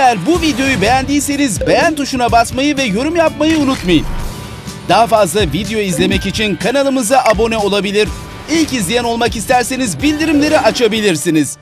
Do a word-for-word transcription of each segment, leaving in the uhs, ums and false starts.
Eğer bu videoyu beğendiyseniz beğen tuşuna basmayı ve yorum yapmayı unutmayın. Daha fazla video izlemek için kanalımıza abone olabilir, İlk izleyen olmak isterseniz bildirimleri açabilirsiniz.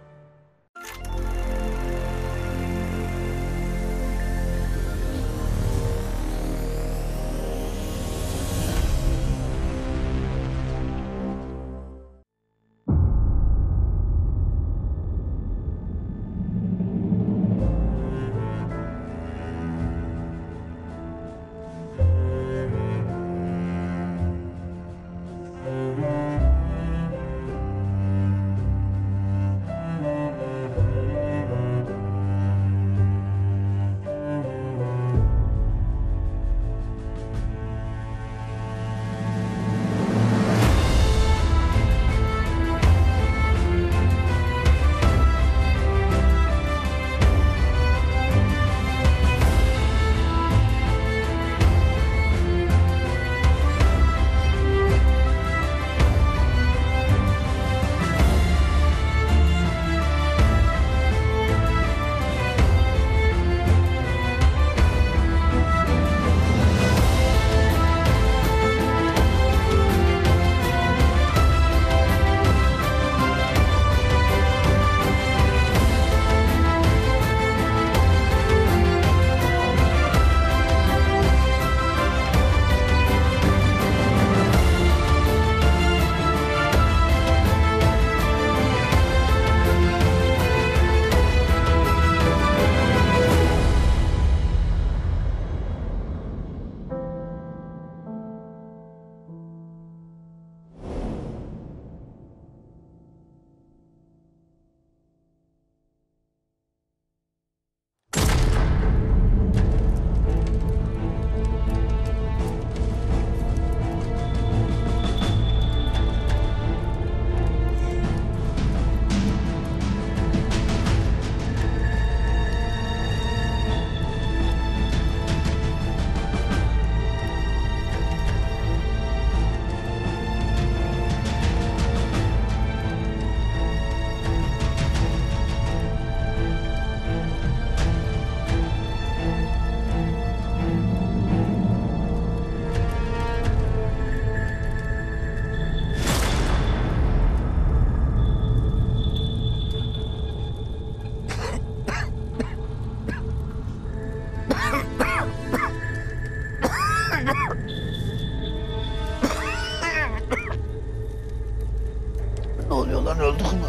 Ne oluyor lan, öldük mü?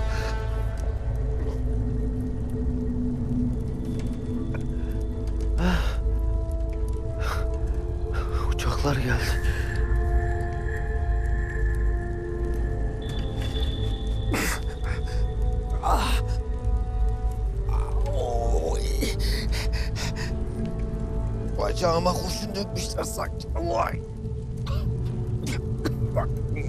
Uçaklar geldi. Ah. Oy. Bacağıma kurşun dökmüşler sanki. Vay. Bak.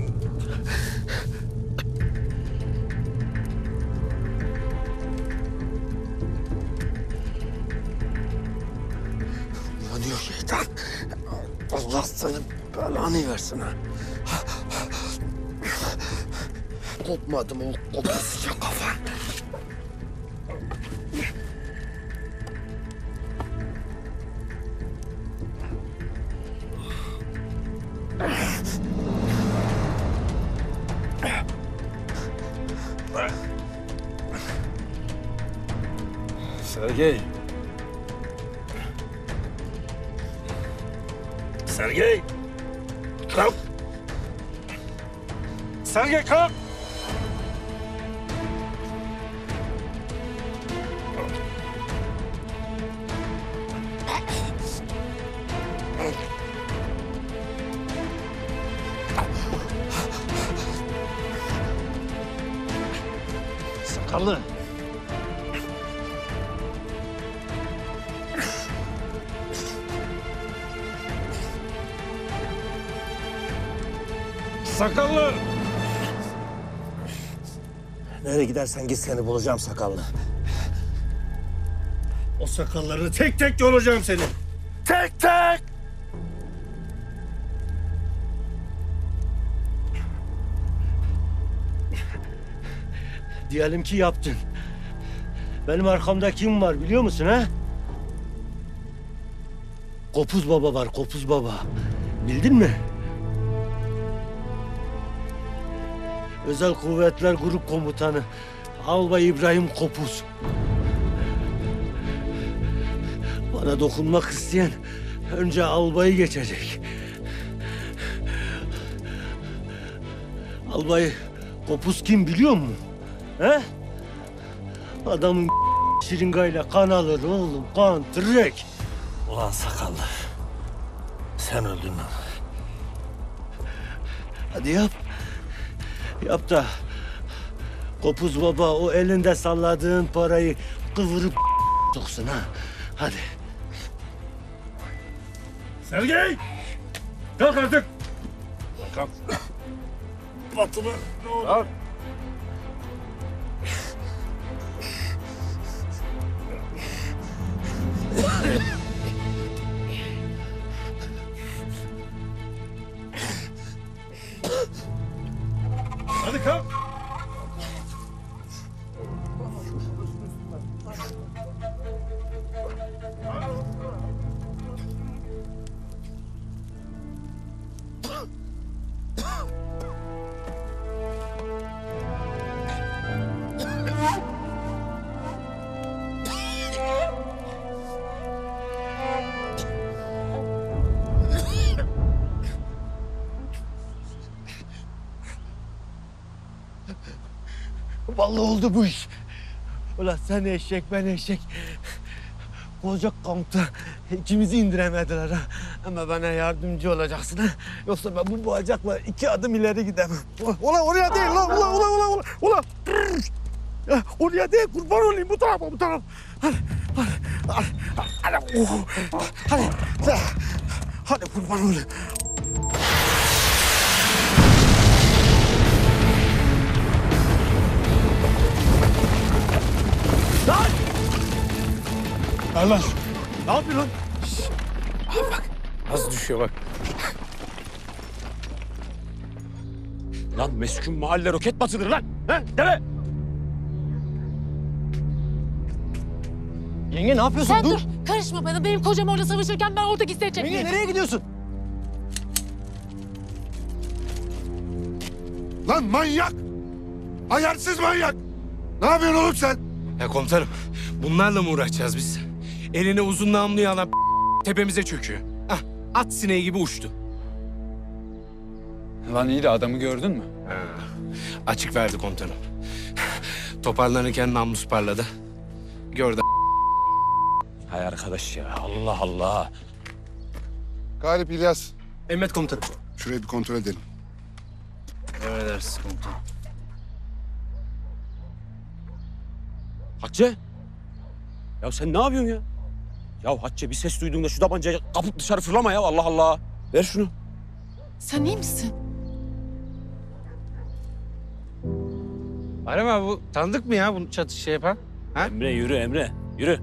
Yanıyor şeytan. Allah senin belanı versin ha. Kopmadı mı o kopasıca kafan? Sergey. Sergey. Kalk. Sergey kalk. Sakallı. Sakallı! Nereye gidersen git seni bulacağım sakallı. O sakallarını tek tek yolacağım seni. Tek tek! Diyelim ki yaptın. Benim arkamda kim var biliyor musun ha? Kopuz Baba var, Kopuz Baba. Bildin mi? Özel Kuvvetler Grup Komutanı Albay İbrahim Kopuz. Bana dokunmak isteyen önce albayı geçecek. Albay Kopuz kim biliyor musun? He? Adamın şırıngayla kan alır oğlum, kan, direkt. Ulan sakallı, sen öldün lan. Hadi yap. Yap da Kopuz Baba o elinde salladığın parayı kıvırıp soksun ha. Hadi. Sergey! Kalk artık! Kalk. Batılı ne olur? Kalk. Hadi kalk. Vallahi oldu bu iş. Ulan sen eşek, ben eşek. Koca kampta ikimizi indiremediler ha. Ama bana yardımcı olacaksın ha. Yoksa ben bu bacakla iki adım ileri gidemem. Ulan oraya değil lan, ulan ulan ulan ulan. Ulan. Ya, oraya değil, kurban olayım bu tarafa, bu tarafa. Hadi, hadi, hadi, hadi, oh. hadi, hadi, hadi kurban olayım. Lan! Allah! Ne yapıyorsun lan? Şişt. Abi bak, nasıl düşüyor bak. Lan meskun mahalle roket batırır lan! He, deme! Yenge ne yapıyorsun? Sen dur. dur. Karışma bana. Benim kocam orada savaşırken ben orada hissedecek Yenge miyim? nereye gidiyorsun? Lan manyak! Ayarsız manyak! Ne yapıyorsun oğlum sen? Ya komutanım, bunlarla mı uğraşacağız biz? Eline uzun namluyu alan tepemize çöküyor. Ah, at sineği gibi uçtu. Lan iyi de adamı gördün mü? Ha, açık verdi komutanım. Toparlanırken namlus parladı. Gördü. Hay arkadaş ya, Allah Allah. Galip İlyas, Emret komutanım. şurayı bir kontrol edelim. Emredersiniz komutanım. Hatice! Ya sen ne yapıyorsun ya? Ya Hatice bir ses duyduğunda şu tabancayı kapıp dışarı fırlama ya, Allah Allah. Ver şunu. Sen iyi misin? Bayram abi bu tanıdık mı ya bunu çatış şey yapan? Ha? Emre yürü Emre, yürü.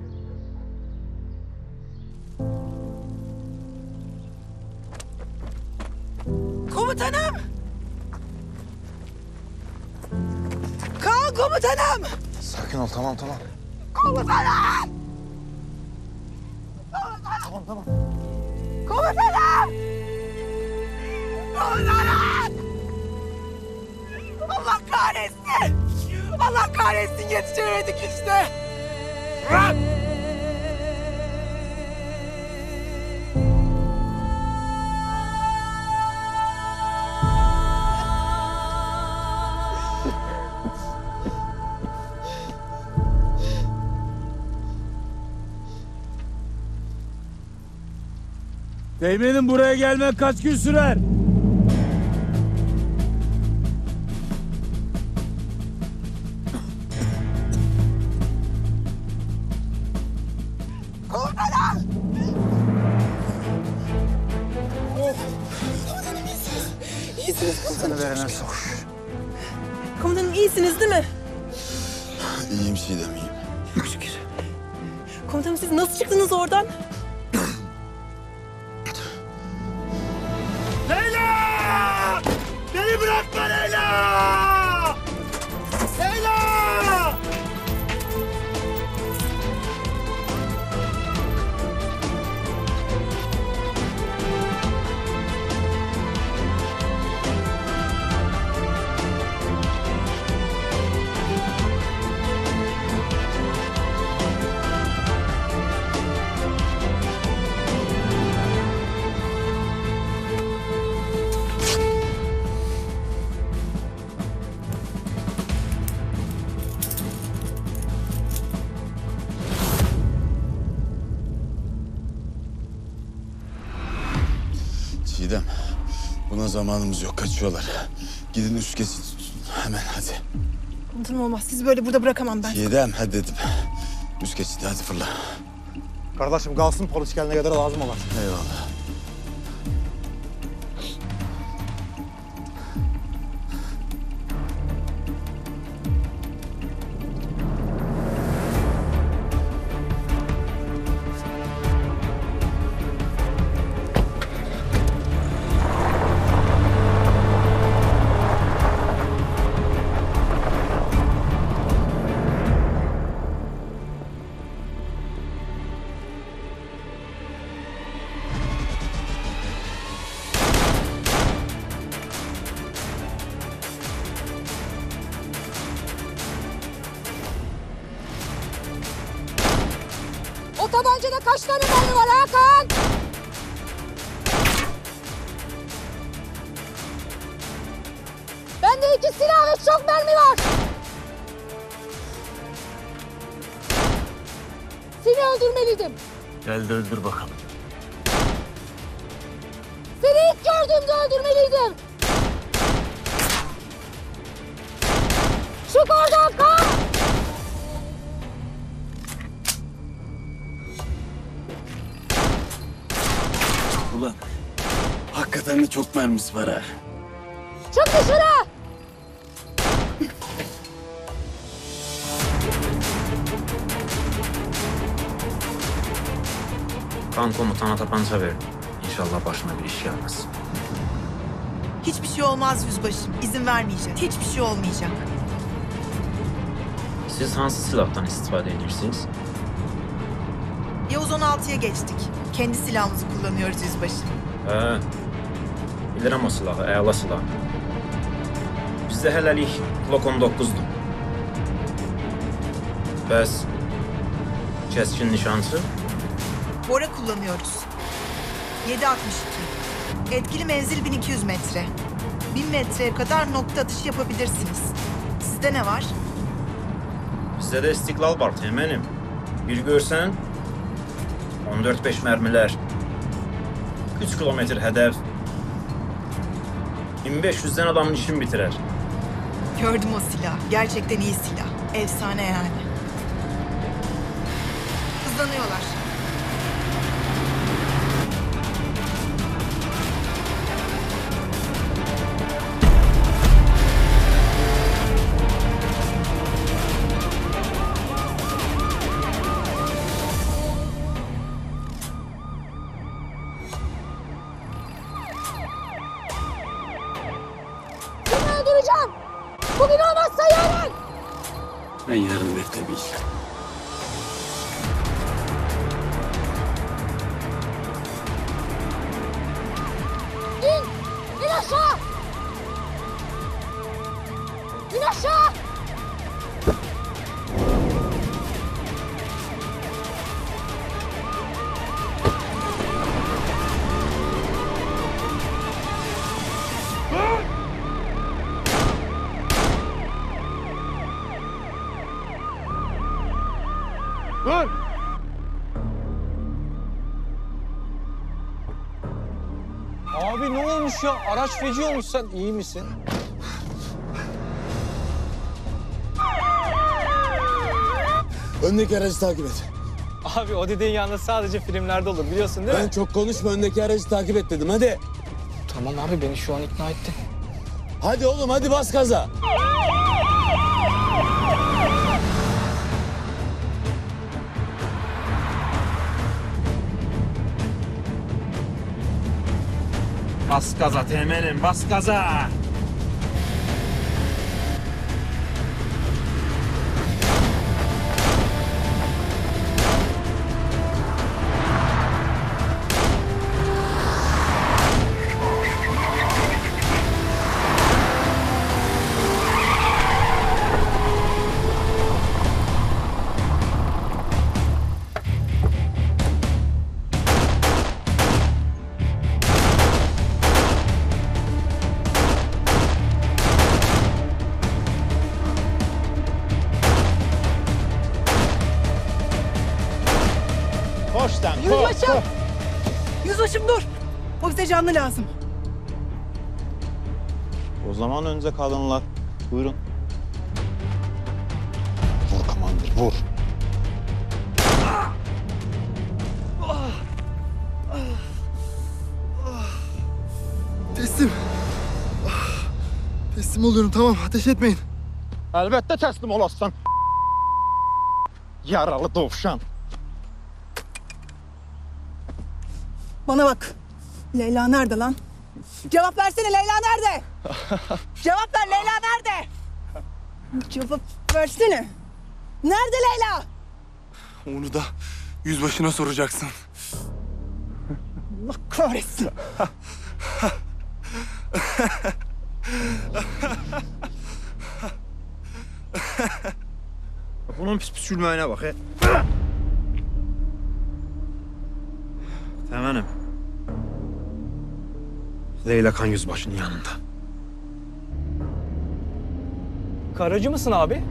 Komutanım! Kaan komutanım! Sakin ol, tamam tamam. Komutanım! Tamam tamam. Komutanım! Komutanım! Allah kahretsin! Allah kahretsin yetişemedik işte! Bırak! Teğmenim buraya gelmek kaç gün sürer? Komutanım! İyisiniz komutanım. Verene sok. Komutanım iyisiniz değil mi? İyiyim Sidem, iyiyim. Şükür. Komutanım siz nasıl çıktınız oradan? Leyla! Beni bırakma Leyla! Leyla! Çiğdem, buna zamanımız yok. Kaçıyorlar. Gidin üst geçit tutun. Hemen hadi. Komutanım olmaz. Sizi böyle burada bırakamam ben. Çiğdem hadi dedim. Üst geçit hadi fırla. Kardeşim kalsın polis gelene kadar lazım olan. Eyvallah. O tabancada kaç tane mermi var Hakan? Bende iki silah ve çok mermi var. Seni öldürmeliydim. Gel de öldür bakalım. Seni ilk gördüğümde öldürmeliydim. Çık oradan Hakan. Ulan hakikaten de çok mermisi var ha. Çık dışarı. Kan komutana tapanca verin. İnşallah başına bir iş gelmez. Hiçbir şey olmaz yüzbaşım. İzin vermeyeceğim. Hiçbir şey olmayacak. Siz hangi silahtan istifade edirsiniz? Yavuz on altıya geçtik. Kendi silahımızı kullanıyoruz yüzbaşım. He. Bilirim o silahı, əla silah. Bizdə hələlik Glock on doqquzdur. Bəs keskin nişancı? Bora kullanıyoruz. yedi altmış iki. Etkili menzil bin iki yüz metre. bin metreye kadar nokta atışı yapabilirsiniz. Sizde ne var? Bizdə də istiqlal var teğmenim. Bir görsən on dörd beş mərmilər. üç kilometr hədəf. bin beş yüzdən adamın işini bitirer. Gördüm o silah. Gerçekten iyi silah. Efsane yani. Hızlanıyorlar. Seni öldüreceğim. Bugün olmazsa yarın. Ben yarın beklemeyeceğim. İn. İn aşağı. İn aşağı. Dur! Abi ne olmuş ya? Araç feci olmuş, sen iyi misin? Öndeki aracı takip et. Abi o dediğin yalnız sadece filmlerde olur biliyorsun değil Ben mi? çok konuşma, öndeki aracı takip et dedim hadi. Tamam abi, beni şu an ikna ettin. Hadi oğlum hadi bas gaza. Bas gaza teğmenim, bas gaza. Koş lan, koş, Yüzbaşım. koş. Yüzbaşım dur. O bize canlı lazım. O zaman önce kadınlar. Buyurun. Vur Kamandır, vur. Teslim. Teslim oluyorum, tamam. Ateş etmeyin. Elbette teslim olasın. Yaralı tavşan. Bana bak. Leyla nerede lan? Cevap versene, Leyla nerede? Cevap ver, Leyla nerede? Cevap versene. Nerede Leyla? Onu da yüzbaşına soracaksın. Allah kahretsin. Bunun pis pis gülməyinə bak he. Teğmenim. Leyla Kan Yüzbaşı'nın yanında. Karacı mısın abi?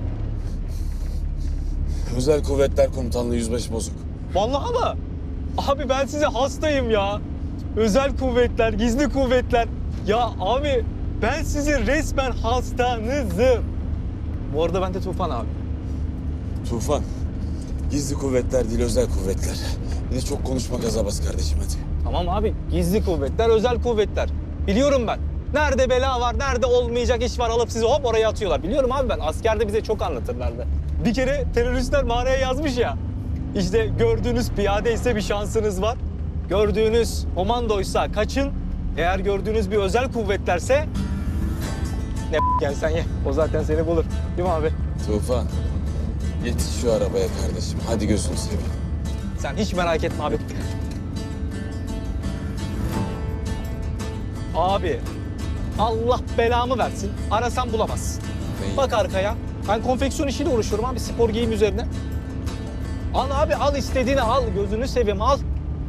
Özel Kuvvetler Komutanlığı Yüzbaşı Bozuk. Vallahi mı? Abi ben size hastayım ya. Özel kuvvetler, gizli kuvvetler. Ya abi ben sizin resmen hastanızım. Bu arada ben de Tufan abi. Tufan. Gizli kuvvetler değil, özel kuvvetler. Bir de çok konuşma, gaza bas kardeşim hadi. Tamam abi, gizli kuvvetler, özel kuvvetler. Biliyorum ben. Nerede bela var, nerede olmayacak iş var alıp sizi hop oraya atıyorlar. Biliyorum abi ben. Askerde bize çok anlatırlardı. Bir kere teröristler mağaraya yazmış ya. İşte gördüğünüz piyade ise bir şansınız var. Gördüğünüz komandoysa kaçın. Eğer gördüğünüz bir özel kuvvetlerse... Ne gel sen ye. O zaten seni bulur. Değil mi abi? Tufan. Yetiş şu arabaya kardeşim. Hadi gözünü seveyim. Sen hiç merak etme abi. Abi, Allah belamı versin. Arasan bulamazsın. Neyi? Bak arkaya. Ben konfeksiyon işiyle uğraşıyorum abi, spor giyim üzerine. Al abi, al istediğini al. Gözünü seveyim, al.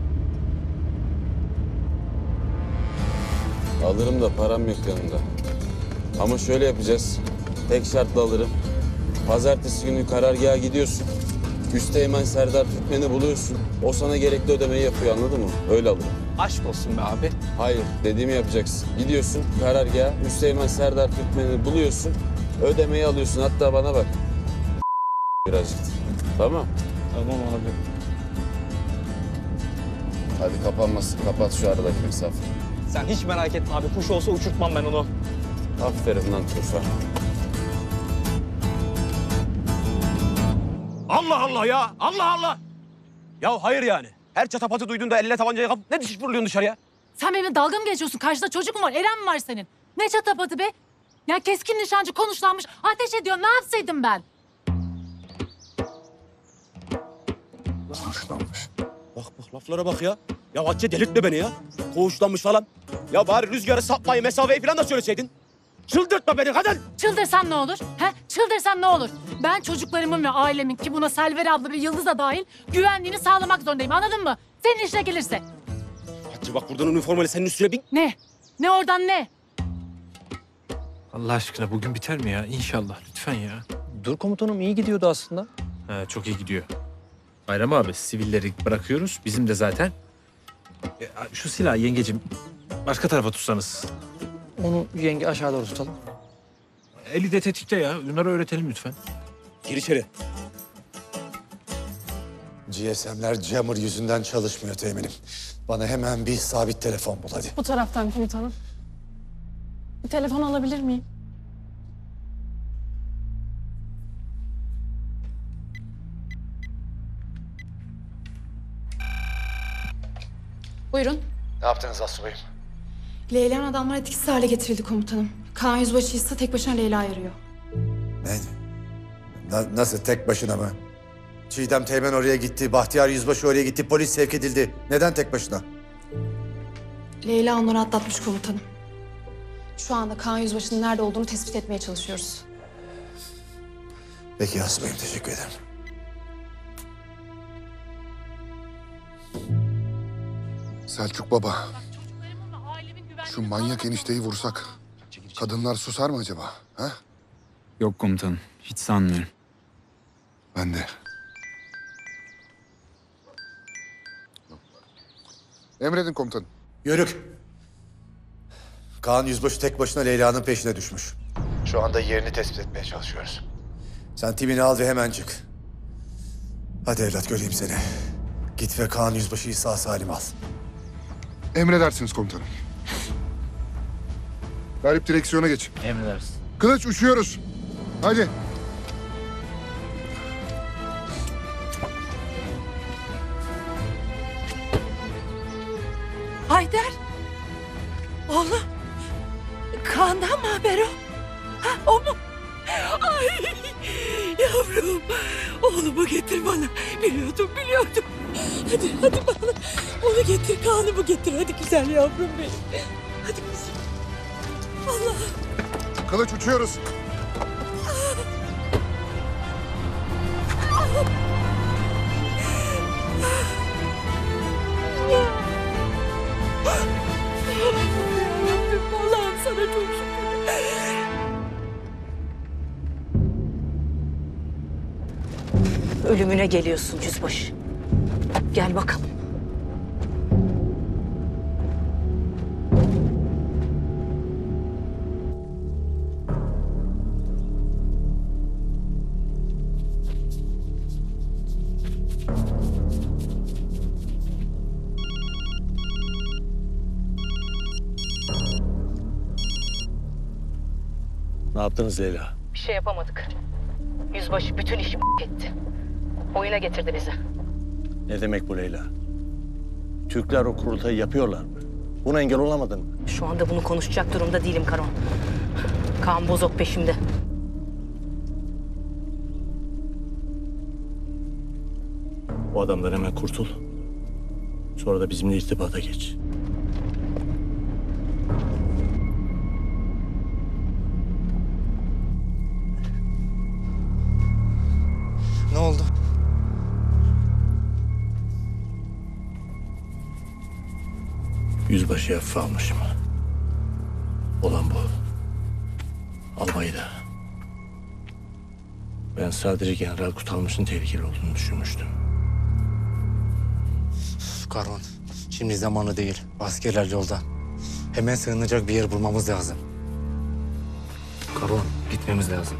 Alırım da param yok yanımda. Ama şöyle yapacağız. Tek şartla alırım. Pazartesi günü karargaha gidiyorsun. Üsteğmen Serdar Türkmen'i buluyorsun. O sana gerekli ödemeyi yapıyor, anladın mı? Öyle alırım. Aşk olsun be abi. Hayır, dediğimi yapacaksın. Gidiyorsun karargaha, Üsteğmen Serdar Türkmen'i buluyorsun. Ödemeyi alıyorsun. Hatta bana bak. Birazcık. Tamam. Tamam abi. Hadi kapanmasın. Kapat şu aradaki mesafe. Sen hiç merak etme abi. Kuş olsa uçurtmam ben onu. Aferin lan Tufan. Allah Allah ya. Allah Allah. Ya hayır yani. Her çatapatı duyduğunda eline tabancayı kapıp ne diş fırlıyorsun dışarıya? Sen benimle dalga mı geçiyorsun? Karşıda çocuk mu var? Eren mi var senin? Ne çatapatı be? Ya keskin nişancı konuşlanmış. Ateş ediyor. Ne yapsaydım ben? Konuşlanmış. Bak bak laflara bak ya. Ya Hatice delirtme beni ya. Koğuşlanmış falan. Ya bari rüzgarı sapmayı, mesafeyi falan da söyleseydin. Çıldırtma beni kadın. Çıldırsam ne olur? He? Çıldırsam ne olur? Ben çocuklarımın ve ailemin ki buna Selver abla ve Yıldız da dahil güvenliğini sağlamak zorundayım. Anladın mı? Senin işine gelirse. Hatice bak buradan üniformayla senin üstüne bin. Ne? Ne oradan ne? Allah aşkına bugün biter mi ya? İnşallah lütfen ya. Dur komutanım, iyi gidiyordu aslında. Ha, çok iyi gidiyor. Bayram abi sivilleri bırakıyoruz. Bizim de zaten. E, şu silahı yengecim başka tarafa tutsanız. Onu yenge aşağı doğru tutalım. Eli de tetikte ya. Bunları öğretelim lütfen. Gir içeri. G S M'ler jammer yüzünden çalışmıyor teğmenim. Bana hemen bir sabit telefon bul hadi. Bu taraftan komutanım. Bir telefon alabilir miyim? Buyurun. Ne yaptınız asubayım? Leyla'nın adamlar etkisiz hale getirildi komutanım. Kaan Yüzbaşı ise tek başına Leyla'yı arıyor. Ne? Na- nasıl tek başına mı? Çiğdem Teğmen oraya gitti, Bahtiyar Yüzbaşı oraya gitti, polis sevk edildi. Neden tek başına? Leyla onları atlatmış komutanım. Şu anda Kaan Yüzbaşı'nın nerede olduğunu tespit etmeye çalışıyoruz. Peki asubayım, teşekkür ederim. Selçuk Baba, şu manyak enişteyi vursak kadınlar susar mı acaba? Ha? Yok komutanım, hiç sanmıyorum. Ben de. Emredin komutanım. Yörük. Kaan Yüzbaşı tek başına Leyla'nın peşine düşmüş. Şu anda yerini tespit etmeye çalışıyoruz. Sen timini al ve hemen çık. Hadi evlat göreyim seni. Git ve Kaan Yüzbaşı'yı sağ salim al. Emredersiniz komutanım. Galip direksiyona geç. Emredersin. Kılıç uçuyoruz. Hadi. Haydar. Oğlum. Kaan'dan mı haber o? Ha, o mu? Ay yavrum. Oğlumu getir bana. Biliyordum biliyordum. Hadi hadi bana. Onu getir, Kaan'ımı getir. Hadi güzel yavrum benim. Hadi güzel. Allah'ım. Kılıç uçuyoruz. Allah'ım sana çok şükür. Ölümüne geliyorsun yüzbaşı. Gel bakalım. Ne yaptınız Leyla? Bir şey yapamadık. Yüzbaşı bütün işi etti. Oyuna getirdi bizi. Ne demek bu Leyla? Türkler o kurultayı yapıyorlar mı? Buna engel olamadın mı? Şu anda bunu konuşacak durumda değilim Karon. Kaan Bozok peşimde. O adamdan hemen kurtul. Sonra da bizimle irtibata geç. Ne oldu? Yüzbaşıya hafife almışım. Olan bu. Albayı da. Ben sadece General Kutalmış'ın tehlikeli olduğunu düşünmüştüm. Karon, şimdi zamanı değil. Askerler yolda. Hemen sığınacak bir yer bulmamız lazım. Karon, gitmemiz lazım.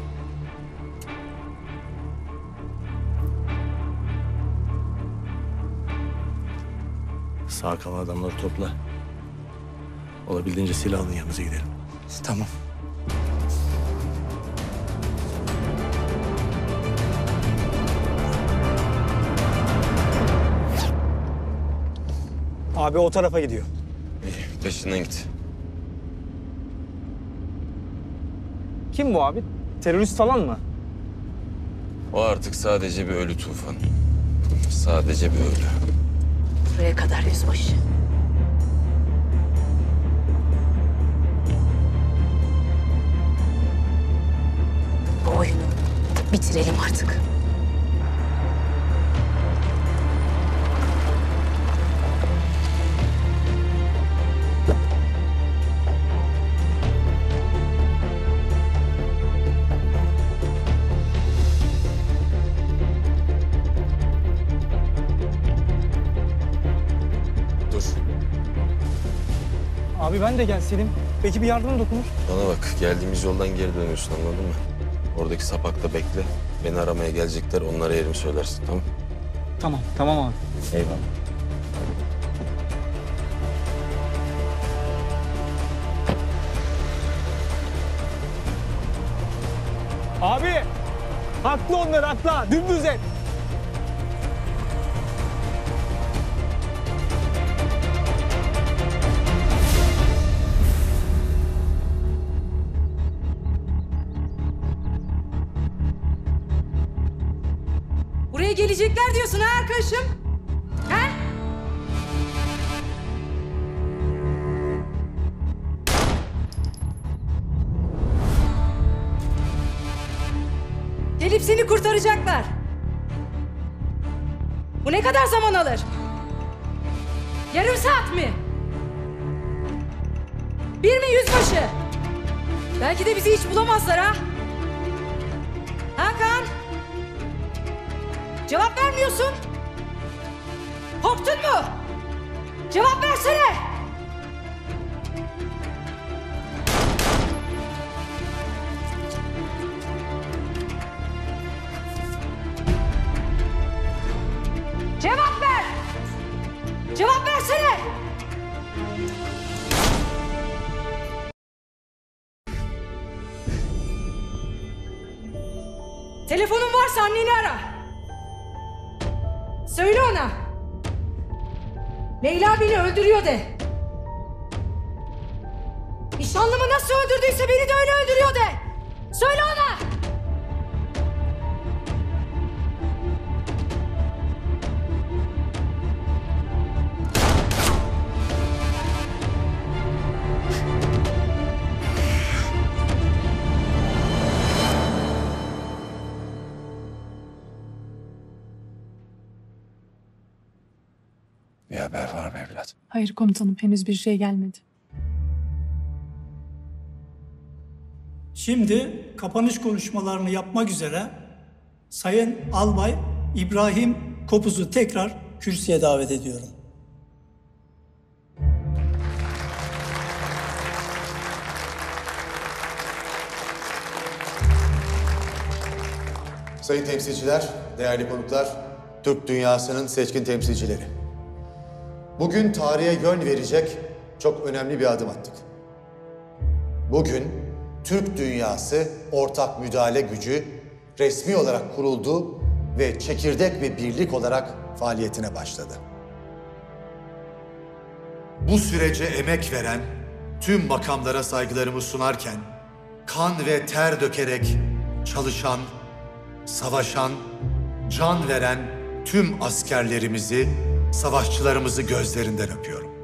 Sağ kalan adamları topla. Olabildiğince silahın yanınıza gidelim. Tamam. Abi o tarafa gidiyor. İyi, peşinden git. Kim bu abi? Terörist falan mı? O artık sadece bir ölü Tufan. Sadece bir ölü. Buraya kadar yüzbaşı. Bu oyunu bitirelim artık. Abi ben de gelseydim. Belki bir yardım dokunur. Bana bak, geldiğimiz yoldan geri dönüyorsun, anladın mı? Oradaki sapakta bekle. Beni aramaya gelecekler, onlara yerimi söylersin, tamam? Tamam, tamam abi. Eyvallah. Abi! Haklı onlar, haklı. Dümdüz et. Buraya gelecekler diyorsun ha arkadaşım? Ha? Gelip seni kurtaracaklar. Bu ne kadar zaman alır? Yarım saat mi? Bir mi yüzbaşı? Belki de bizi hiç bulamazlar ha? Hakan! Cevap vermiyorsun. Korktun mu? Cevap versene. Cevap versene! Telefonun varsa anneni ara. Söyle ona. Leyla beni öldürüyor de. Nişanlımı nasıl öldürdüyse beni de öyle öldürüyor de. Söyle ona. Bir haber var mı evlat? Hayır komutanım, henüz bir şey gelmedi. Şimdi kapanış konuşmalarını yapmak üzere Sayın Albay İbrahim Kopuz'u tekrar kürsüye davet ediyorum. Sayın temsilciler, değerli konuklar, Türk dünyasının seçkin temsilcileri. Bugün tarihe yön verecek çok önemli bir adım attık. Bugün Türk dünyası ortak müdahale gücü resmi olarak kuruldu ve çekirdek ve birlik olarak faaliyetine başladı. Bu sürece emek veren tüm makamlara saygılarımı sunarken, kan ve ter dökerek çalışan, savaşan, can veren tüm askerlerimizi, savaşçılarımızı gözlerinden öpüyorum.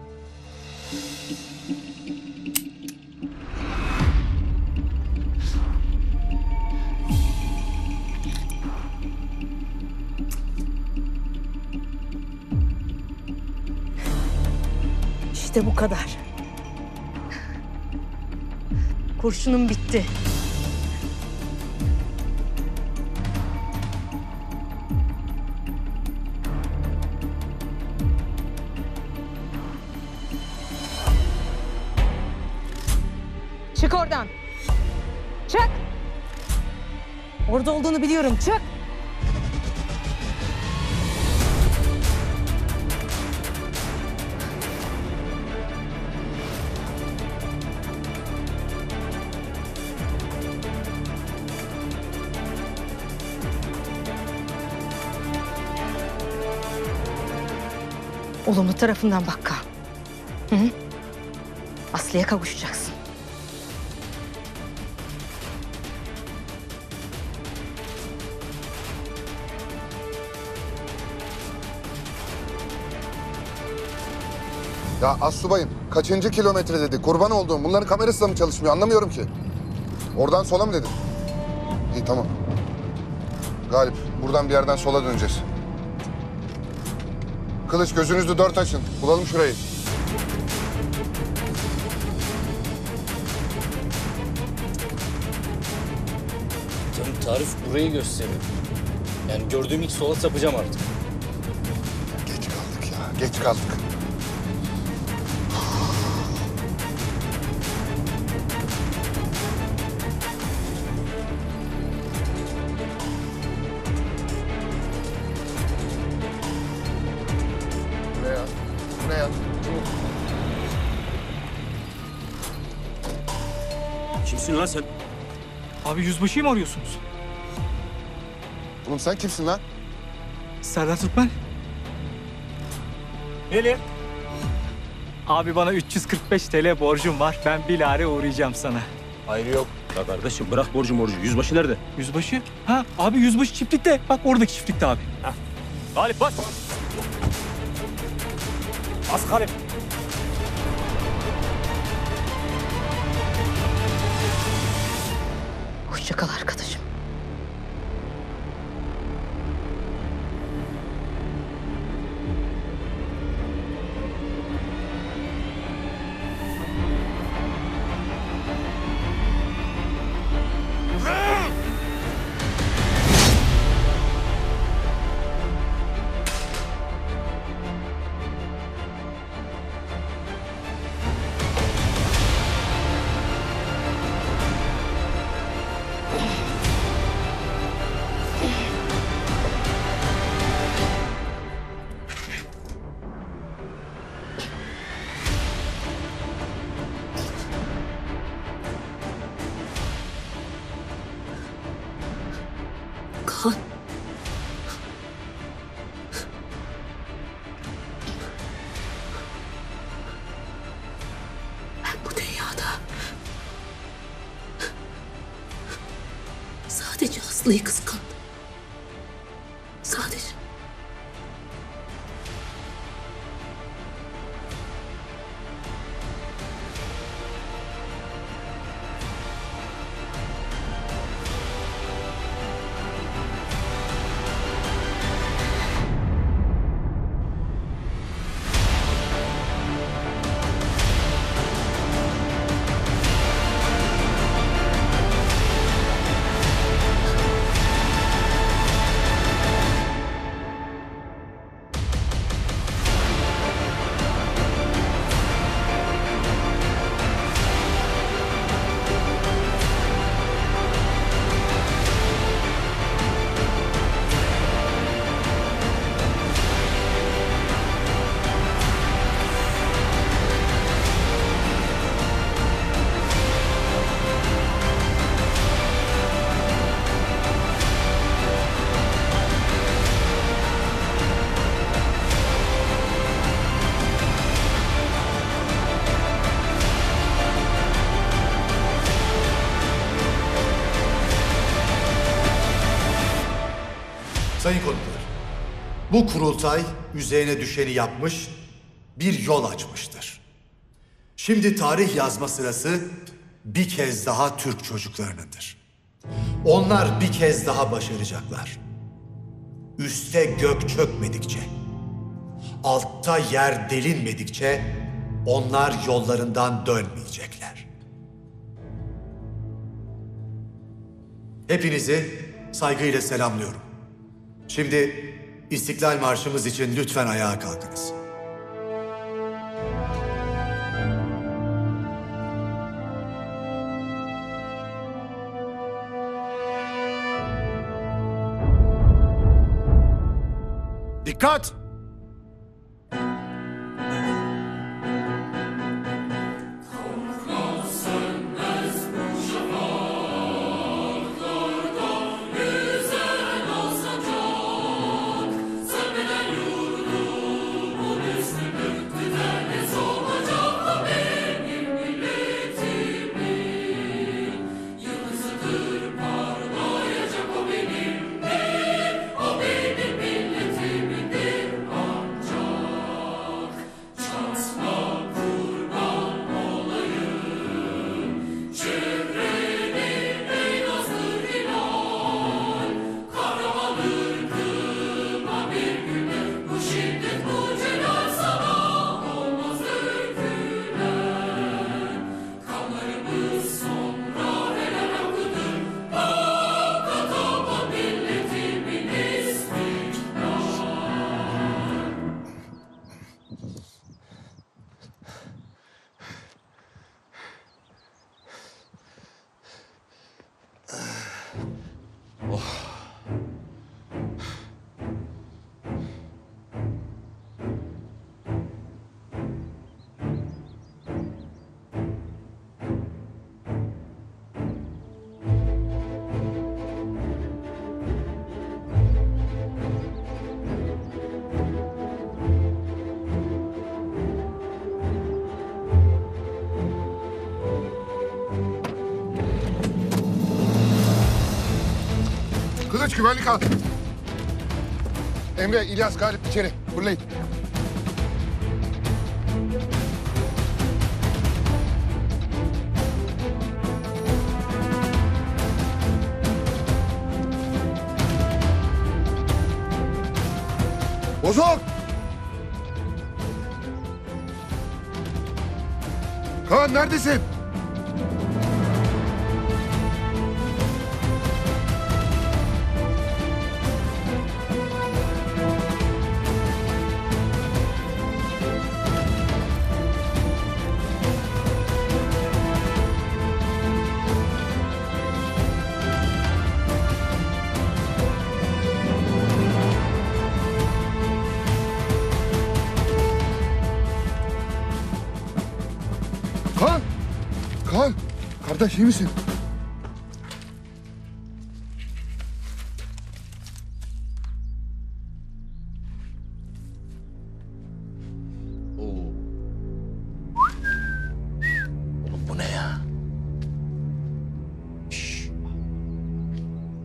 İşte bu kadar. Kurşunum bitti. Çık oradan. Çık. Orada olduğunu biliyorum. Çık. Olumlu tarafından bak Kaan. Hı hı. Aslı'ya kavuşacaksın. Ya astsubayım, kaçıncı kilometre dedi? Kurban olduğum. Bunların kamerası da mı çalışmıyor? Anlamıyorum ki. Oradan sola mı dedin? İyi, tamam. Galip, buradan bir yerden sola döneceğiz. Kılıç, gözünüzü dört açın. Bulalım şurayı. Canım tarif burayı gösteriyor. Yani gördüğüm ilk sola sapacağım artık. Geç kaldık ya, geç kaldık. Buraya, buraya. Çabuk. Kimsin lan sen? Abi yüzbaşıyı mı arıyorsunuz? Oğlum sen kimsin lan? Serdar Türkmen. Gelin. Abi bana üç yüz kırk beş TL borcum var. Ben bilahare uğrayacağım sana. Hayır yok. Ya kardeşim bırak borcu borcu. Yüzbaşı nerede? Yüzbaşı? Ha abi yüzbaşı çiftlikte. Bak oradaki çiftlikte abi. Ha. Galip bas. Bas Galip. Hoşça kal arkadaşım. Aslı'yı kıskandım. Sadece. Sayın konuklar, bu kurultay üzerine düşeni yapmış, bir yol açmıştır. Şimdi tarih yazma sırası bir kez daha Türk çocuklarınındır. Onlar bir kez daha başaracaklar. Üste gök çökmedikçe, altta yer delinmedikçe onlar yollarından dönmeyecekler. Hepinizi saygıyla selamlıyorum. Şimdi İstiklal Marşımız için lütfen ayağa kalkınız. Dikkat! Kılıç güvenlik al. Emre, İlyas, Galip içeri. Fırlayın. Bozok! Kaan neredesin? Kaan! Kaan! Kardeş iyi misin?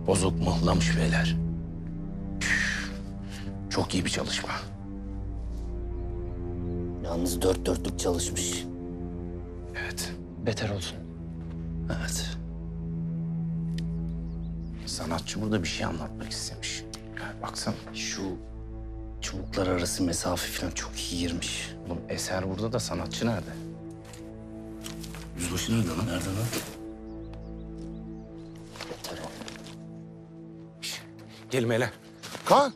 Bozuk mıhlamış beyler. Çok iyi bir çalışma. Yalnız dört dörtlük çalışmış. Evet. Beter olsun. Evet. Sanatçı burada bir şey anlatmak istemiş. Yani baksana. Şu çubuklar arası mesafe falan çok iyi girmiş. Oğlum eser burada da sanatçı nerede? Yüzbaşı nerede lan? Nerede lan? Gelme Kaan!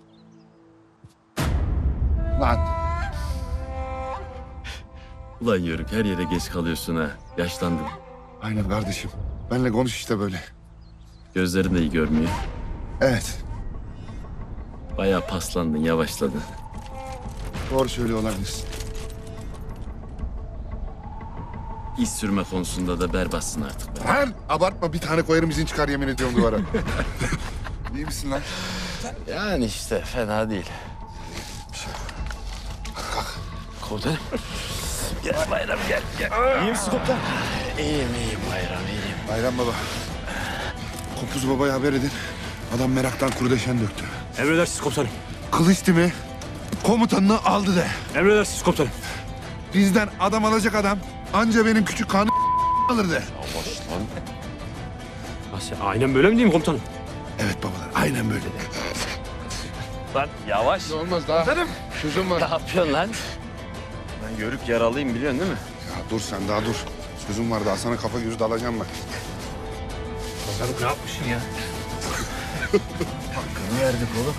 Lan! Ulan Yörük her yere geç kalıyorsun ha. Yaşlandın. Aynen kardeşim. Benle konuş işte böyle. Gözlerin de iyi görmüyor. Evet. Bayağı paslandın, yavaşladın. Doğru söylüyor olabilirsin. İş sürme konusunda da berbatsın artık. be. Lan! Abartma, bir tane koyarım izin çıkar yemin ediyorum duvara. İyi misin lan? Yani işte fena değil. Komutanım. Gel Bayram gel. gel. İyi misin komutan? İyiyim iyiyim Bayram iyiyim. Bayram baba. Kopuz babaya haber edin. Adam meraktan kurdeşen döktü. Emredersiniz komutanım. Kılıç değil mi? Komutanını aldı de. Emredersiniz komutanım. Bizden adam alacak adam anca benim küçük kanı alır de. Yavaş lan. Nasıl, aynen böyle mi diyeyim komutanım? Evet babalar, aynen böyle. Lan yavaş. Olmaz daha. Komutanım. Sözüm var. Ne yapıyorsun lan? Ben Yörük yaralıyım biliyorsun değil mi? Ya dur sen daha dur. Sözüm var daha sana kafa göz dalacağım bak. Komutanım ne yapmışsın ya? Hakkını verdik oğlum.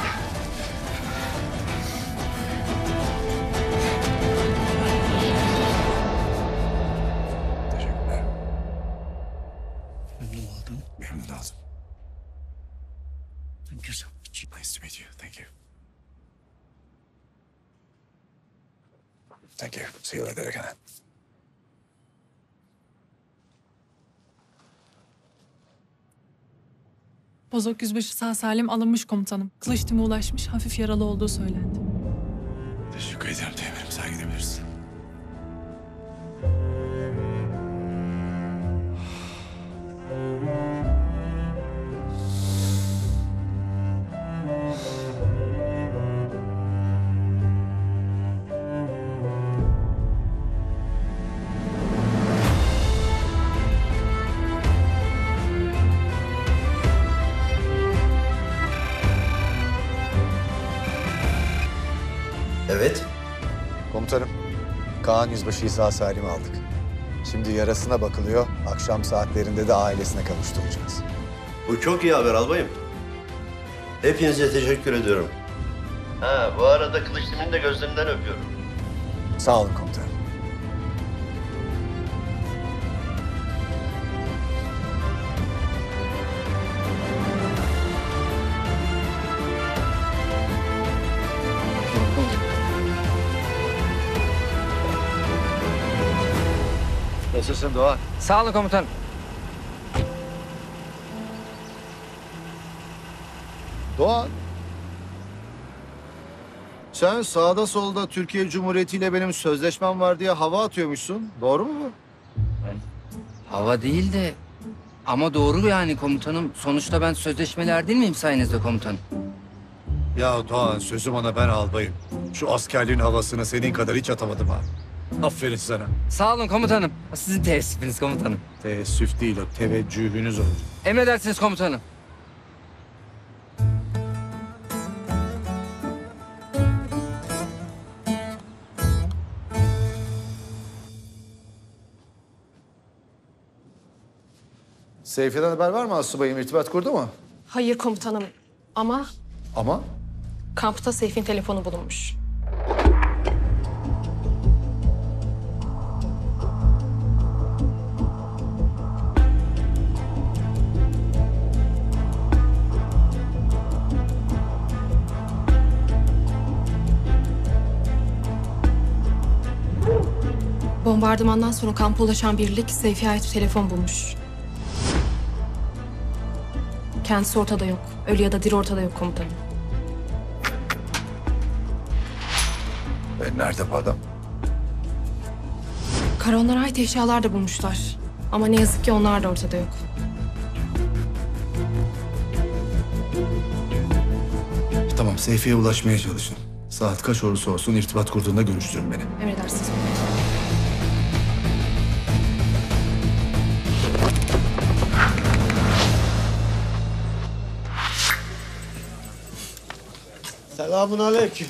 Teşekkürler. Memnun oldum. Memnun oldum. Thank you so much. Nice to meet you. Thank you. Thank you. See you later again. Bozok Yüzbaşı sağ salim alınmış komutanım. Kılıç timi ulaşmış, hafif yaralı olduğu söylendi. Teşekkür ederim Teğmenim. Sen gidebilirsin. Evet. Komutanım, Kaan Yüzbaşı'yı sağ salim aldık. Şimdi yarasına bakılıyor, akşam saatlerinde de ailesine kavuşturacağız. Bu çok iyi haber albayım. Hepinize teşekkür ediyorum. Ha, bu arada Kılıç Timin'i de gözlerinden öpüyorum. Sağ olun komutanım. Nasılsın Doğan? Sağ olun komutanım. Doğan. Sen sağda solda Türkiye Cumhuriyeti ile benim sözleşmem var diye hava atıyormuşsun. Doğru mu bu? Hava değil de ama doğru yani komutanım. Sonuçta ben sözleşmeler değil miyim sayenizde komutanım? Ya Doğan, sözüm ona ben albayım. Şu askerliğin havasını senin kadar hiç atamadım ha. Aferin sana. Sağ olun komutanım. Sizin teessüfünüz komutanım. Teessüf değil o, teveccühünüz olur. Emredersiniz komutanım. Seyfi'den haber var mı Asubayım? İrtibat kurdu mu? Hayır komutanım ama Ama kampta Seyf'in telefonu bulunmuş. Bombardımandan sonra kampa ulaşan birlik Seyfi'ye ait bir telefon bulmuş. Kendisi ortada yok. Ölü ya da diri ortada yok komutanım. E nerede bu adam? Karonlara ait eşyalar da bulmuşlar. Ama ne yazık ki onlar da ortada yok. Tamam, Seyfi'ye ulaşmaya çalışın. Saat kaç olursa olsun irtibat kurduğunda görüştürün beni. Emredersiniz. Selamun aleyküm.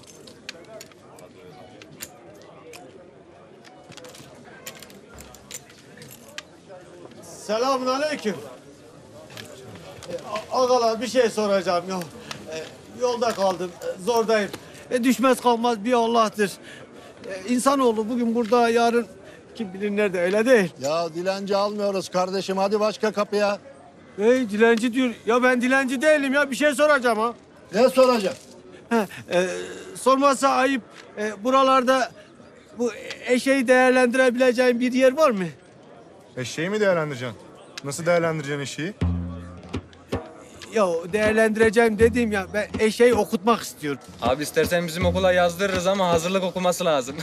Selamun aleyküm. E, a- Ağalar bir şey soracağım ya. E, yolda kaldım, e, zordayım. E, düşmez kalmaz bir Allah'tır. E, insanoğlu bugün burada, yarın kim bilir nerede, öyle değil. Ya dilenci almıyoruz kardeşim. Hadi başka kapıya. Hey, dilenci diyor. Ya ben dilenci değilim ya, bir şey soracağım ha. Ne soracağım? Ha, e, sormazsa ayıp. E, buralarda bu eşeği değerlendirebileceğim bir yer var mı? Eşeği mi değerlendireceksin? Nasıl değerlendireceksin eşeği? Ya değerlendireceğim dediğim ya, ben eşeği okutmak istiyorum. Abi istersen bizim okula yazdırırız ama hazırlık okuması lazım.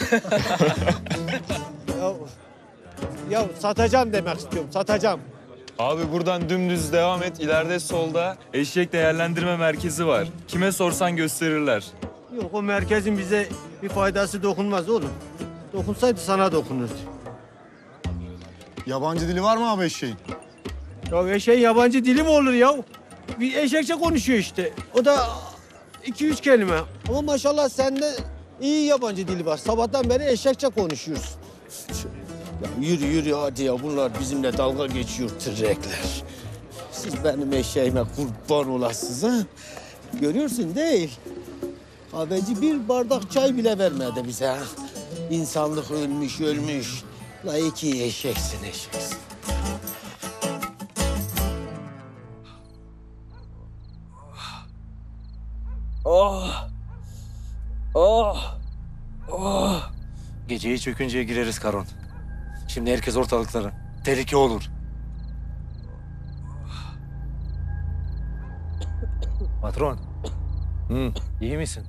ya, ya satacağım demek istiyorum, satacağım. Abi buradan dümdüz devam et. İleride solda eşek değerlendirme merkezi var. Kime sorsan gösterirler. Yok, o merkezin bize bir faydası dokunmaz oğlum. Dokunsaydı sana dokunurdu. Yabancı dili var mı abi eşeğin? Ya eşeğin yabancı dili mi olur ya? Bir eşekçe konuşuyor işte. O da iki üç kelime. Ama maşallah sende iyi yabancı dili var. Sabahtan beri eşekçe konuşuyorsun. Ya yürü yürü hadi ya. Bunlar bizimle dalga geçiyor tırrekler. Siz benim eşeğime kurban olasınız ha. Görüyorsun değil. Kahveci bir bardak çay bile vermedi bize ha. İnsanlık ölmüş ölmüş. La iki eşeksin eşeksin. Oh! Oh! Oh! Geceyi çökünceye gireriz Karon. Şimdi herkes ortalıklara. Tehlike olur. Patron. Hı. İyi misin?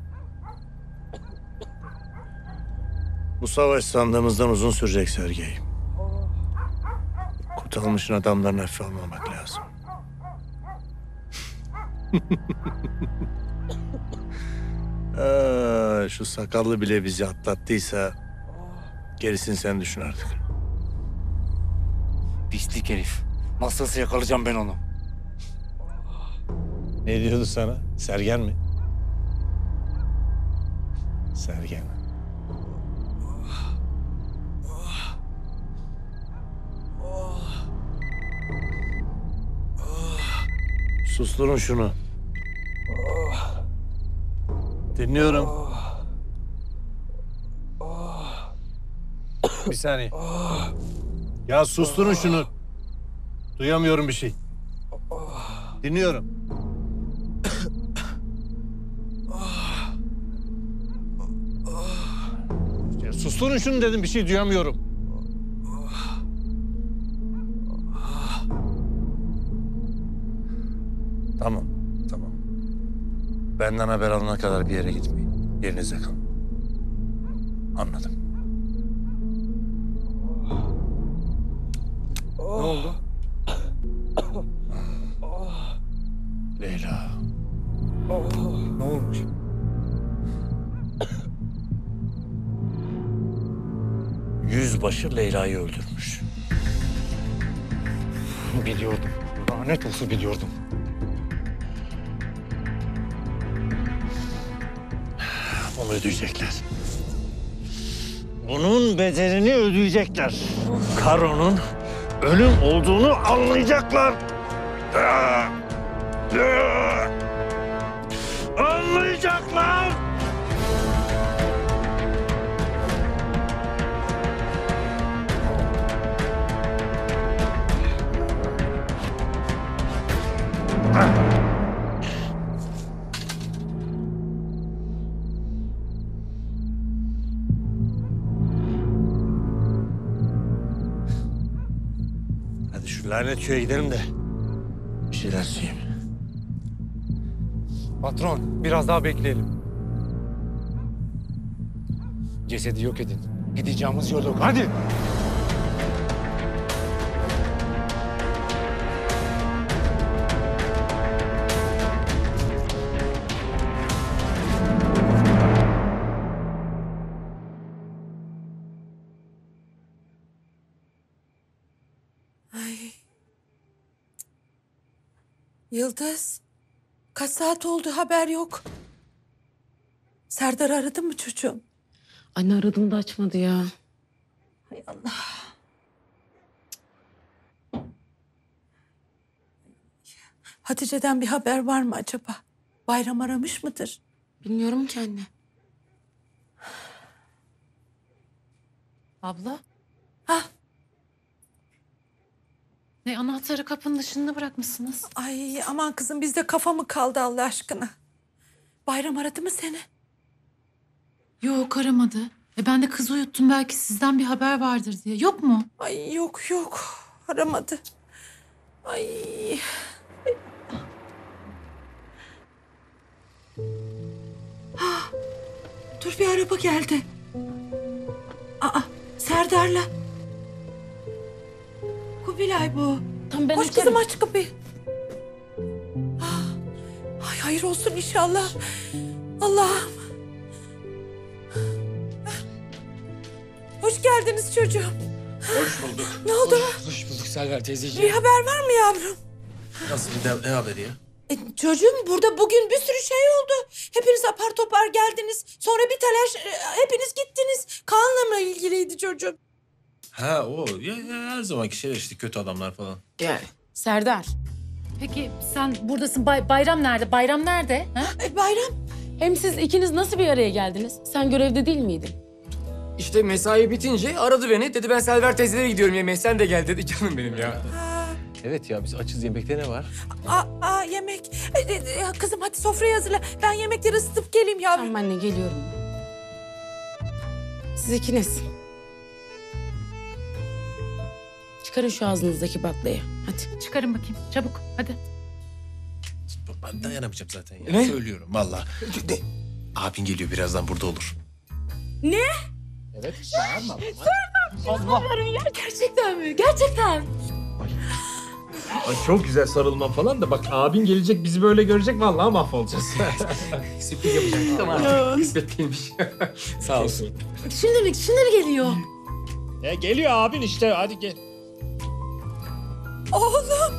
Bu savaş sandığımızdan uzun sürecek Sergey. Kurtarılmışın adamlarını hafife almamak lazım. Aa, şu sakallı bile bizi atlattıysa gerisini sen düşün artık. Pislik herif. Nasılsa yakalayacağım ben onu. Ne diyordu sana? Sergen mi? Sergen. Susturun şunu. Dinliyorum. Bir saniye. Ya susturun şunu. Duyamıyorum bir şey. Dinliyorum. Ya susturun şunu dedim, bir şey duyamıyorum. Tamam, tamam. Benden haber alana kadar bir yere gitmeyin. Yerinizde kalın. Anladım. Ne oldu? Leyla. Ne olmuş? Yüzbaşı Leyla'yı öldürmüş. Biliyordum. Lanet olsun biliyordum. Onu ödeyecekler. Bunun bedelini ödeyecekler. Karon'un ölüm olduğunu anlayacaklar. Anlayacaklar. Hadi şu lanet köye gidelim de bir şeyler yiyeyim. Patron, biraz daha bekleyelim. Cesedi yok edin. Gideceğimiz yol yok. Hadi! Yıldız, kaç saat oldu haber yok. Serdar aradı mı çocuğum? Anne aradım da açmadı ya. Hay Allah. Hatice'den bir haber var mı acaba? Bayram aramış mıdır? Bilmiyorum ki anne. Abla. Ha? Ne anahtarı kapının dışında bırakmışsınız? Ay aman kızım bizde kafa mı kaldı Allah aşkına? Bayram aradı mı seni? Yok aramadı. E ben de kızı uyuttum belki sizden bir haber vardır diye. Yok mu? Ay yok yok aramadı. Ay. Ha, dur bir araba geldi. Aa Serdar'la. Kubilay bu. Tamam ben Koş açarım. kızım aç kapıyı. Ah, ay hayır olsun inşallah. Allah'ım. Hoş geldiniz çocuğum. Hoş bulduk. Ne oldu? Hoş bulduk Selver Bir teyzeciğim. haber var mı yavrum? Nasıl bir de, ne haberi ya? E, çocuğum burada bugün bir sürü şey oldu. Hepiniz apar topar geldiniz. Sonra bir telaş e, hepiniz gittiniz. Kaan'la mı ilgiliydi çocuğum? Ha o ya, ya her zamanki şeyler işte kötü adamlar falan. Yani. Serdar. Peki sen buradasın. Bay- bayram nerede? Bayram nerede? Ha? E, bayram. Hem siz ikiniz nasıl bir araya geldiniz? Sen görevde değil miydin? İşte mesai bitince aradı beni. Dedi ben Selver teyzelere gidiyorum yemeğe. Sen de gel dedi. Canım benim ya. Evet ya biz açız, yemekte ne var? Aa, aa yemek. E, e, e, kızım hadi sofrayı hazırla. Ben yemekleri ısıtıp geleyim yavrum. Tamam anne geliyorum. Siz ikiniz. Çıkarın şu ağzınızdaki baklayı. Hadi. Çıkarın bakayım. Çabuk. Hadi. Ben dayanamayacağım zaten ya. Ne? Söylüyorum vallahi. Abin geliyor birazdan burada olur. Ne? Evet. Bağırma. Allah. Ya gerçekten mi? Gerçekten. Ay çok güzel sarılma falan da bak abin gelecek bizi böyle görecek vallahi mahvolacağız. Sürpriz yapacağım. Tamam. Kısmetliymiş. Sağ olsun. Şimdi mi? Şimdi mi geliyor? Ya geliyor abin işte hadi gel. Oğlum.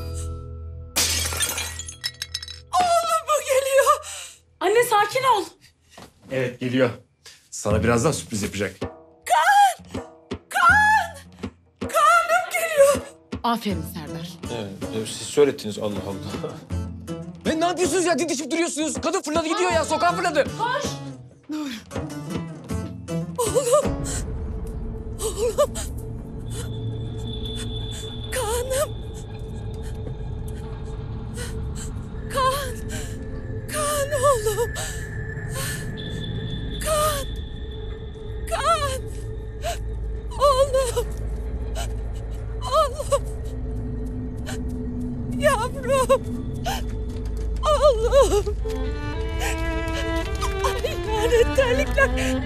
Oğlum bu geliyor. Anne sakin ol. Evet geliyor. Sana birazdan sürpriz yapacak. Kaan! Kaan! Kaan'ım geliyor. Aferin Serdar. Evet, siz söylettiniz Allah Allah. Ben ne yapıyorsunuz ya? Didişip duruyorsunuz. Kadın fırladı gidiyor ya. Sokağa fırladı. Koş. Oğlum. Oğlum. Kaan'ım. Kaan. Kaan oğlum. Kaan. Kaan. Oğlum. Oğlum. Yavrum. Oğlum. Ay lanet terlikler.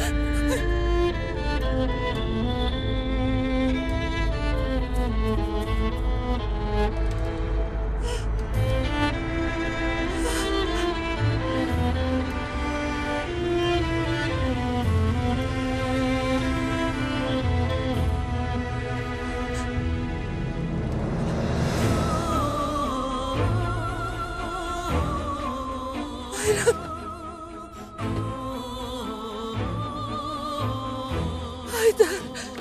Haydar.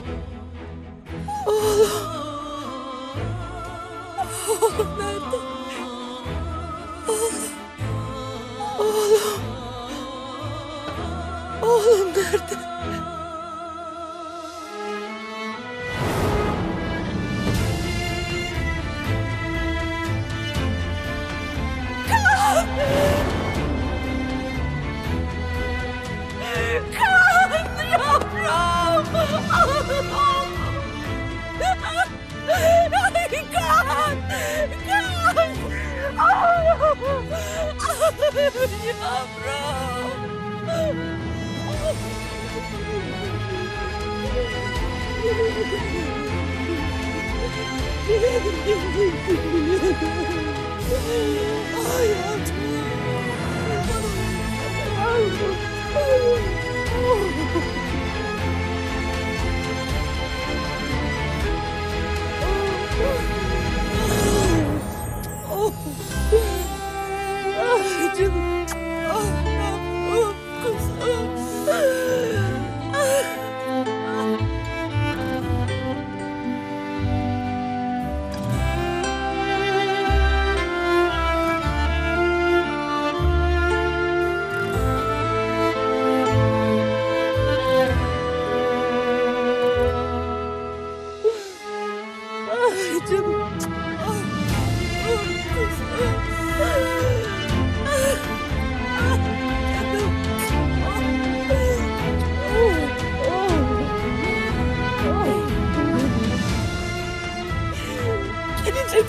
Oğlum. Oğlum nerede? Oğlum. Oğlum. Oğlum nerede? Kaan! Kaan yavrum! Ay Kaan! Kaan! Yavrum! Hayatım! Oh.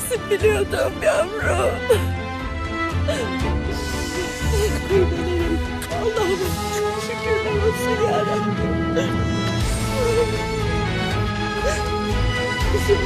gelirsin biliyordum yavrum. Allah'ım çok şükürler olsun yarabbim. Kızım.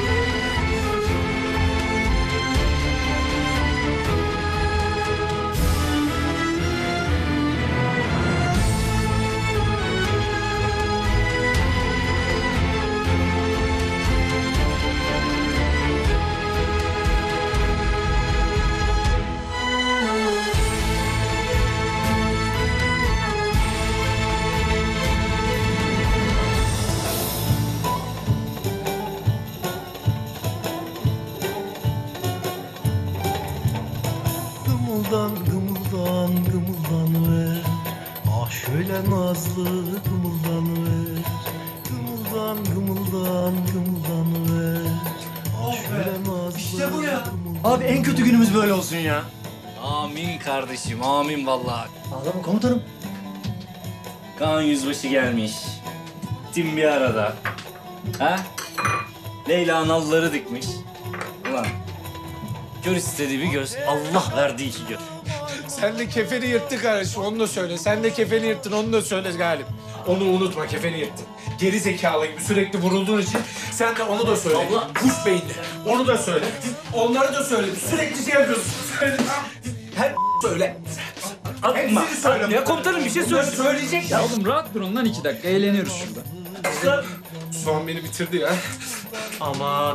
Gımıldan gımıldan gımıldan ver. Ah şöyle nazlı gımıldan ver. Gımıldan gımıldan gımıldan ver. Ah şöyle nazlı. İşte bu ya. Abi en kötü günümüz böyle olsun ya. Amin kardeşim, amin vallahi. Ağlama komutanım. Kaan Yüzbaşı gelmiş. Tim bir arada. Ha? Leyla nalları dikmiş. Ulan. Gör istediği bir göz. Allah verdiği iki göz. Sen de kefeni yırttın kardeşim, onu da söyle. Sen de kefeni yırttın, onu da söyle Galip. Onu unutma, kefeni yırttın. Geri zekalı gibi sürekli vurulduğun için sen de onu da söyle. Abla. Kuş beyinli. Onu da söyle. Onları da söyle. Sürekli şey yapıyorsun. Her söyle. Atma. Hepsini söyle. Ya komutanım bir şey söyle. Söyleyecek. Ya oğlum rahat durun lan iki dakika. Eğleniyoruz şurada. Soğan beni bitirdi ya. Aman.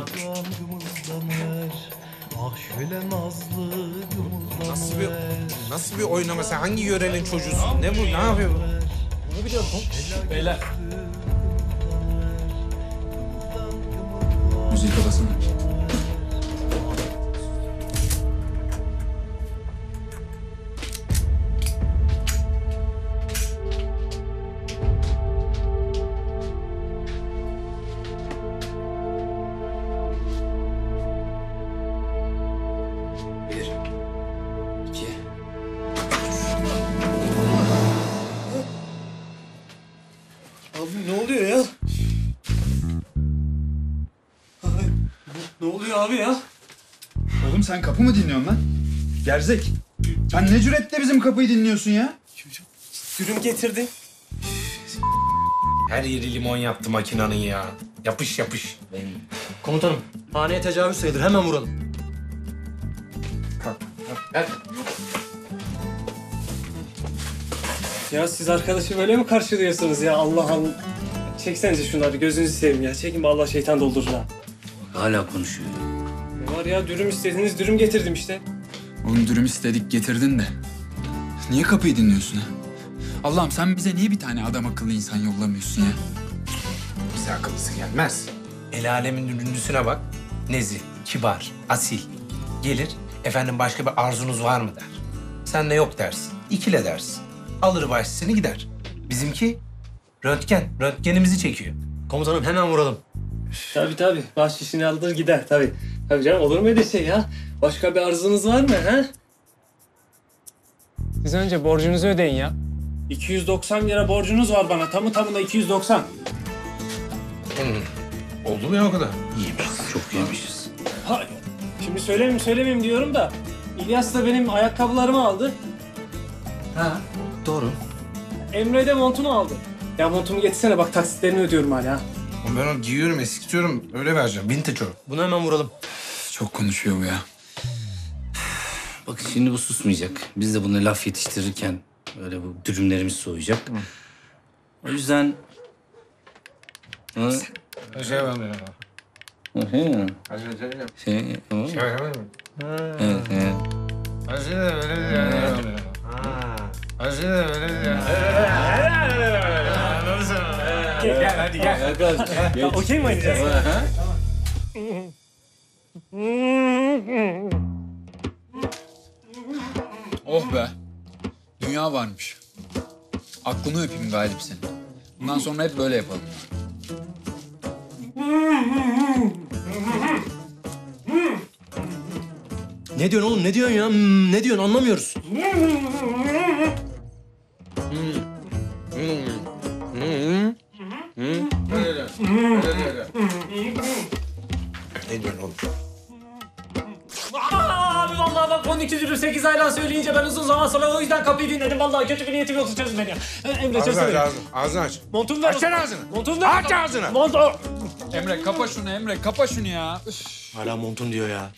Ah şöyle nazlı gımıldan Nasıl bir, nasıl bir oynama? Sen hangi yörenin çocuğusun? Ne bu? Ne yapıyor bu? Bunu biliyorum komutanım. Beyler. Müzik odasına. Abi ne oluyor ya? Abi, ne oluyor abi ya? Oğlum sen kapı mı dinliyorsun lan? Gerzek. Sen ne cüretle bizim kapıyı dinliyorsun ya? Dürüm getirdi. Her yeri limon yaptı makinanın ya. Yapış yapış. Komutanım, haneye tecavüz sayılır. Hemen vuralım. Gel. Ya siz arkadaşı böyle mi karşılıyorsunuz ya? Allah Allah. Çeksenize şunları, gözünüzü seveyim ya. Çekin be, Allah şeytan doldurur ha. Hala konuşuyor. Ne var ya, dürüm istediniz, dürüm getirdim işte. Oğlum dürüm istedik getirdin de. Niye kapıyı dinliyorsun ha? Allah'ım sen bize niye bir tane adam akıllı insan yollamıyorsun ya? Bize akıllısı gelmez. El alemin ünlüsüne bak. Nezih, kibar, asil. Gelir, efendim başka bir arzunuz var mı der. Sen de yok dersin. İkile dersin. Alır başsını gider. Bizimki röntgen. Röntgenimizi çekiyor. Komutanım hemen vuralım. Tabii tabii. Baş şişini alır gider tabii. Tabii canım, olur mu öyle şey ya? Başka bir arzunuz var mı ha? Siz önce borcunuzu ödeyin ya. iki yüz doksan lira borcunuz var bana. Tamı tamına iki yüz doksan. Hmm. Oldu mu ya o kadar? Yemişiz, çok yemişiz. Ha, şimdi söylemeyeyim söylemeyeyim diyorum da İlyas da benim ayakkabılarımı aldı. Ha, doğru. Emre de montumu aldı. Ya montumu getirsene, bak taksitlerini ödüyorum hala. Ben onu giyiyorum, eskitiyorum. Öyle vereceğim. Vintage o. Bunu hemen vuralım. Çok konuşuyor bu ya. Bakın şimdi bu susmayacak. Biz de buna laf yetiştirirken öyle bu dürümlerimiz soğuyacak. O yüzden... Ha? Şey yapalım ya. Hı. Şey... o. Şey yapalım mı? Evet, evet. Hacı da böyle diyor. Hacı da böyle diyor. Gel hadi gel. Okey mi oynayacağız? Oh be. Dünya varmış. Aklını öpeyim Galip senin. Bundan sonra hep böyle yapalım. Ne diyorsun oğlum? Ne diyorsun ya? Hmm, ne diyorsun? Anlamıyoruz. Ne diyorsun oğlum? dürüm sekiz ayran söyleyince ben uzun zaman sonra o yüzden kapıyı dinledim. Vallahi kötü bir niyetim yoktu, çözün beni ya. Emre çözün beni. Ağzını, ağzını aç. Montumu ver. Açsana ağzını. Montumu ver. Aç ağzını. Montu. Emre kapa şunu Emre, kapa şunu ya. Üf. Hala montun diyor ya.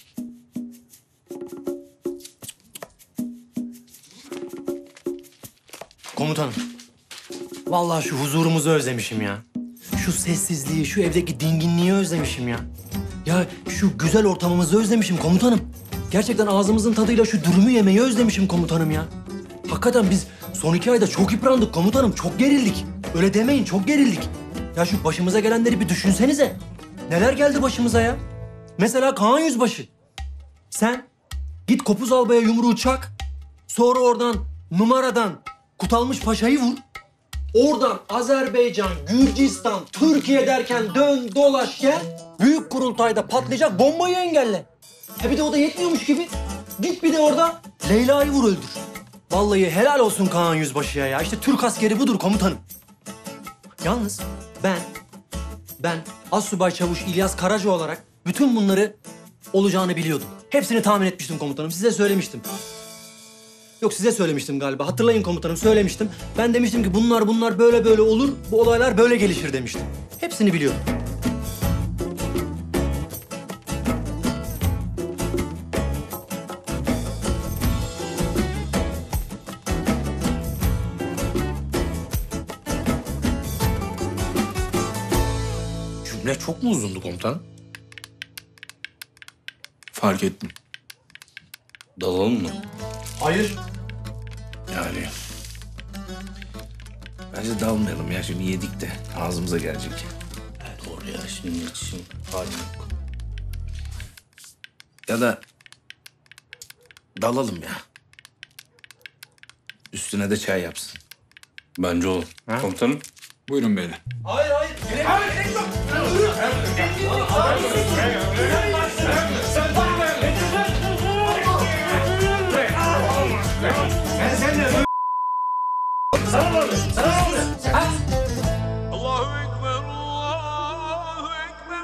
Komutanım. Vallahi şu huzurumuzu özlemişim ya. Şu sessizliği, şu evdeki dinginliği özlemişim ya. Ya şu güzel ortamımızı özlemişim komutanım. Gerçekten ağzımızın tadıyla şu dürümü yemeyi özlemişim komutanım ya. Hakikaten biz son iki ayda çok yıprandık komutanım, çok gerildik. Öyle demeyin, çok gerildik. Ya şu başımıza gelenleri bir düşünsenize. Neler geldi başımıza ya? Mesela Kaan Yüzbaşı. Sen git Kopuz Albay'a yumruğu çak. Sonra oradan numaradan Kutalmış Paşa'yı vur. Oradan Azerbaycan, Gürcistan, Türkiye derken dön dolaş gel. Büyük kurultayda patlayacak bombayı engelle. Ha bir de o da yetmiyormuş gibi. Git bir de orada Leyla'yı vur öldür. Vallahi helal olsun Kaan Yüzbaşı'ya ya. İşte Türk askeri budur komutanım. Yalnız ben, ben Assubay Çavuş İlyas Karaca olarak bütün bunları olacağını biliyordum. Hepsini tahmin etmiştim komutanım. Size söylemiştim. Yok size söylemiştim galiba. Hatırlayın komutanım, söylemiştim. Ben demiştim ki bunlar bunlar böyle böyle olur, bu olaylar böyle gelişir demiştim. Hepsini biliyordum. Cümle çok mu uzundu komutanım? Fark ettim. Dalalım mı? Hayır. Yani... Bence dalmayalım ya. Şimdi yedik de ağzımıza gelecek. Doğru ya, şimdi iletişim halim yok. Ya da dalalım ya. Üstüne de çay yapsın. Bence olur. Komutanım. Buyurun beyler. Hayır hayır. Hayır. Ben seninle... Sana ne oluyor? Sana ne oluyor? Ha? Allahu Ekber, Allahu Ekber.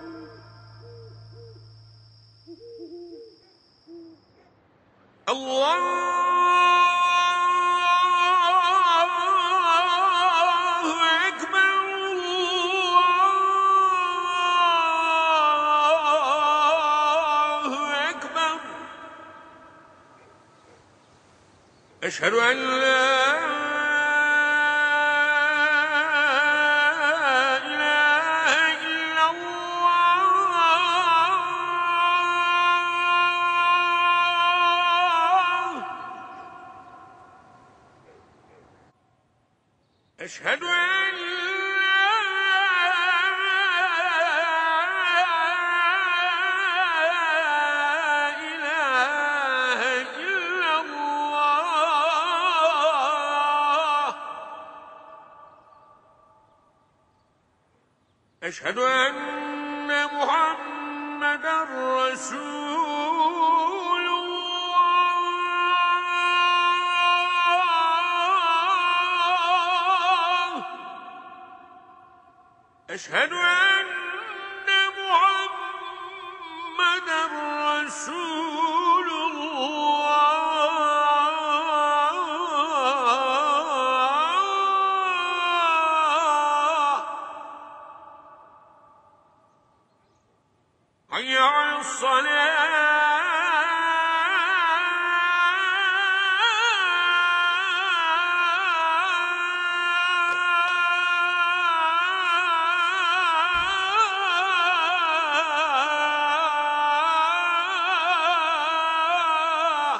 Allahu Ekber, Allahu Ekber. Eşhedü en la أشهد أن لا إله إلا الله أشهد أن محمدًا رسول أشهد أن محمدًا رسول الله حي على الصلاة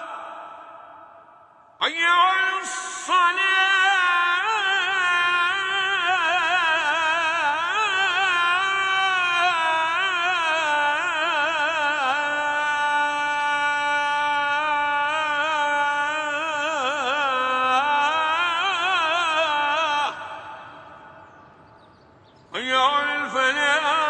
حي على الصلاة حي على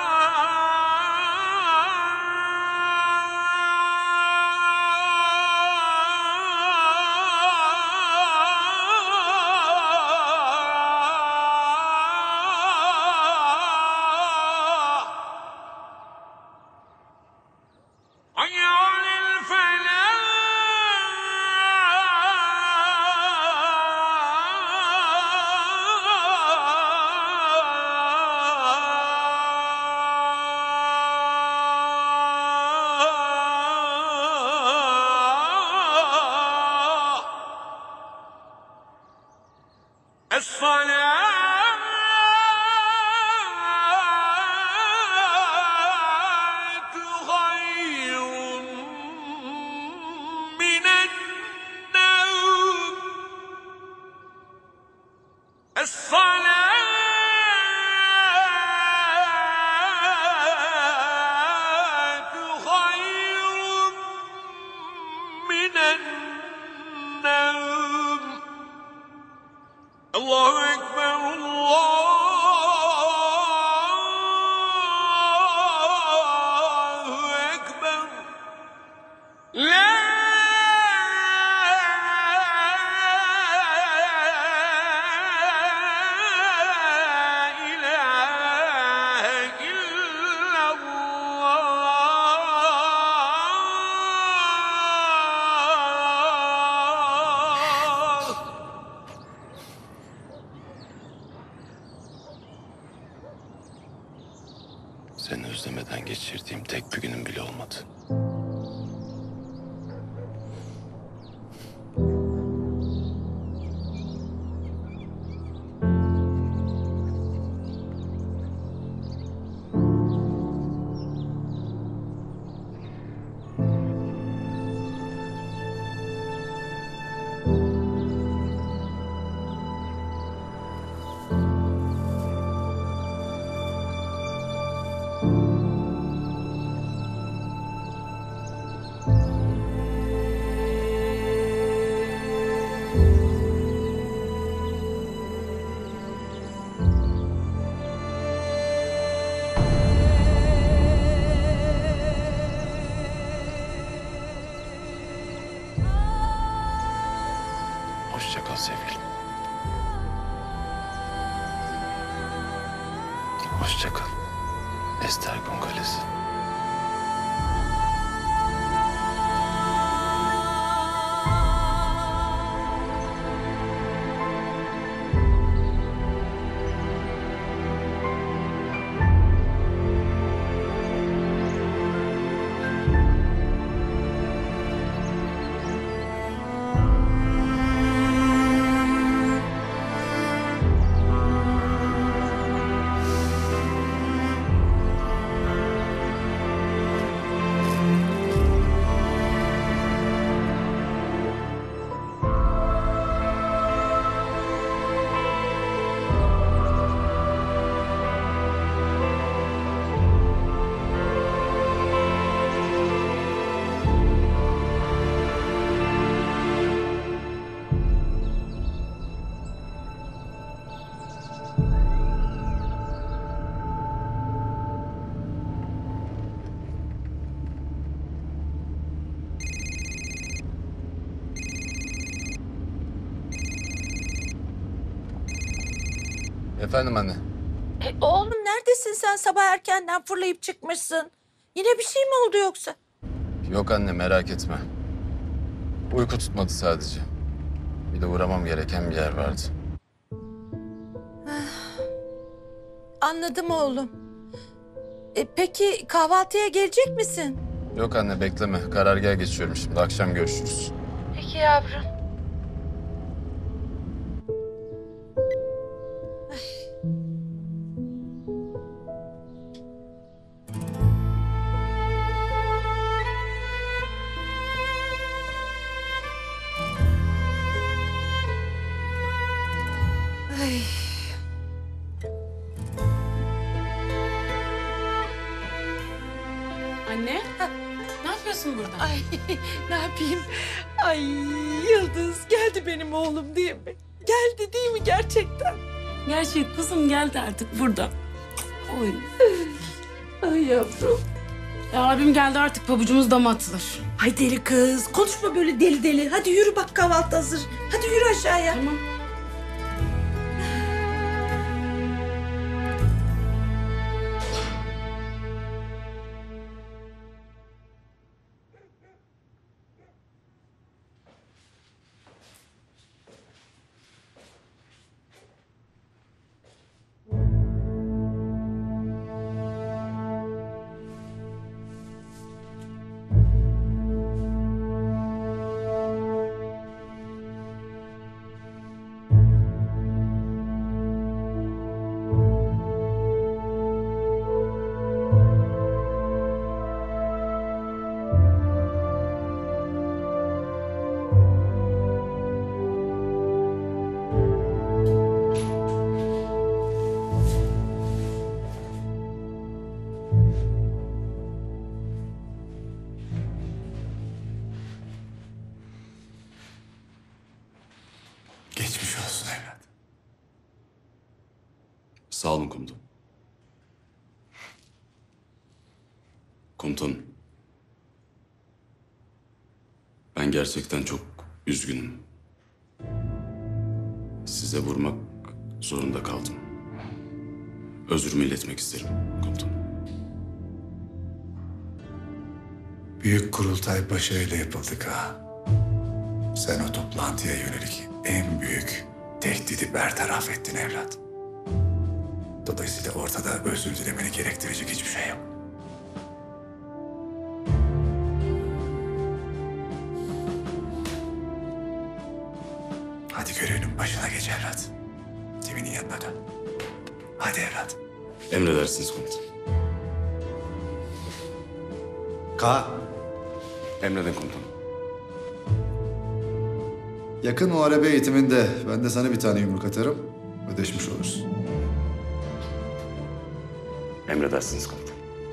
الفلاح حي على الفلاح Seni özlemeden geçirdiğim tek bir günüm bile olmadı. Hoşça kal sevgilim. Hoşça kal. Estergon Kalesi. Efendim anne. E, oğlum neredesin sen? Sabah erkenden fırlayıp çıkmışsın. Yine bir şey mi oldu yoksa? Yok anne merak etme. Uyku tutmadı sadece. Bir de uğramam gereken bir yer vardı. Anladım oğlum. E, peki kahvaltıya gelecek misin? Yok anne bekleme. Karargaha geçiyorum şimdi. Akşam görüşürüz. Peki yavrum. Ay. Anne, ne yapıyorsun burada? Ay ne yapayım? Ay Yıldız geldi benim oğlum değil mi? Geldi değil mi gerçekten? Gerçek kızım geldi artık burada. Oy. Ay yavrum. Ya abim geldi artık pabucumuz dama atılır. Ay deli kız konuşma böyle deli deli. Hadi yürü bak kahvaltı hazır. Hadi yürü aşağıya. Tamam. Geçmiş olsun evlat. Sağ olun komutan. Komutanım. Ben gerçekten çok üzgünüm. Size vurmak zorunda kaldım. Özrümü iletmek isterim komutanım. Büyük kurultay başarıyla yapıldık ha. Sen o toplantıya yönelik en büyük tehdidi bertaraf ettin evlat. Dolayısıyla ortada özür dilemeni gerektirecek hiçbir şey yok. Hadi görevinin başına geç evlat. Timinin yanına dön. Hadi evlat. Emredersiniz komutanım. Ka. Emredin komutanım. Yakın muharebe eğitiminde ben de sana bir tane yumruk atarım. Ödeşmiş olursun. Emredersiniz komutanım.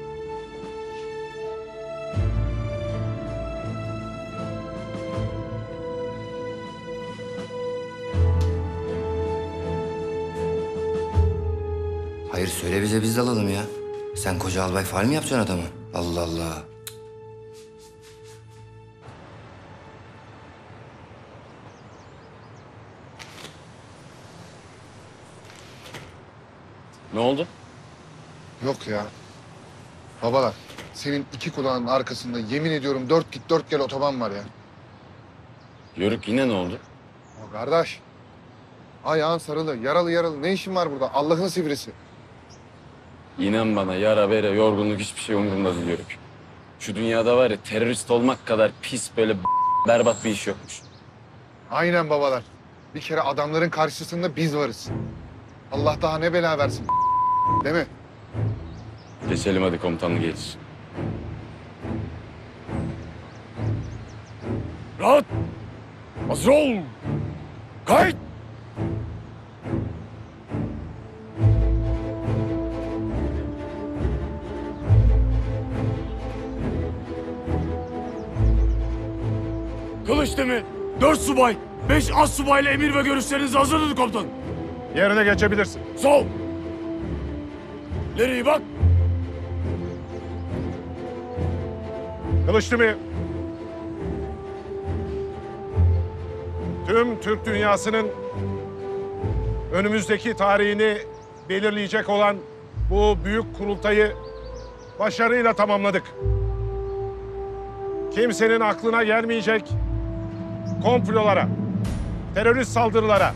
Hayır söyle bize biz de alalım ya. Sen koca albay faal mi yapacaksın adamı? Allah Allah. Ne oldu? Yok ya. Babalar, senin iki kulağının arkasında yemin ediyorum dört git dört gel otoban var ya. Yörük yine ne oldu? O kardeş. Ayağın sarılı, yaralı yaralı. Ne işin var burada? Allah'ın sivrisi. İnan bana yara bere yorgunluk hiçbir şey umurumda değil Yörük. Şu dünyada var ya terörist olmak kadar pis böyle berbat bir iş yokmuş. Aynen babalar. Bir kere adamların karşısında biz varız. Allah daha ne bela versin. Değil mi? Geçelim hadi komutanlık geç. Rahat. Hazır ol. Kayıt. Kılıçdemir, dört subay, beş az subayla emir ve görüşleriniz hazırdır komutan. Yerine geçebilirsin. Sol. İleriye bak. Kılıçdemir. Tüm Türk dünyasının önümüzdeki tarihini belirleyecek olan bu büyük kurultayı başarıyla tamamladık. Kimsenin aklına gelmeyecek komplolara, terörist saldırılara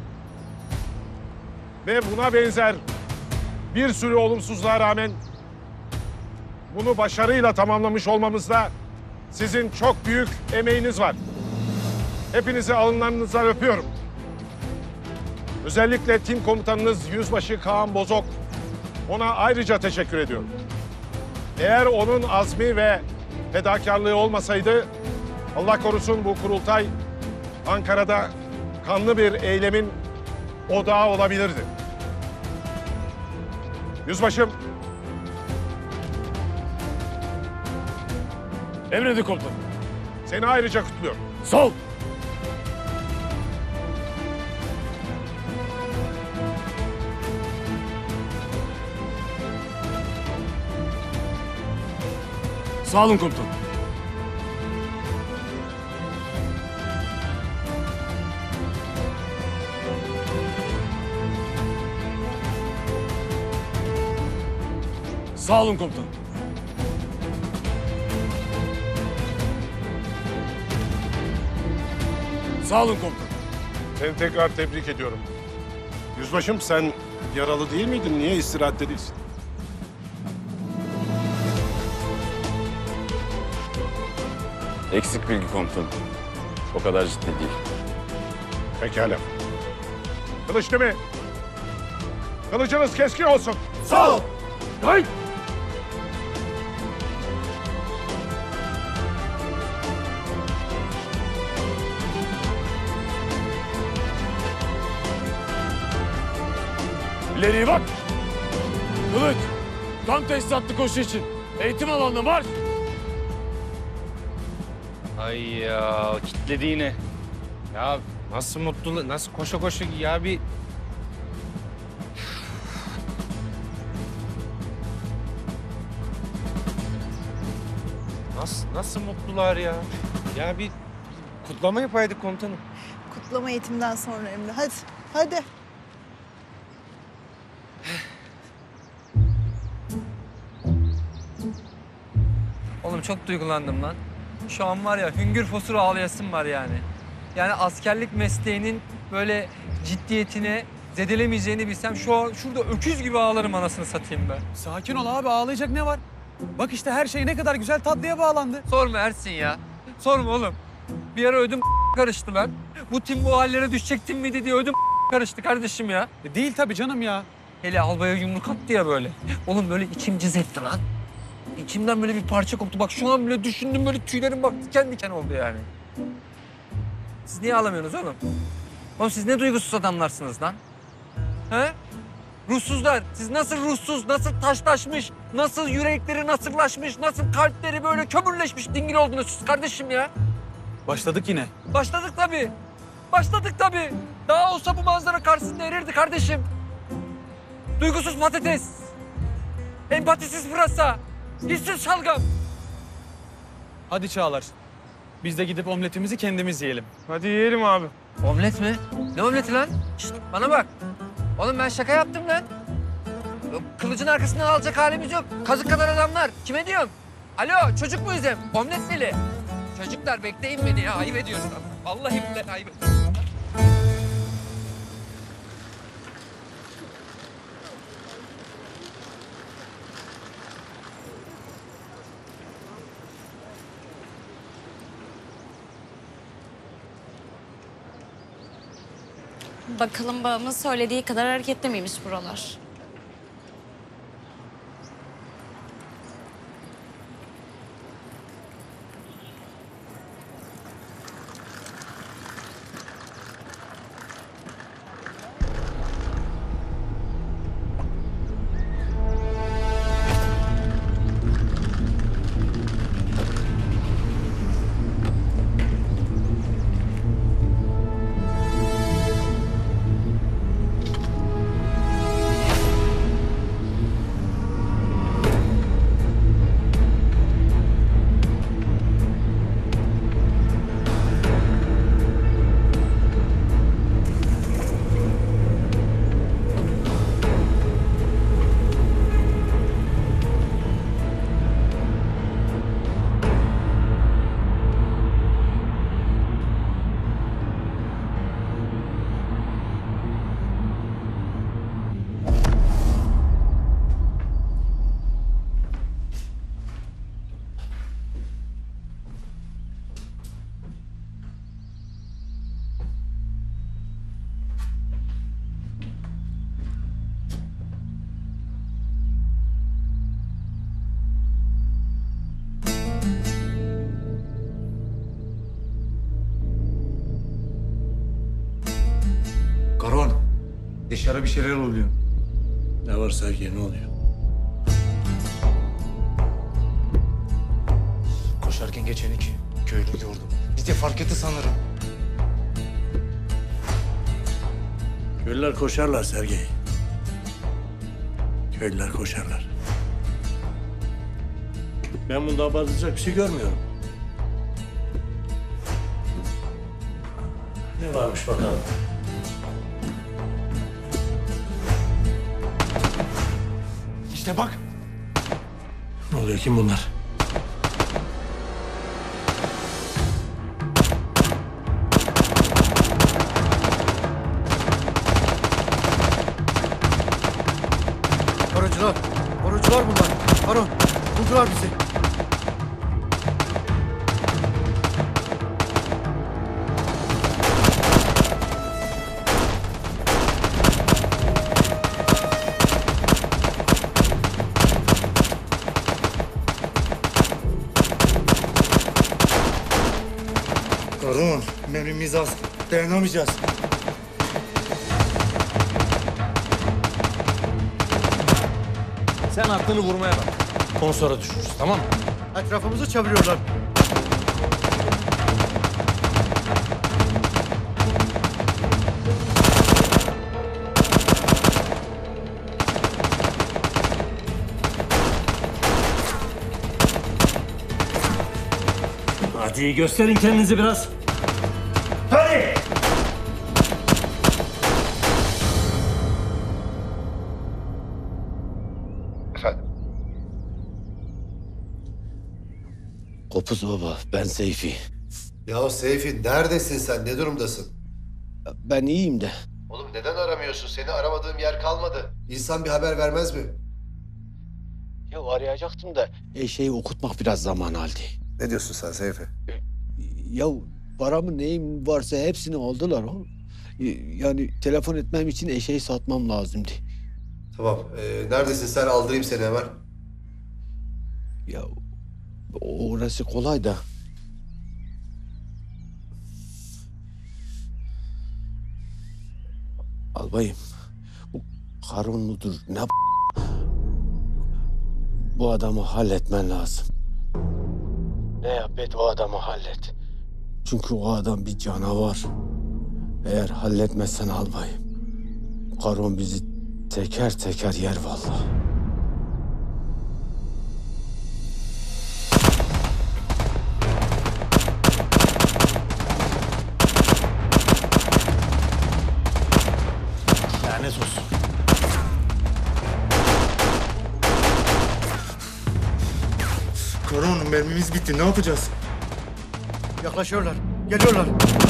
ve buna benzer bir sürü olumsuzluğa rağmen bunu başarıyla tamamlamış olmamızda sizin çok büyük emeğiniz var. Hepinizi alınlarınızdan öpüyorum. Özellikle tim komutanınız Yüzbaşı Kaan Bozok. Ona ayrıca teşekkür ediyorum. Eğer onun azmi ve fedakarlığı olmasaydı Allah korusun bu kurultay Ankara'da kanlı bir eylemin odağı olabilirdi. Yüzbaşım. Emredin komutanım. Seni ayrıca kutluyorum. Sol. Sağ olun komutanım. Sağ olun komutanım. Sağ olun komutanım. Seni tekrar tebrik ediyorum. Yüzbaşım sen yaralı değil miydin? Niye istirahatte değilsin? Eksik bilgi komutanım. O kadar ciddi değil. Pekala. Kılıçdemir. Kılıcınız keskin olsun. Sağ ol. Hayır. İleriye bak. Kılıç. Tam tesisatlı koşu için. Eğitim alanına marş. Ay ya kitledi yine. Ya nasıl mutlu, nasıl koşa koşa ya bir... Nasıl, nasıl mutlular ya? Ya bir kutlama yapaydık komutanım. Kutlama eğitimden sonra Emre. Hadi, hadi. Oğlum çok duygulandım lan. Şu an var ya hüngür fosur ağlayasım var yani. Yani askerlik mesleğinin böyle ciddiyetine, zedelemeyeceğini bilsem şu an şurada öküz gibi ağlarım anasını satayım be. Sakin ol abi, ağlayacak ne var? Bak işte her şey ne kadar güzel tatlıya bağlandı. Sorma Ersin ya. Sorma oğlum. Bir ara ödüm karıştı lan. Bu tim bu hallere düşecek tim miydi diye ödüm karıştı kardeşim ya. E değil tabii canım ya. Hele albaya yumruk attı ya böyle. Oğlum böyle içim cız etti lan. İçimden böyle bir parça koptu. Bak şu an bile düşündüm böyle tüylerim bak diken diken oldu yani. Siz niye ağlamıyorsunuz oğlum? Oğlum siz ne duygusuz adamlarsınız lan? He? Ruhsuzlar. Siz nasıl ruhsuz, nasıl taşlaşmış, nasıl yürekleri nasırlaşmış, nasıl kalpleri böyle kömürleşmiş dingil oldunuz siz kardeşim ya. Başladık yine. Başladık tabii. Başladık tabii. Daha olsa bu manzara karşısında erirdi kardeşim. Duygusuz patates. Empatisiz pırasa. Hissiz şalgam. Hadi Çağlar. Biz de gidip omletimizi kendimiz yiyelim. Hadi yiyelim abi. Omlet mi? Ne omleti lan? Şişt, bana bak. Oğlum ben şaka yaptım lan. Kılıcın arkasından alacak halimiz yok. Kazık kadar adamlar. Kime diyorum? Alo çocuk muyuz hem? Omlet neli? Çocuklar bekleyin beni ya. Ayıp ediyorsun. Vallahi billahi ayıp ediyorsun. Bakalım babamın söylediği kadar hareketli miymiş buralar? Karon, dışarı bir şeyler oluyor. Ne var Sergen, ne oluyor? Koşarken geçeni ki köylü gördüm. Biz de fark etti sanırım. Köylüler koşarlar Sergey. Köylüler koşarlar. Ben bunda abartacak bir şey görmüyorum. Ne varmış bakalım? İşte bak. Ne oluyor, kim bunlar? Korucular, korucular bunlar. Baron, buldular bizi. Baron, memnuniyet az. Dayanamayacağız. Sen aklını vurmaya bak. Onu sonra düşürürüz, tamam mı? Etrafımızı çeviriyorlar. Hadi gösterin kendinizi biraz. Hadi! Efendim? Kopuz baba, ben Seyfi. Ya Seyfi neredesin sen? Ne durumdasın? Ben iyiyim de. Oğlum Neden aramıyorsun? Seni aramadığım yer kalmadı. İnsan bir haber vermez mi? Ya arayacaktım da eşeği okutmak biraz zaman aldı. Ne diyorsun sen Seyfi? Ya paramın neyim varsa hepsini aldılar oğlum. Yani telefon etmem için eşeği satmam lazımdı. Tamam. Ee, neredesin sen? Aldırayım seni hemen. Ya orası kolay da. Albayım, bu Karun mudur ne b- bu adamı halletmen lazım. Ne yap et o adamı hallet. Çünkü o adam bir canavar. Eğer halletmezsen albayım, Karun bizi teker teker yer vallahi. Lanet olsun. Karun mermimiz bitti. Ne yapacağız? Yaklaşıyorlar, geliyorlar.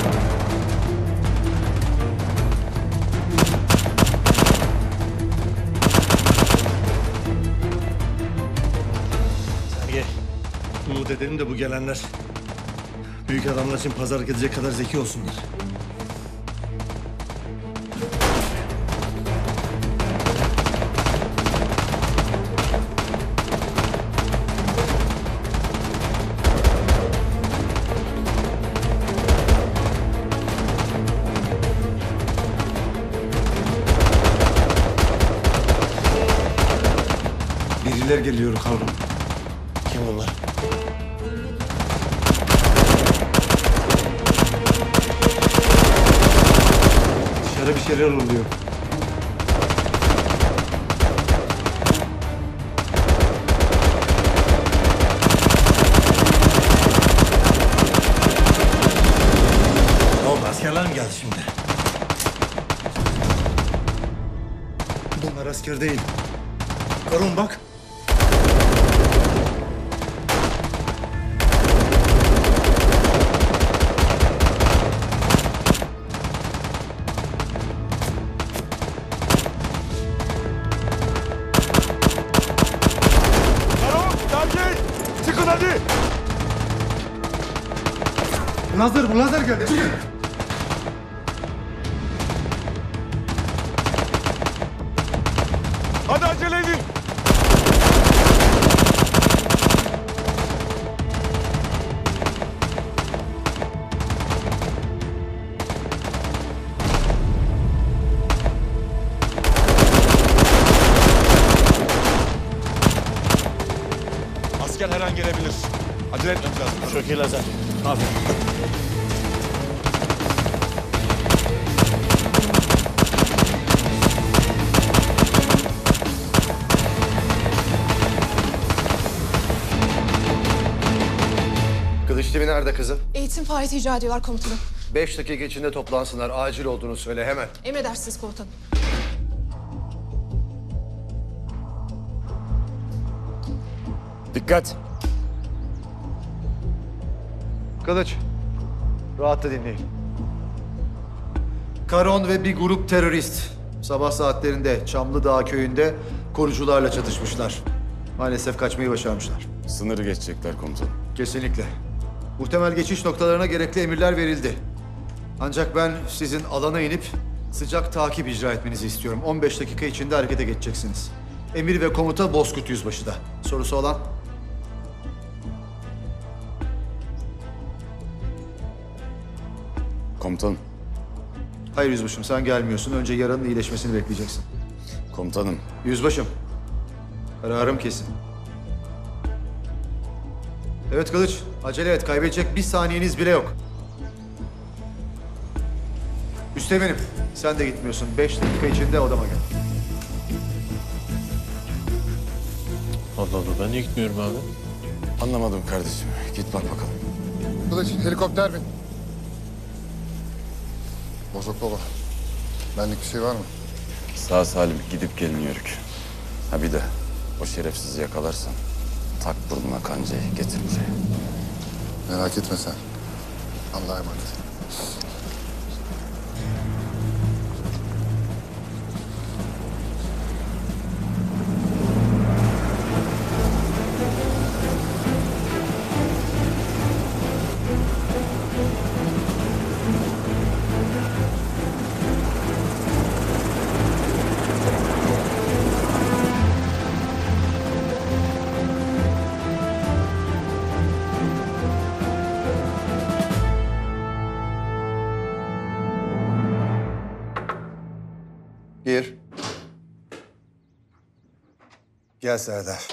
Sergey, umut edelim de bu gelenler büyük adamlar için pazarlık edecek kadar zeki olsunlar. Birileri geliyor Karun. Kim bunlar? Dışarı bir şeyler oluyor. Ne oldu? Askerler mi geldi şimdi? Bunlar asker değil. Karun bak. Çıkın hadi! Lazer bu, lazer geldi. Çıkın. Hadi acele edin! Asker her an gelebilir. Acele etmemiz lazım. Çok iyi lazer. Aferin. Kılıç Timi nerede kızım? Eğitim faaliyeti icra ediyorlar komutanım. Beş dakika içinde toplansınlar. Acil olduğunu söyle hemen. Emredersiniz komutanım. Dikkat. Kılıç, rahatla dinleyin. Karon ve bir grup terörist sabah saatlerinde Çamlıdağ köyünde korucularla çatışmışlar. Maalesef kaçmayı başarmışlar. Sınırı geçecekler komutanım. Kesinlikle. Muhtemel geçiş noktalarına gerekli emirler verildi. Ancak ben sizin alana inip sıcak takip icra etmenizi istiyorum. on beş dakika içinde harekete geçeceksiniz. Emir ve komuta Bozkurt Yüzbaşı'da. Sorusu olan? Komutanım. Hayır yüzbaşım, sen gelmiyorsun. Önce yaranın iyileşmesini bekleyeceksin. Komutanım. Yüzbaşım, kararım kesin. Evet Kılıç, acele et. Kaybedecek bir saniyeniz bile yok. Üsteğmenim, sen de gitmiyorsun. Beş dakika içinde odama gel. Allah Allah, ben niye gitmiyorum abi? Anlamadım kardeşim. Git bak bakalım. Kılıç, helikopter bin. Bozok baba. Benlik bir şey var mı? Sağ salim gidip gelin Yörük. Ha bir de o şerefsizi yakalarsan tak burnuna kancayı getir buraya. Merak etme sen. Allah'a emanet. Gel Serdar.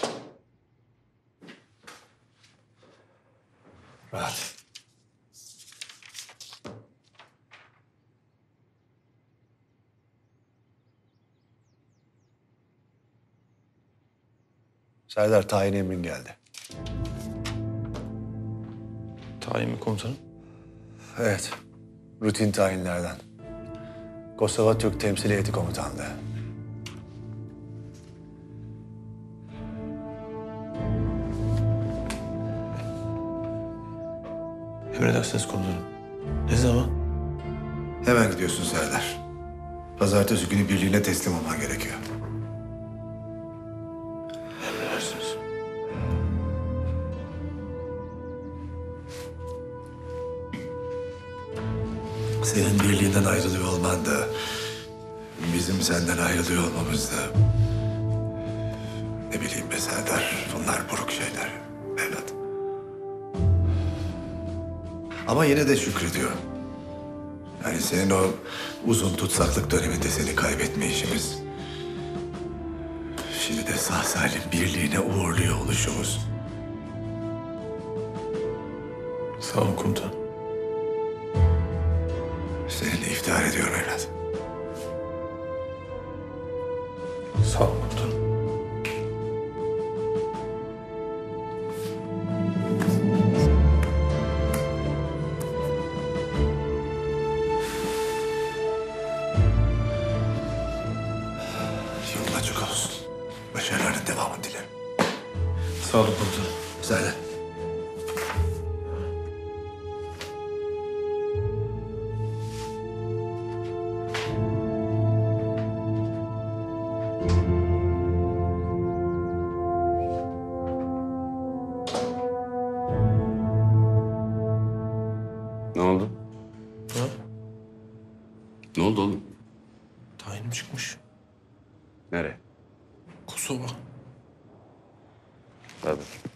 Rahat. Serdar, tayin emrin geldi. Tayin mi komutanım? Evet. Rutin tayinlerden. Kosova Türk Temsiliyeti Komutanlığı. Emredersiniz komutanım. Ne zaman? Hemen gidiyorsun Serdar. Pazartesi günü birliğine teslim olman gerekiyor. Emredersiniz. Senin birliğinden ayrılıyor olman da, bizim senden ayrılıyor olmamız da... Ne bileyim be Serdar, bunlar buruk şeyler evlat. Ama yine de şükrediyorum. Yani senin o uzun tutsaklık döneminde seni kaybetme işimiz... Şimdi de sağ salim birliğine uğurluyor oluşumuz. Sağ olun komutanım. Seninle iftihar ediyorum evlat. Sağ olun komutanım. Yolun açık olsun. Başarıların devamını dilerim. Sağ olun komutanım. Söyle. Ne oldu? Ha? Ne oldu oğlum? Tayinim çıkmış. Nereye? Kosova. Hadi.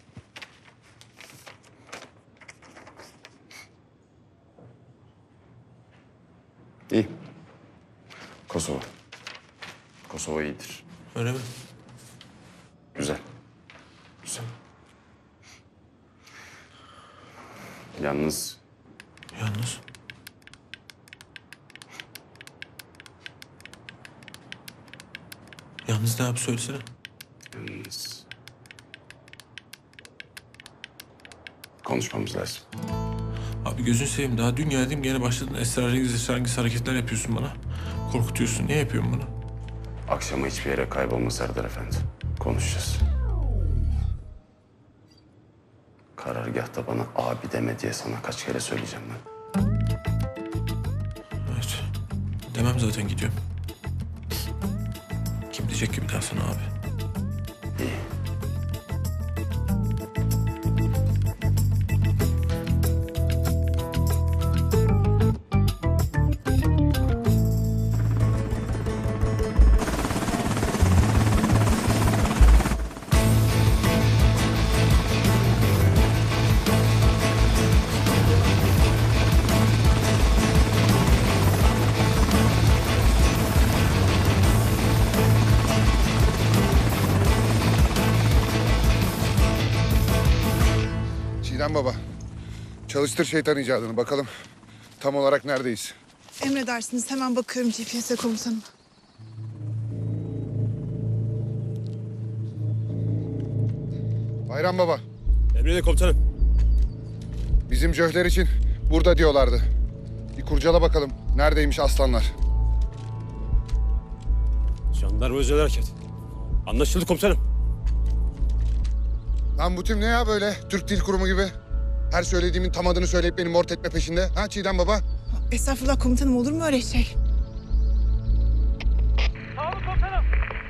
İyi. Kosova. Kosova iyidir. Öyle mi? Güzel. Güzel. Yalnız Yalnız. Yalnız ne yap söylesene. Yalnız konuşmamız lazım. Abi gözünü seveyim, daha dün geldim gene başladın esrarengiz esrarengiz hareketler yapıyorsun bana. Korkutuyorsun. Niye yapıyorsun bunu? Akşama hiçbir yere kaybolma Serdar Efendi. Konuşacağız. Karargâhta bana abi deme diye sana kaç kere söyleyeceğim ben. Evet. Demem zaten gidiyorum. Kim diyecek ki bir daha sana abi? İyi. Çiğdem baba, çalıştır şeytan icadını. Bakalım tam olarak neredeyiz? Emredersiniz. Hemen bakıyorum G P S'e komutanım. Bayram baba, Emredin komutanım. bizim cöhler için burada diyorlardı. Bir kurcala bakalım. Neredeymiş aslanlar? Jandarma özel hareket. Anlaşıldı komutanım. Lan bu tim ne ya böyle? Türk Dil Kurumu gibi. Her söylediğimin tam adını söyleyip beni mort etme peşinde. Ha Çiğdem baba? Estağfurullah komutanım, olur mu öyle şey? Sağ olun komutanım.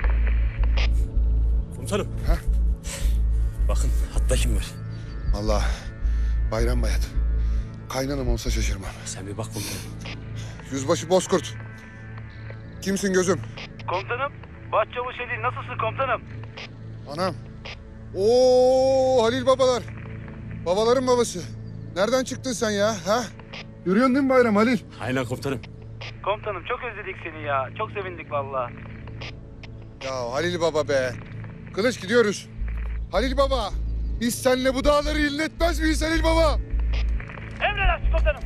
Komutanım. Ha? Bakın hatta kim var? Allah. Bayram Bayat. Kaynanam olsa şaşırmam. Sen bir bak komutanım. Yüzbaşı Bozkurt. Kimsin gözüm? Komutanım, Başçavuş Halil nasılsın komutanım? Anam. Oo Halil babalar. Babaların babası. Nereden çıktın sen ya? Ha? Görüyorsun değil mi Bayram Halil? Aynen komutanım. Komutanım çok özledik seni ya. Çok sevindik vallahi. Ya Halil baba be. Kılıç gidiyoruz. Halil Baba, biz seninle bu dağları inletmez miyiz Halil Baba? Emredersiniz komutanım.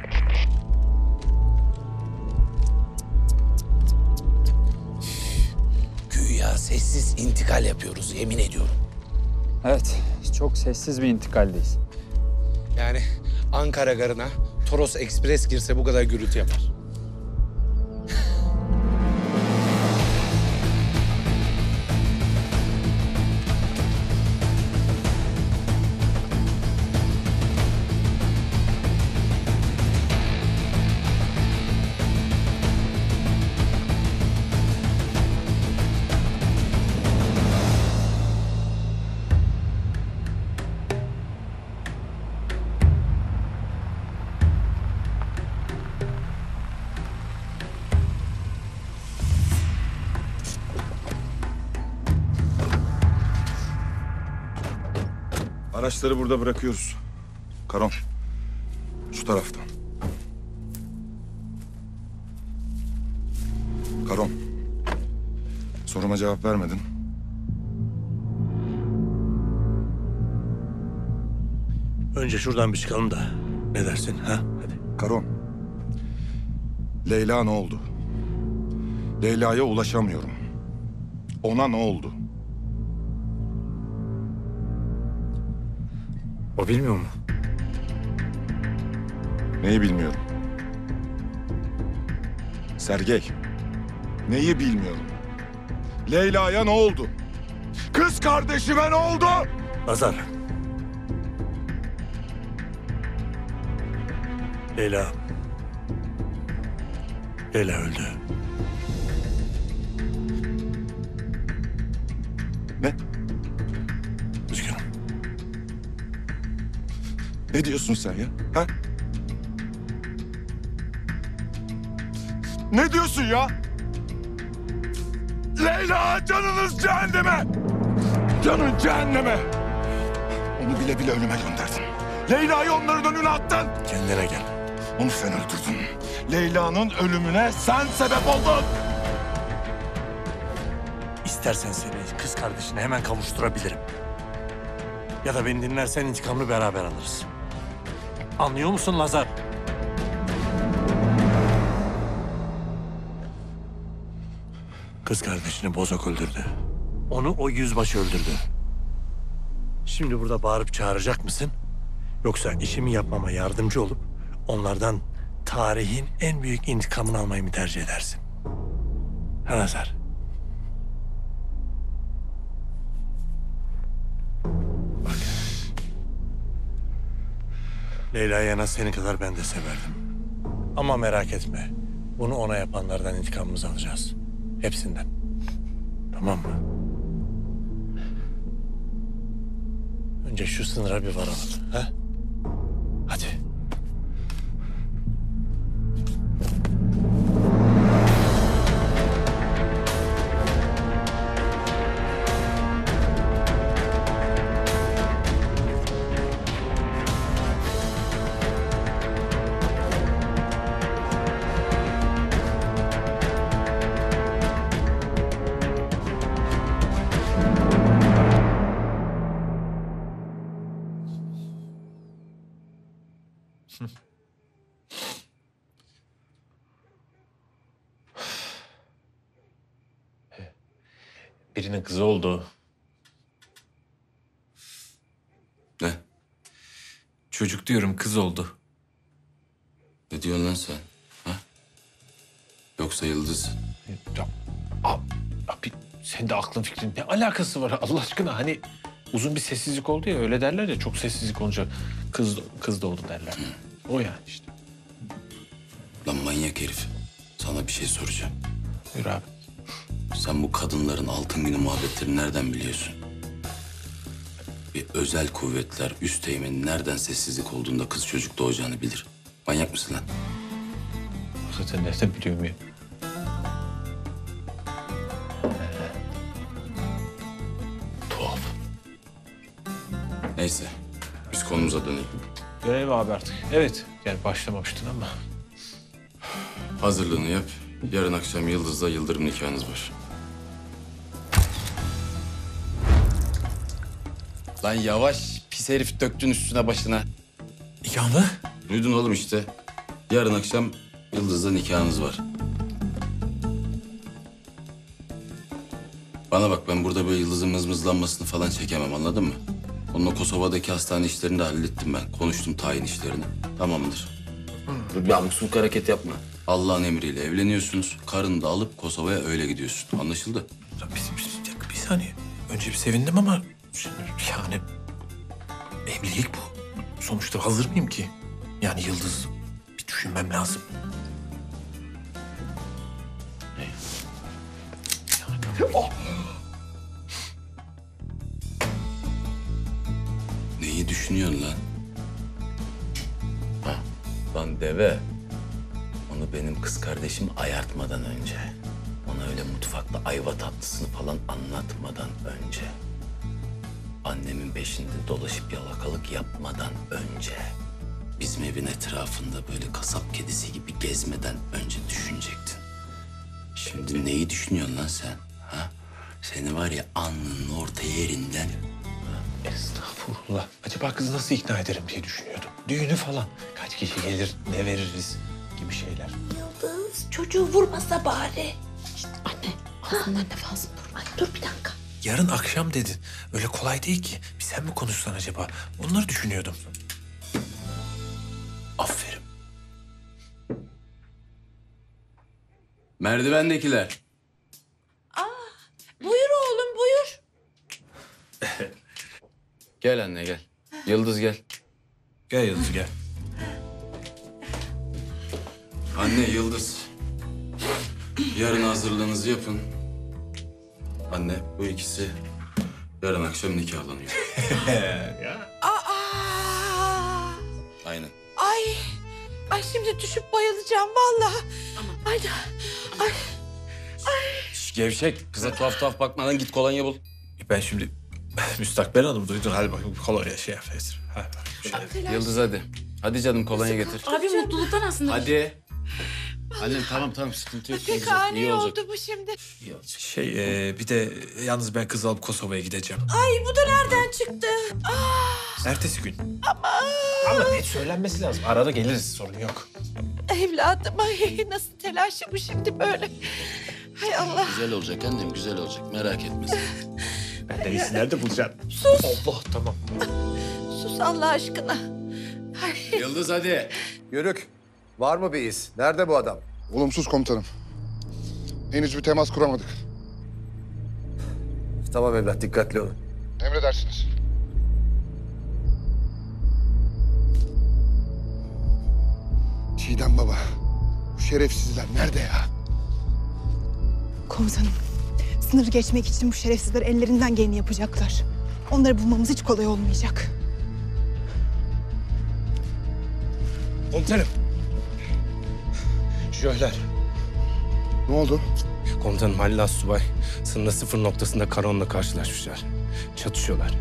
Güya sessiz intikal yapıyoruz yemin ediyorum. Evet, çok sessiz bir intikaldeyiz. Yani Ankara garına Toros Express girse bu kadar gürültü yapar. Araçları burada bırakıyoruz. Karon, şu taraftan. Karon, soruma cevap vermedin. Önce şuradan bir çıkalım da ne dersin ha? Hadi. Karon, Leyla ne oldu? Leyla'ya ulaşamıyorum. Ona ne oldu? O bilmiyor mu? Neyi bilmiyorum? Sergey, neyi bilmiyorum? Leyla'ya ne oldu? Kız kardeşime ne oldu? Nazar. Leyla. Leyla öldü. Ne? Üzgünüm. Ne diyorsun sen ya? Ha? Ne diyorsun ya? Leyla canınız cehenneme! Canın cehenneme! Onu bile bile ölüme gönderdin. Leyla'yı onların önüne attın. Kendine gel. Onu sen öldürdün. Leyla'nın ölümüne sen sebep oldun. İstersen seni kız kardeşine hemen kavuşturabilirim. Ya da beni dinlersen intikamını beraber alırız. Anlıyor musun Lazar? Kız kardeşini Bozok öldürdü. Onu o yüzbaşı öldürdü. Şimdi burada bağırıp çağıracak mısın? Yoksa işimi yapmama yardımcı olup onlardan tarihin en büyük intikamını almayı mı tercih edersin? Ha Lazar? Bak. Leyla'yı en az senin kadar ben de severdim. Ama merak etme. Bunu ona yapanlardan intikamımızı alacağız. Hepsinden. Tamam mı? Önce şu sınıra bir varalım. Ha? Hadi. Birinin kızı oldu. Ne? Çocuk diyorum, kız oldu. Ne diyorsun lan sen? Ha? Yoksa Yıldız? Ya, abi, abi senin de aklın fikrin ne alakası var Allah aşkına? Hani uzun bir sessizlik oldu ya, öyle derler ya, çok sessizlik olunca kız kız doğdu derler. O yani işte. Lan manyak herif. Sana bir şey soracağım. Buyur abi. Sen bu kadınların altın günü muhabbetlerini nereden biliyorsun? Bir özel kuvvetler üst teğmenin nereden sessizlik olduğunda kız çocuk doğacağını bilir. Manyak mısın lan? Zaten nereden biliyorum ya? Tuhaf. Neyse. Biz konumuza dönelim. Dönelim abi artık. Evet. Yani başlamamıştın ama. Hazırlığını yap. Yarın akşam Yıldız'la Yıldırım nikahınız var. Lan yavaş, pis herif döktün üstüne başına. Nikah mı? Duydun oğlum işte. Yarın akşam Yıldız'la nikahınız var. Bana bak, ben burada böyle Yıldız'ın mızmızlanmasını falan çekemem, anladın mı? Onun o Kosova'daki hastane işlerini de hallettim ben. Konuştum tayin işlerini. Tamamdır. Dur bir abuk subuk hareket yapma. Allah'ın emriyle evleniyorsunuz. Karını da alıp Kosova'ya öyle gidiyorsun. Anlaşıldı? Bizim bir, bir saniye. Önce bir sevindim ama yani evlilik bu. Sonuçta hazır mıyım ki? Yani Yıldız, bir düşünmem lazım. Oh! Neyi düşünüyorsun lan? Ha, lan deve. Onu benim kız kardeşim ayartmadan önce, ona öyle mutfakta ayva tatlısını falan anlatmadan önce, annemin peşinde dolaşıp yalakalık yapmadan önce, bizim evin etrafında böyle kasap kedisi gibi gezmeden önce düşünecektin. Şimdi neyi düşünüyorsun lan sen? Ha? Seni var ya alnının orta yerinden... Estağfurullah. Acaba kızı nasıl ikna ederim diye düşünüyordum. Düğünü falan. Kaç kişi gelir, ne veririz gibi şeyler. Yıldız, çocuğu vurmasa bari. İşte anne, ağzından laf alsın dur. Ay, dur bir dakika. Yarın akşam dedin. Öyle kolay değil ki. Bir sen mi konuşsan acaba? Onları düşünüyordum. Aferin. Merdivendekiler. Aa, buyur oğlum, buyur. Gel anne gel. Yıldız gel. Gel Yıldız gel. Anne Yıldız. Yarın hazırlığınızı yapın. Anne bu ikisi yarın akşam nikahlanıyor. Aa, Aynen. ay, ay şimdi düşüp bayılacağım vallahi. Ay, ay, ay. Şş, gevşek. Kıza tuhaf tuhaf bakmadan git kolonya bul. Ben şimdi müstakbel hanım duydun. Hadi bakayım kolonya şey yap. Şey. Yıldız hadi. Hadi canım kolonya getir. Abi mutluluktan aslında. Hadi. Anne tamam tamam sıkıntı yok. Pek ani oldu bu şimdi. Şey e, bir de yalnız ben kızı alıp Kosova'ya gideceğim. Ay bu da nereden çıktı? Aa, Ertesi gün. aman. Ama net söylenmesi lazım. Arada geliriz, sorun yok. Evladım, ay nasıl telaşı bu şimdi böyle. Hay Allah. Güzel olacak annem güzel olacak merak etme sen. Ben iyisi nerede bulacağım? Sus. Allah tamam. Sus Allah aşkına. Ay. Yıldız hadi. Yörük. Var mı bir iz? Nerede bu adam? Olumsuz komutanım. Henüz bir temas kuramadık. Tamam evlat, dikkatli olun. Emredersiniz. Çiğdem baba, bu şerefsizler nerede ya? Komutanım, sınırı geçmek için bu şerefsizler ellerinden geleni yapacaklar. Onları bulmamız hiç kolay olmayacak. Komutanım. Şöhler. Ne oldu? Komutanım Halil Assubay sınırda sıfır noktasında Karon'la karşılaşmışlar. Çatışıyorlar.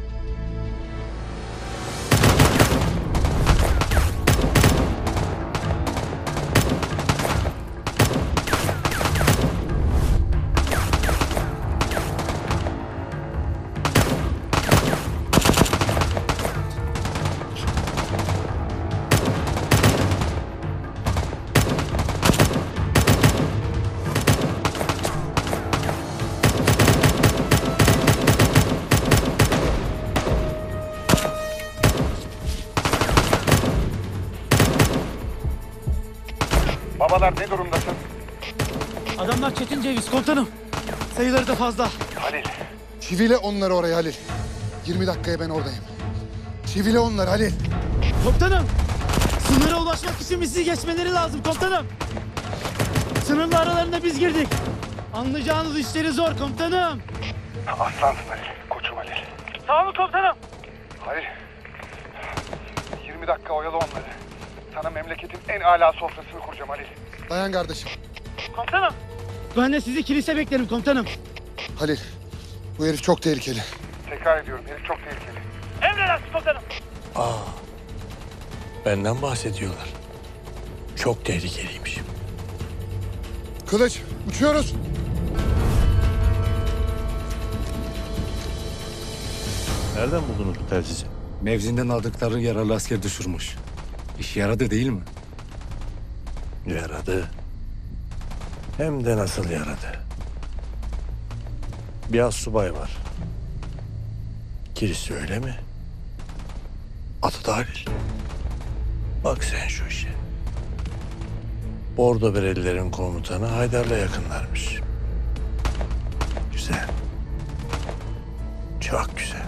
Babalar ne durumdasın? Adamlar çetin ceviz komutanım. Sayıları da fazla. Halil. Çivile onları oraya Halil. yirmi dakikaya ben oradayım. Çivile onları Halil. Komutanım. Sınıra ulaşmak için bizi geçmeleri lazım komutanım. Sınırla aralarında biz girdik. Anlayacağınız işleri zor komutanım. Aslansın Halil. Koçum Halil. Sağ olun komutanım. Halil. yirmi dakika oyalı onları. Sana memleketin en âlâ sofrasını kuracağım Halil. Dayan kardeşim. Komutanım. Ben de sizi kilise beklerim komutanım. Halil, bu herif çok tehlikeli. Tekrar ediyorum herif çok tehlikeli. Emredersiniz komutanım. Aa, benden bahsediyorlar. Çok tehlikeliymiş. Kılıç, uçuyoruz. Nereden buldunuz bu telsizi? Mevzinden aldıkları yaralı asker düşürmüş. İşe yaradı değil mi? Yaradı. Hem de nasıl yaradı. Bir astsubay var. Kirisi öyle mi? Adı da Halil. Bak sen şu işe. Bordo Berelilerin komutanı Haydar'la yakınlarmış. Güzel. Çok güzel.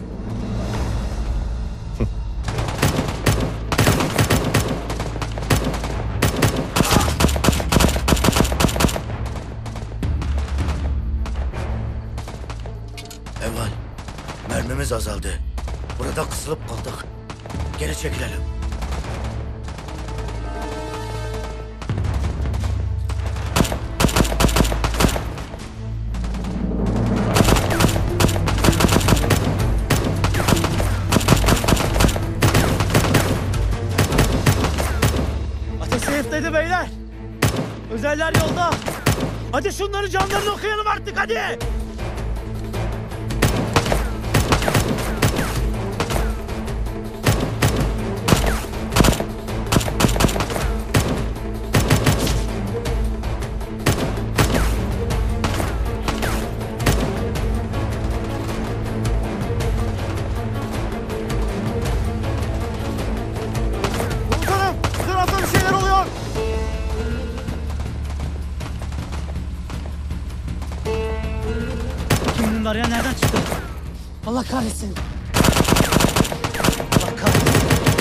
Eval, mermimiz azaldı. Burada kısılıp kaldık. Geri çekilelim. Ateş zayıfladı beyler. Özeller yolda. Hadi şunları canlarını okuyalım artık hadi. Komutanım, bu tarafta bir şeyler oluyor. Kim bunlar ya? Nereden çıktı? Allah kahretsin. Allah kahretsin.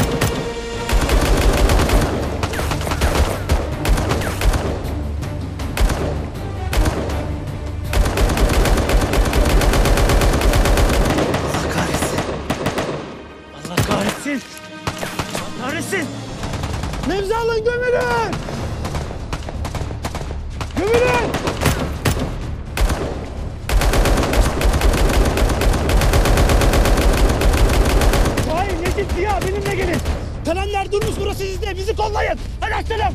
Allah kahretsin. Allah kahretsin. Allah kahretsin. Nevzi alın, gömülün. Gömülün. Hayır, Necip, Ziya benimle gelin. Törenler durmuş, burası sizde. Bizi kollayın. Hadi açalım.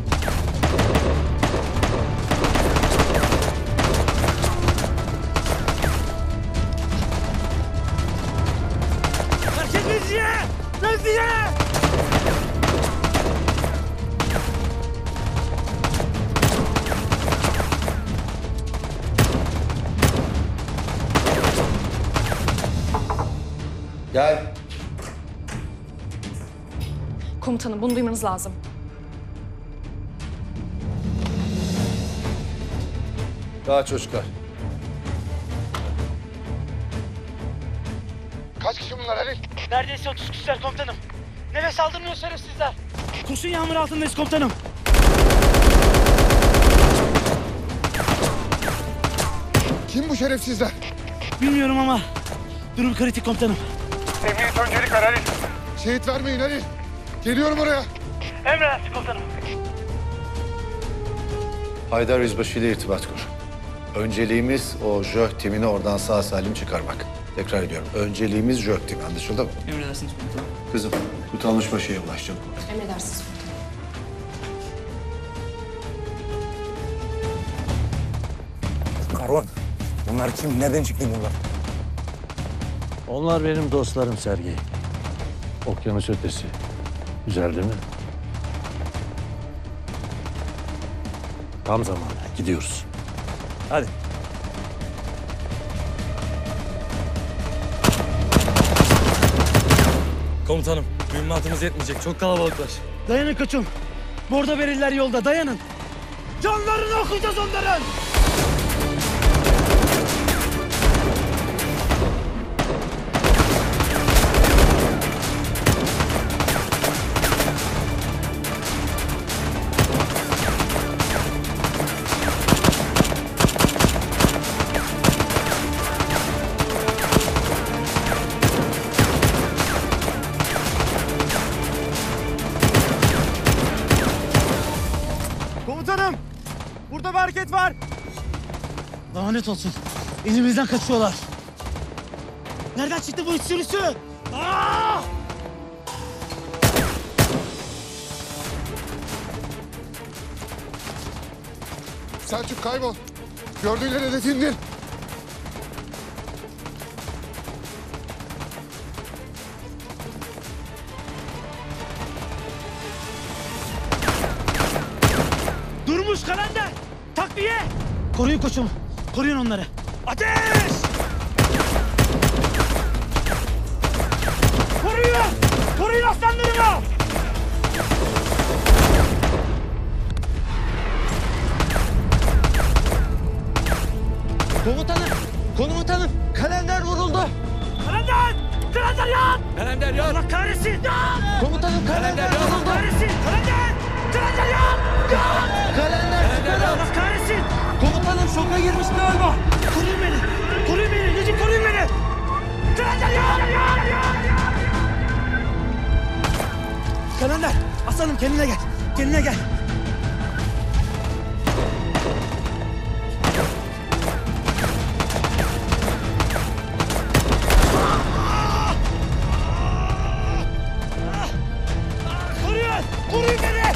Herkes Nevzi'ye! Nevzi'ye! Gel. Komutanım bunu duymanız lazım. Daha çocuklar. Kaç kişi bunlar Halil? Neredeyse otuz kişiler komutanım. Nefes aldırmıyor şerefsizler. Kurşun yağmur altındayız komutanım. Kim bu şerefsizler? Bilmiyorum ama durum kritik komutanım. Emniyet öncelik ver Halil. Şehit vermeyin Halil. Geliyorum oraya. Emredersiniz komutanım. Haydar Yüzbaşı ile irtibat kur. Önceliğimiz o J Ö H timini oradan sağ salim çıkarmak. Tekrar ediyorum. Önceliğimiz J Ö H timi. Anlaşıldı mı? Emredersiniz komutanım. Kızım, tutanmış başıya ulaş çabuk. Emredersiniz komutanım. Karvan, bunlar kim? Nereden çıktı bunlar? Onlar benim dostlarım Sergey. Okyanus ötesi. Güzel değil mi? Tam zamanı. Gidiyoruz. Hadi. Komutanım, mühimmatımız yetmeyecek. Çok kalabalıklar. Dayanın koçum. Bordo Bereliler yolda. Dayanın. Canlarını okuyacağız onların. Komutanım, burada bir hareket var. Lanet olsun. Elimizden kaçıyorlar. Nereden çıktı bu iç sürüsü? Aa! Selçuk kaybol. Gördüğün hedefi indir. Koruyun koçum. Koruyun onları. Ateş! Koruyun! Koruyun aslanlarımı! Komutanım, komutanım. Kalender vuruldu. Kalender! Kalender yan! Kalender yan! Allah kahretsin! Yan! Komutanım kalender Allah vuruldu. kahretsin! Kalender! Kalender yan! Yan! Kalender Kalender Allah kahretsin! Komutanım şoka girmiş galiba. Koruyun beni! Koruyun beni! Necip koruyun beni! Kalender yan! Yan! Yan! Kalender, aslanım kendine gel. Kendine gel. Koruyun! Koruyun beni!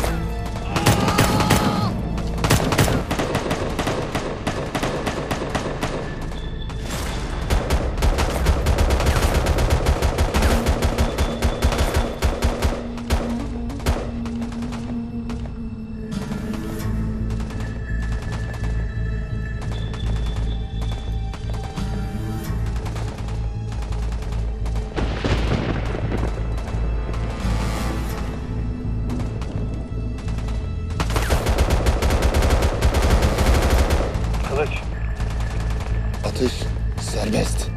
Kılıç. Atış serbest.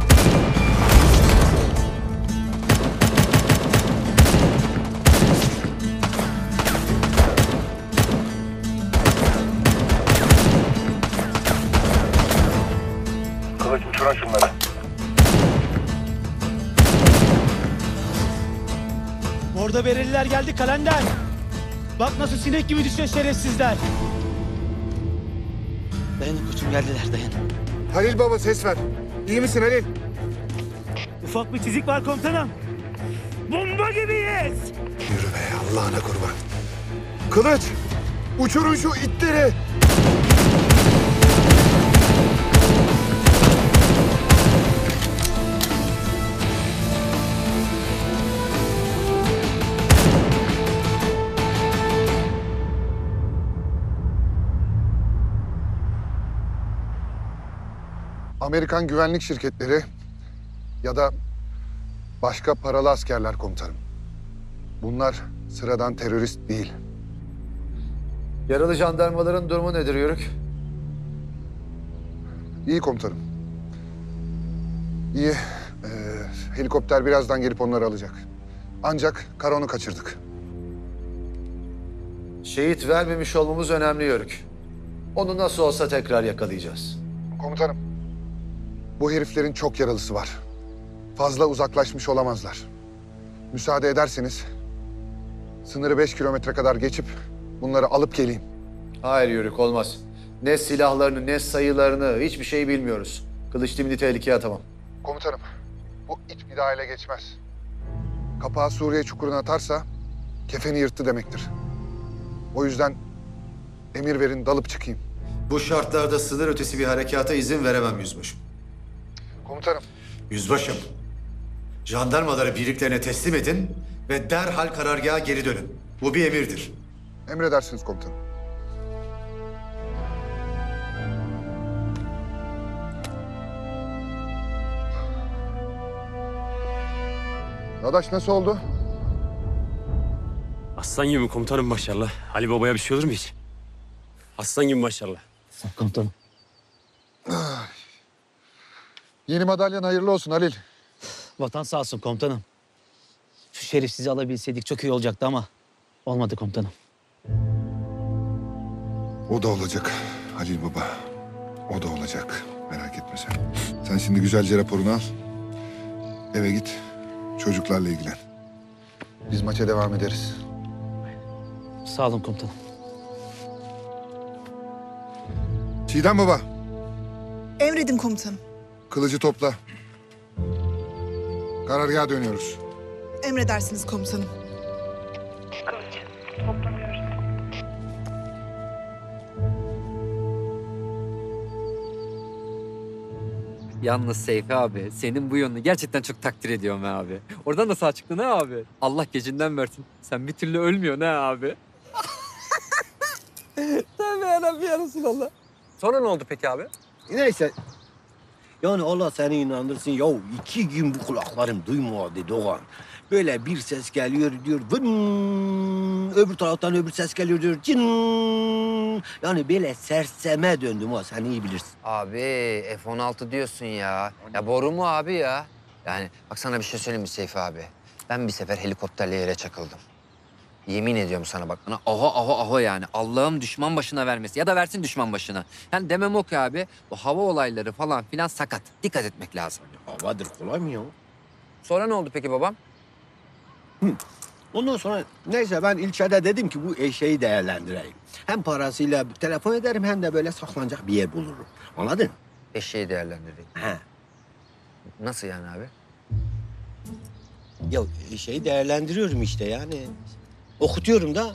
Kılıç uçuran şunları. Orada bereliler geldi Kalender. Bak nasıl sinek gibi düşüyor şerefsizler. Dayanın koçum geldiler dayanın. Halil baba ses ver. İyi misin Halil? Ufak bir çizik var komutanım. Bomba gibiyiz! Yürü be Allah'ına kurban. Kılıç! Uçurun şu itleri! Amerikan güvenlik şirketleri ya da başka paralı askerler komutanım. Bunlar sıradan terörist değil. Yaralı jandarmaların durumu nedir Yörük? İyi komutanım. İyi. Ee, helikopter birazdan gelip onları alacak. Ancak Karon'u kaçırdık. Şehit vermemiş olmamız önemli Yörük. Onu nasıl olsa tekrar yakalayacağız. Komutanım, bu heriflerin çok yaralısı var. Fazla uzaklaşmış olamazlar. Müsaade ederseniz sınırı beş kilometre kadar geçip bunları alıp geleyim. Hayır Yörük olmaz. Ne silahlarını ne sayılarını hiçbir şey bilmiyoruz. Kılıç timini tehlikeye atamam. Komutanım, bu it bir daha ele geçmez. Kapağı Suriye çukuruna atarsa kefeni yırttı demektir. O yüzden emir verin dalıp çıkayım. Bu şartlarda sınır ötesi bir harekata izin veremem yüzbaşım. Komutanım. Yüzbaşım, jandarmaları birliklerine teslim edin ve derhal karargaha geri dönün. Bu bir emirdir. Emredersiniz komutanım. Dadaş nasıl oldu? Aslan gibi komutanım maşallah. Ali Baba'ya bir şey olur mu hiç? Aslan gibi maşallah. Komutanım. Yeni madalyan hayırlı olsun Halil. Vatan sağ olsun komutanım. Şu şerefsizi alabilseydik çok iyi olacaktı ama olmadı komutanım. O da olacak Halil Baba. O da olacak. Merak etme sen. Sen şimdi güzelce raporunu al. Eve git. Çocuklarla ilgilen. Biz maça devam ederiz. Sağ olun komutanım. Çiğdem Baba. Emredin komutanım. Kılıcı topla. Karargaha dönüyoruz. Emredersiniz komutanım. Kılıç, toplanıyoruz. Yalnız Seyfi abi, senin bu yönünü gerçekten çok takdir ediyorum ha abi. Oradan da sağ çıktın ha abi. Allah gecinden versin. Sen bir türlü ölmüyorsun ha abi. Tövbe yarabbim ya Resulallah. Sonra ne oldu peki abi? Neyse. Yani Allah seni inandırsın. Ya iki gün bu kulaklarım duymadı Doğan. Böyle bir ses geliyor diyor. Vın, öbür taraftan öbür ses geliyor diyor. Cın. Yani böyle serseme döndüm ha. Sen iyi bilirsin. Abi F on altı diyorsun ya. Ya boru mu abi ya? Yani bak sana bir şey söyleyeyim mi Seyfi abi? Ben bir sefer helikopterle yere çakıldım. Yemin ediyorum sana bak. Bana aho aho aho yani. Allah'ım düşman başına vermesi. Ya da versin düşman başına. Yani demem o ki abi. Bu hava olayları falan filan sakat. Dikkat etmek lazım. Havadır kolay mı ya? Sonra ne oldu peki babam? Ondan sonra neyse ben ilçede dedim ki bu eşeği değerlendireyim. Hem parasıyla telefon ederim hem de böyle saklanacak bir yer bulurum. Anladın? Eşeği değerlendirdik. He. Nasıl yani abi? Ya eşeği değerlendiriyorum işte yani. Okutuyorum da.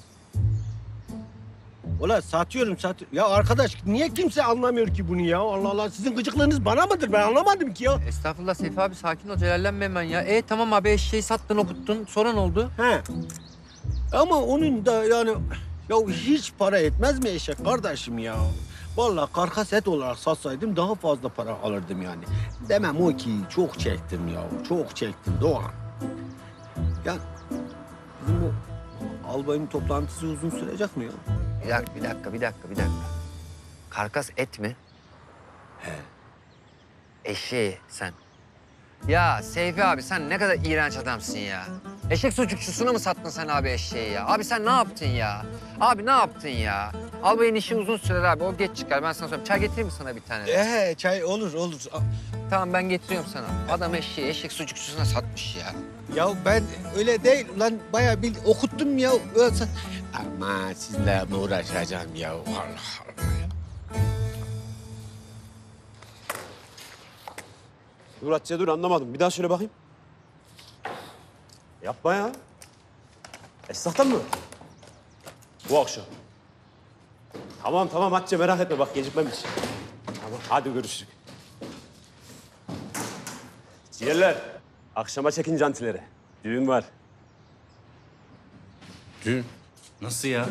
Ulan satıyorum satıyorum. Ya arkadaş niye kimse anlamıyor ki bunu ya? Allah Allah sizin gıcıklığınız bana mıdır? Ben anlamadım ki ya. Estağfurullah Seyfi abi sakin ol celallenme hemen ya. E tamam abi eşeği sattın okuttun sonra ne oldu? He. Ama onun da yani ya hiç para etmez mi eşek kardeşim ya? Vallahi karkas et olarak satsaydım daha fazla para alırdım yani. Demem o ki çok çektim ya. Çok çektim Doğan. Ya bizim o albayın toplantısı uzun sürecek mi ya? Bir dakika, bir dakika, bir dakika, bir dakika. Karkas et mi? He. Eşeği sen. Ya Seyfi abi sen ne kadar iğrenç adamsın ya. Eşek sucukçusuna mı sattın sen abi eşeği ya? Abi sen ne yaptın ya? Abi ne yaptın ya? Albayın işi uzun sürer abi. O geç çıkar. Ben sana söyleyeyim. Çay getireyim mi sana bir tane? Ee, çay olur olur. Tamam ben getiriyorum sana. Adam eşeği eşek sucukçusuna satmış ya. Ya ben öyle değil lan bayağı bir okuttum ya. Ama sizle mi uğraşacağım ya? Allah Allah. Dur Hatice dur anlamadım. Bir daha söyle bakayım. Yapma ya. Esnaftan mı? Bu akşam. Tamam tamam Hatice merak etme bak gecikmem hiç. Tamam hadi görüşürüz. Ciğerler. Akşama çekin cantilere. Düğün var. Düğün? Nasıl ya?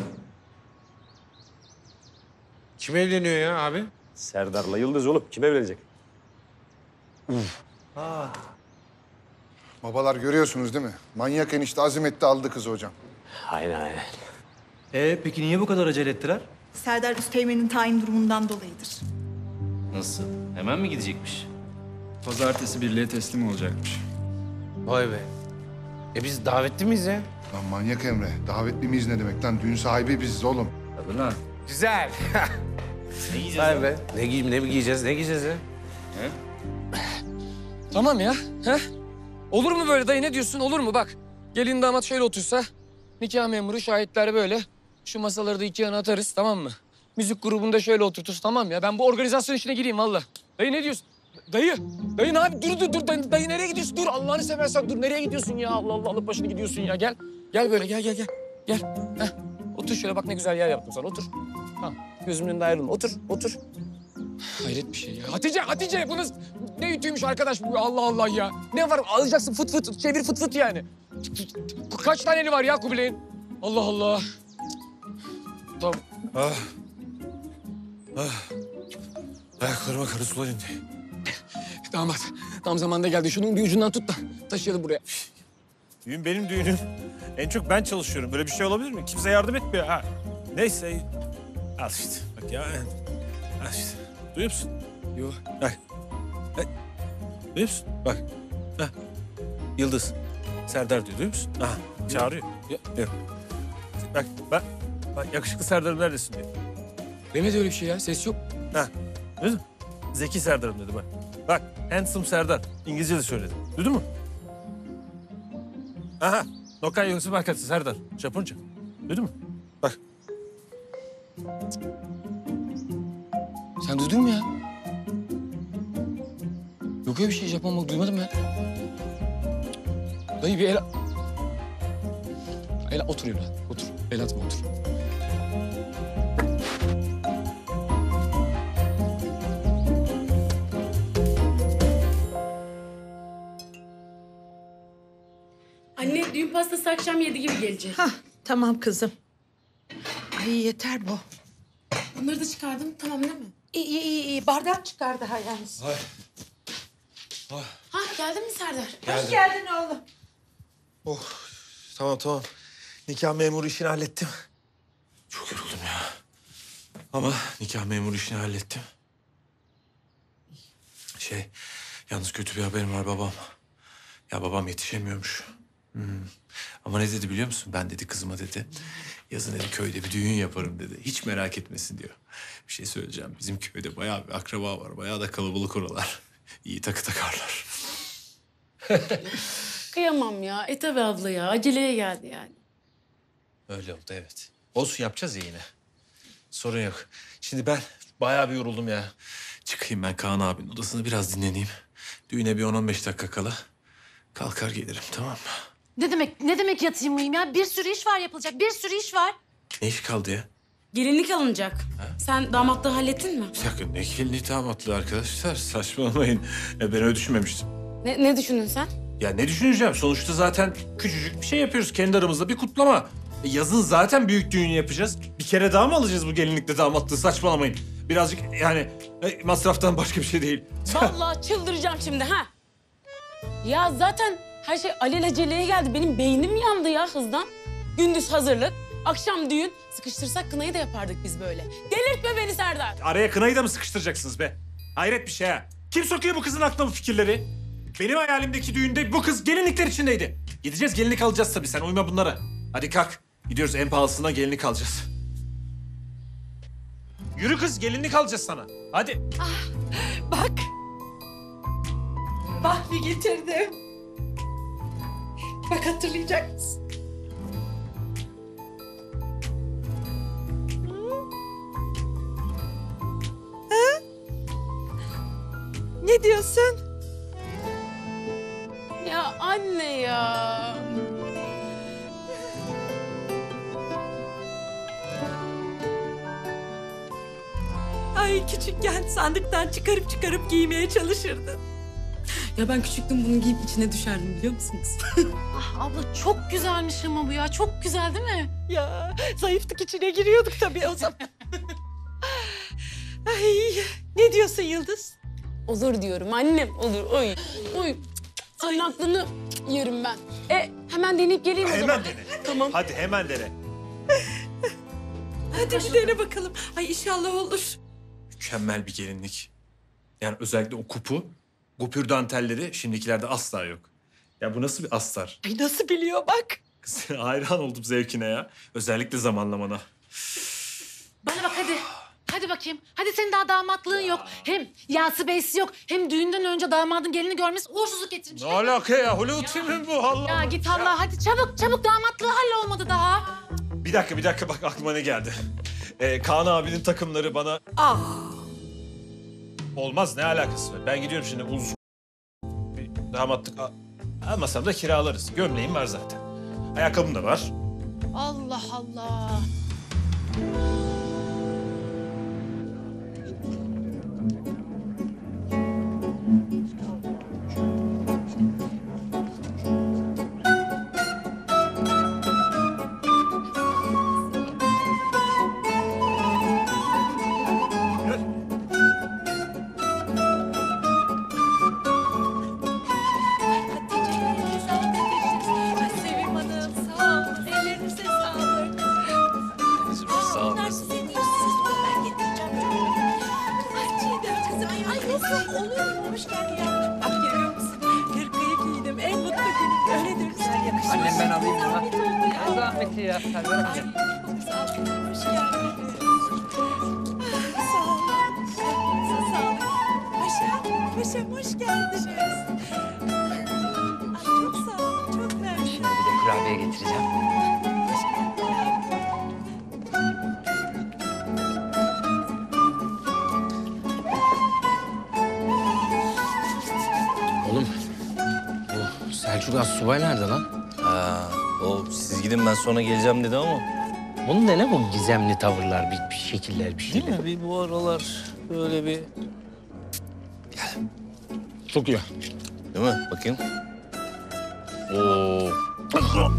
Kim evleniyor ya abi? Serdar'la Yıldız oğlum. Kim evlenecek? Uf. Ha. Babalar görüyorsunuz değil mi? Manyak enişte azim etti aldı kızı hocam. Aynen aynen. Ee, peki niye bu kadar acele ettiler? Serdar Üsteğmen'in tayin durumundan dolayıdır. Nasıl? Hemen mi gidecekmiş? Pazartesi birliğe teslim olacakmış. Vay be. E biz davetli miyiz ya? Lan manyak Emre. Davetli miyiz ne demek lan? Düğün sahibi biziz oğlum. Tabii lan. Güzel. Ne giyeceğiz? Vay be. Ne giyeyim, ne giyeceğiz, ne giyeceğiz ya? He? Tamam ya. He? Olur mu böyle dayı ne diyorsun? Olur mu bak. Gelin damat şöyle otursa. Nikah memuru şahitler böyle. Şu masaları da iki yana atarız tamam mı? Müzik grubunda şöyle oturturuz tamam ya. Ben bu organizasyon işine gireyim valla. Dayı ne diyorsun? Dayı. Dayı ne abi? Dur dur dur. Dayı, dayı nereye gidiyorsun? Dur Allah'ını seversen dur. Nereye gidiyorsun ya? Allah Allah alıp başını gidiyorsun ya. Gel. Gel böyle gel gel gel. Gel. Heh. Otur şöyle bak ne güzel yer yaptım sana. Otur. Tamam. Gözümün önünde ayrılma. Otur. Otur. Hayret bir şey ya. Hatice, Hatice bu nasıl... Ne ütüymüş arkadaş bu? Allah Allah ya. Ne var? Alacaksın fıt fıt. Çevir fıt fıt yani. Kaç taneli var ya Kubilay'ın? Allah Allah. Tamam. Ah. Ah. Ayaklarıma karı sular indi. Damat, tam zamanında geldi. Şunun bir ucundan tut da taşıyalım buraya. Düğün benim düğünüm. En çok ben çalışıyorum. Böyle bir şey olabilir mi? Kimse yardım etmiyor. Ha. Neyse. Al işte. Bak ya. Al işte. Duyuyor musun? Yok. Bak. Bak. Duyuyor musun? Bak. Hah. Yıldız. Serdar diyor. Duyuyor musun? Aha. Çağırıyor. Yok. Bak. Bak. Bak yakışıklı Serdar'ım neredesin diyor. Demedi öyle bir şey ya. Ses yok. Ha. Duydun mu? Zeki Serdar'ım dedi bak. Bak. Handsome Serdar. İngilizce de söyledi. Duydun mu? Aha. Nokay Yönetim Markası Serdar. Japonca. Duydun mu? Bak. Sen duydun mu ya? Yok öyle bir şey Japon bak duymadım ya. Dayı bir el... El otur evlat, otur. El atma otur. Anne düğün pastası akşam yedi gibi gelecek. Hah, tamam kızım. Ay yeter bu. Bunları da çıkardım. Tamam değil mi? İyi iyi iyi. iyi. Bardak çıkardı ha yalnız. Ay. Ay. Ha geldin mi Serdar? Geldim. Hoş geldin oğlum. Oh, tamam tamam. Nikah memuru işini hallettim. Çok yoruldum ya. Ama nikah memuru işini hallettim. Şey, yalnız kötü bir haberim var babam. Ya babam yetişemiyormuş. Hmm. Ama ne dedi biliyor musun? Ben dedi kızıma dedi. Yazın dedi köyde bir düğün yaparım dedi. Hiç merak etmesin diyor. Bir şey söyleyeceğim. Bizim köyde bayağı bir akraba var. Bayağı da kalabalık oralar. İyi takı takarlar. Kıyamam ya. E tabi abla ya. Aceleye geldi yani. Öyle oldu evet. Olsun yapacağız ya yine. Sorun yok. Şimdi ben bayağı bir yoruldum ya. Çıkayım ben Kaan abinin odasına biraz dinleneyim. Düğüne bir on on beş dakika kala kalkar gelirim tamam mı? Ne demek ne demek yatayım uyuyayım ya? Bir sürü iş var yapılacak. Bir sürü iş var. Ne iş kaldı ya? Gelinlik alınacak. Sen damatlığı hallettin mi? Bir dakika ne gelinliği damatlığı arkadaşlar saçmalamayın. E, ben öyle düşünmemiştim. Ne, ne düşündün sen? Ya ne düşüneceğim? Sonuçta zaten küçücük bir şey yapıyoruz kendi aramızda bir kutlama. E, yazın zaten büyük düğün yapacağız. Bir kere daha mı alacağız bu gelinlikle damatlığı saçmalamayın. Birazcık yani e, masraftan başka bir şey değil. Vallahi çıldıracağım şimdi ha. Ya zaten her şey alelaceleye geldi. Benim beynim yandı ya hızdan. Gündüz hazırlık, akşam düğün. Sıkıştırsak kınayı da yapardık biz böyle. Delirtme beni Serdar. Araya kınayı da mı sıkıştıracaksınız be? Hayret bir şey ha. Kim sokuyor bu kızın aklına bu fikirleri? Benim hayalimdeki düğünde bu kız gelinlikler içindeydi. Gideceğiz gelinlik alacağız tabii sen uyma bunlara. Hadi kalk. Gidiyoruz en pahalısına gelinlik alacağız. Yürü kız gelinlik alacağız sana. Hadi. Ah, bak. Bahri getirdim. Bak hatırlayacak mısın? Ha? Ne diyorsun? Ya anne ya. Ay küçükken sandıktan çıkarıp çıkarıp giymeye çalışırdın. Ya ben küçüktüm bunu giyip içine düşerdim biliyor musunuz? ah abla çok güzelmiş ama bu ya. Çok güzel değil mi? Ya zayıftık içine giriyorduk tabii o zaman. Ay ne diyorsun Yıldız? Olur diyorum annem olur. Oy oy. Senin aklını yerim ben. E hemen deneyip geleyim o zaman. Hemen dene. Tamam. Hadi hemen dene. Hadi bir dene bakalım. Ay inşallah olur. Mükemmel bir gelinlik. Yani özellikle o kupu, kupür dantelleri şimdikilerde asla yok. Ya bu nasıl bir astar? Ay nasıl biliyor bak. Kız hayran oldum zevkine ya. Özellikle zamanlamana. Bana bak hadi. Hadi bakayım. Hadi senin daha damatlığın yok. Hem yası beysi yok. Hem düğünden önce damadın gelini görmesi uğursuzluk getirmiş. Ne alaka ya? Hollywood filmi mi bu? Allah Ya git Allah hadi çabuk çabuk damatlığı hallolmadı daha. Bir dakika bir dakika bak aklıma ne geldi. Ee, Kaan abinin takımları bana... Aa. Olmaz ne alakası var? Ben gidiyorum şimdi uz... Bir damatlık al- almasam da kiralarız. Gömleğim var zaten. Ayakkabım da var. Allah Allah. Ay Sevim Hanım sağ olun. Ellerinize sağlık. Sağ ol. Bunlar size değil. Siz durun ben getireceğim. Ay Çiğdem kızım. Ay nasıl olur mu? Hoş geldin ya. Bak görüyor musun? Hırkayı giydim. En mutlu günüm. Öyle dönüşler yakışmış. Annem ben alayım ya. Zahmet oldu ya. Ne zahmeti ya? Serdar amca. Ay sağ olun. Hoş geldiniz. Ah, sağ olun. Hepinize sağlık. Paşam, paşam hoş geldiniz. Ay çok sağ olun. Çok mersi. Şimdi bir de kurabiye getireceğim. Hoş geldin ya. Oğlum, bu Selçuk Assubay nerede lan? Ha, o siz gidin ben sonra geleceğim dedi ama. Bunun da ne bu gizemli tavırlar, bir, bir şekiller, bir şeyler? Değil mi? Bir bu aralar böyle bir... Çok iyi. Değil mi? Bakayım. Oo.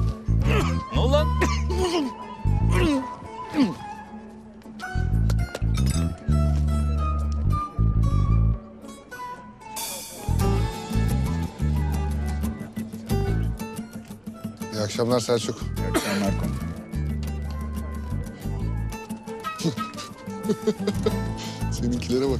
Ne oldu lan? İyi akşamlar Selçuk. İyi akşamlar komutanım. Seninkilere bak.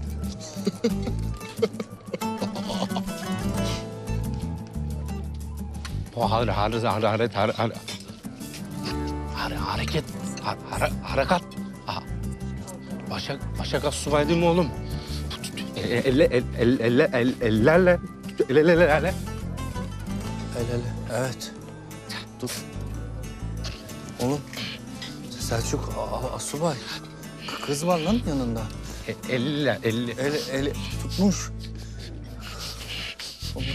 Bu har har har har har har har hareket har, har, harekat. Aha. Başak Başak Assubay değil mi oğlum? Elle el el elle el ellerle el el el el El ele, evet. Dur. Oğlum, Selçuk, a- asubay. Kız var lan yanında. E, elle, elle. Eli, eli tutmuş. Oğlum.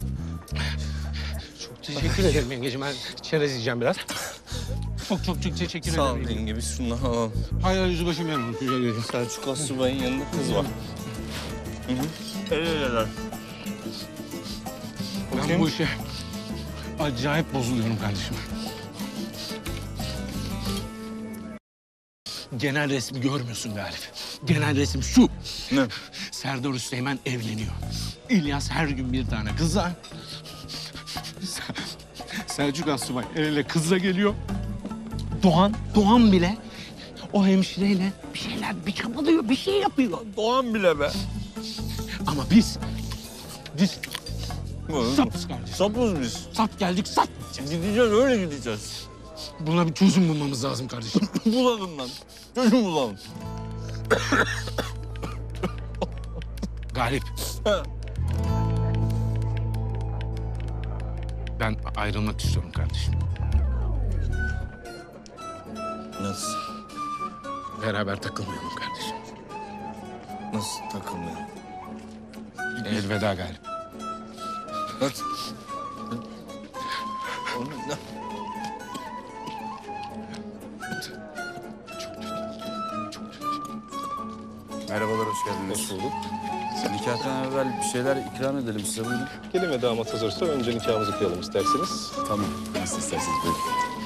Çok teşekkür ederim yengeciğim. Ben çerez yiyeceğim biraz. Çok çok çok teşekkür ederim. Sağ ol yenge, biz şundan alalım. Hayır, yüzbaşım yanım. Selçuk asubayın yanında kız var. Hı hı. El eleler. Ben bu işe acayip bozuluyorum kardeşim. Genel resmi görmüyorsun Galip. Genel resim şu. Ne? Serdar Üsteğmen evleniyor. İlyas her gün bir tane kızla. Selçuk Assubay el ele kızla geliyor. Doğan, Doğan bile o hemşireyle bir şeyler, bir çabalıyor, bir şey yapıyor. Doğan bile be. Ama biz, biz Oğlum, sapız kardeşim. Sapız biz. Sap geldik, sap. Gideceğiz, öyle gideceğiz. Buna bir çözüm bulmamız lazım kardeşim. Bulalım lan. Çözüm bulalım. Galip. Ben ayrılmak istiyorum kardeşim. Nasıl? Beraber takılmayalım kardeşim. Nasıl takılmayalım? Elveda Galip. Nasıl? Oğlum, ne? Merhabalar, hoş geldiniz. Hoş bulduk. Nikahtan evvel bir şeyler ikram edelim size, buyurun. Gelin ve damat hazırsa önce nikahımızı kıyalım isterseniz. Tamam, nasıl isterseniz buyurun.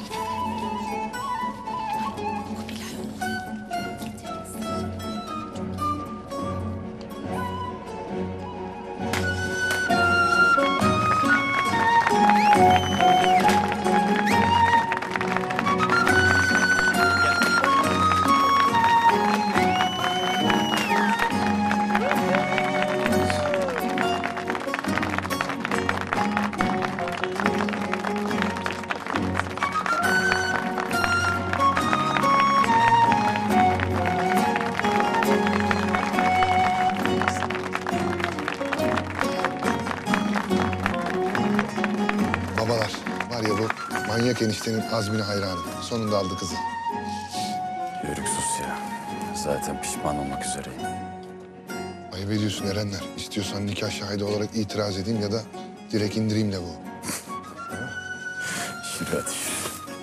Babalar, var ya bu manyak eniştenin azmine hayranım. Sonunda aldı kızı. Yörük sus ya. Zaten pişman olmak üzereyim. Ayıp ediyorsun Erenler. İstiyorsan nikah şahidi olarak itiraz edeyim ya da direkt indireyim de bu. Yürü hadi yürü.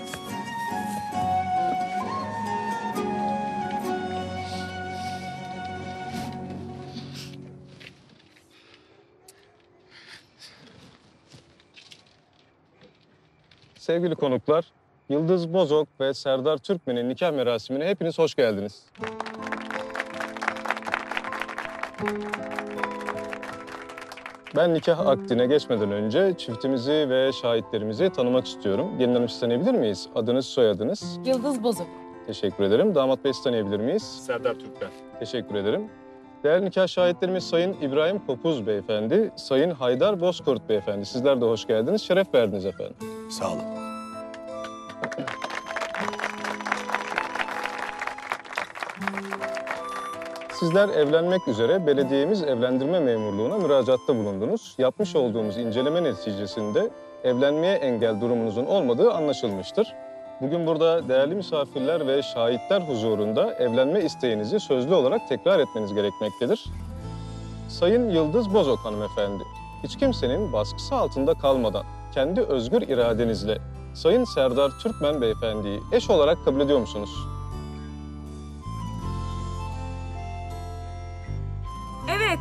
Sevgili konuklar, Yıldız Bozok ve Serdar Türkmen'in nikah merasimine hepiniz hoş geldiniz. Ben nikah akdine geçmeden önce çiftimizi ve şahitlerimizi tanımak istiyorum. Gelin hanım, sizi tanıyabilir miyiz? Adınız, soyadınız? Yıldız Bozok. Teşekkür ederim. Damat bey, sizi tanıyabilir miyiz? Serdar Türkmen. Teşekkür ederim. Değerli nikah şahitlerimiz Sayın İbrahim Kopuz Beyefendi, Sayın Haydar Bozkurt Beyefendi. Sizler de hoş geldiniz, şeref verdiniz efendim. Sağ olun. Sizler evlenmek üzere belediyemiz evlendirme memurluğuna müracaatta bulundunuz. Yapmış olduğumuz inceleme neticesinde evlenmeye engel durumunuzun olmadığı anlaşılmıştır. Bugün burada değerli misafirler ve şahitler huzurunda evlenme isteğinizi sözlü olarak tekrar etmeniz gerekmektedir. Sayın Yıldız Bozok hanımefendi, hiç kimsenin baskısı altında kalmadan kendi özgür iradenizle Sayın Serdar Türkmen beyefendiyi eş olarak kabul ediyor musunuz? Evet.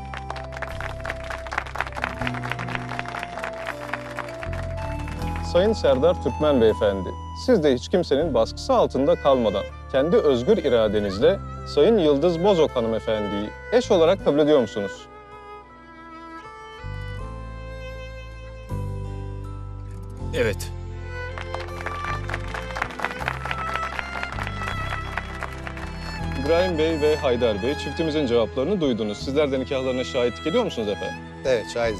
Sayın Serdar Türkmen beyefendi, siz de hiç kimsenin baskısı altında kalmadan kendi özgür iradenizle Sayın Yıldız Bozok hanımefendiyi eş olarak kabul ediyor musunuz? Evet. İbrahim Bey ve Haydar Bey çiftimizin cevaplarını duydunuz. Sizler de nikahlarına şahitlik ediyor musunuz efendim? Evet, şahidiz.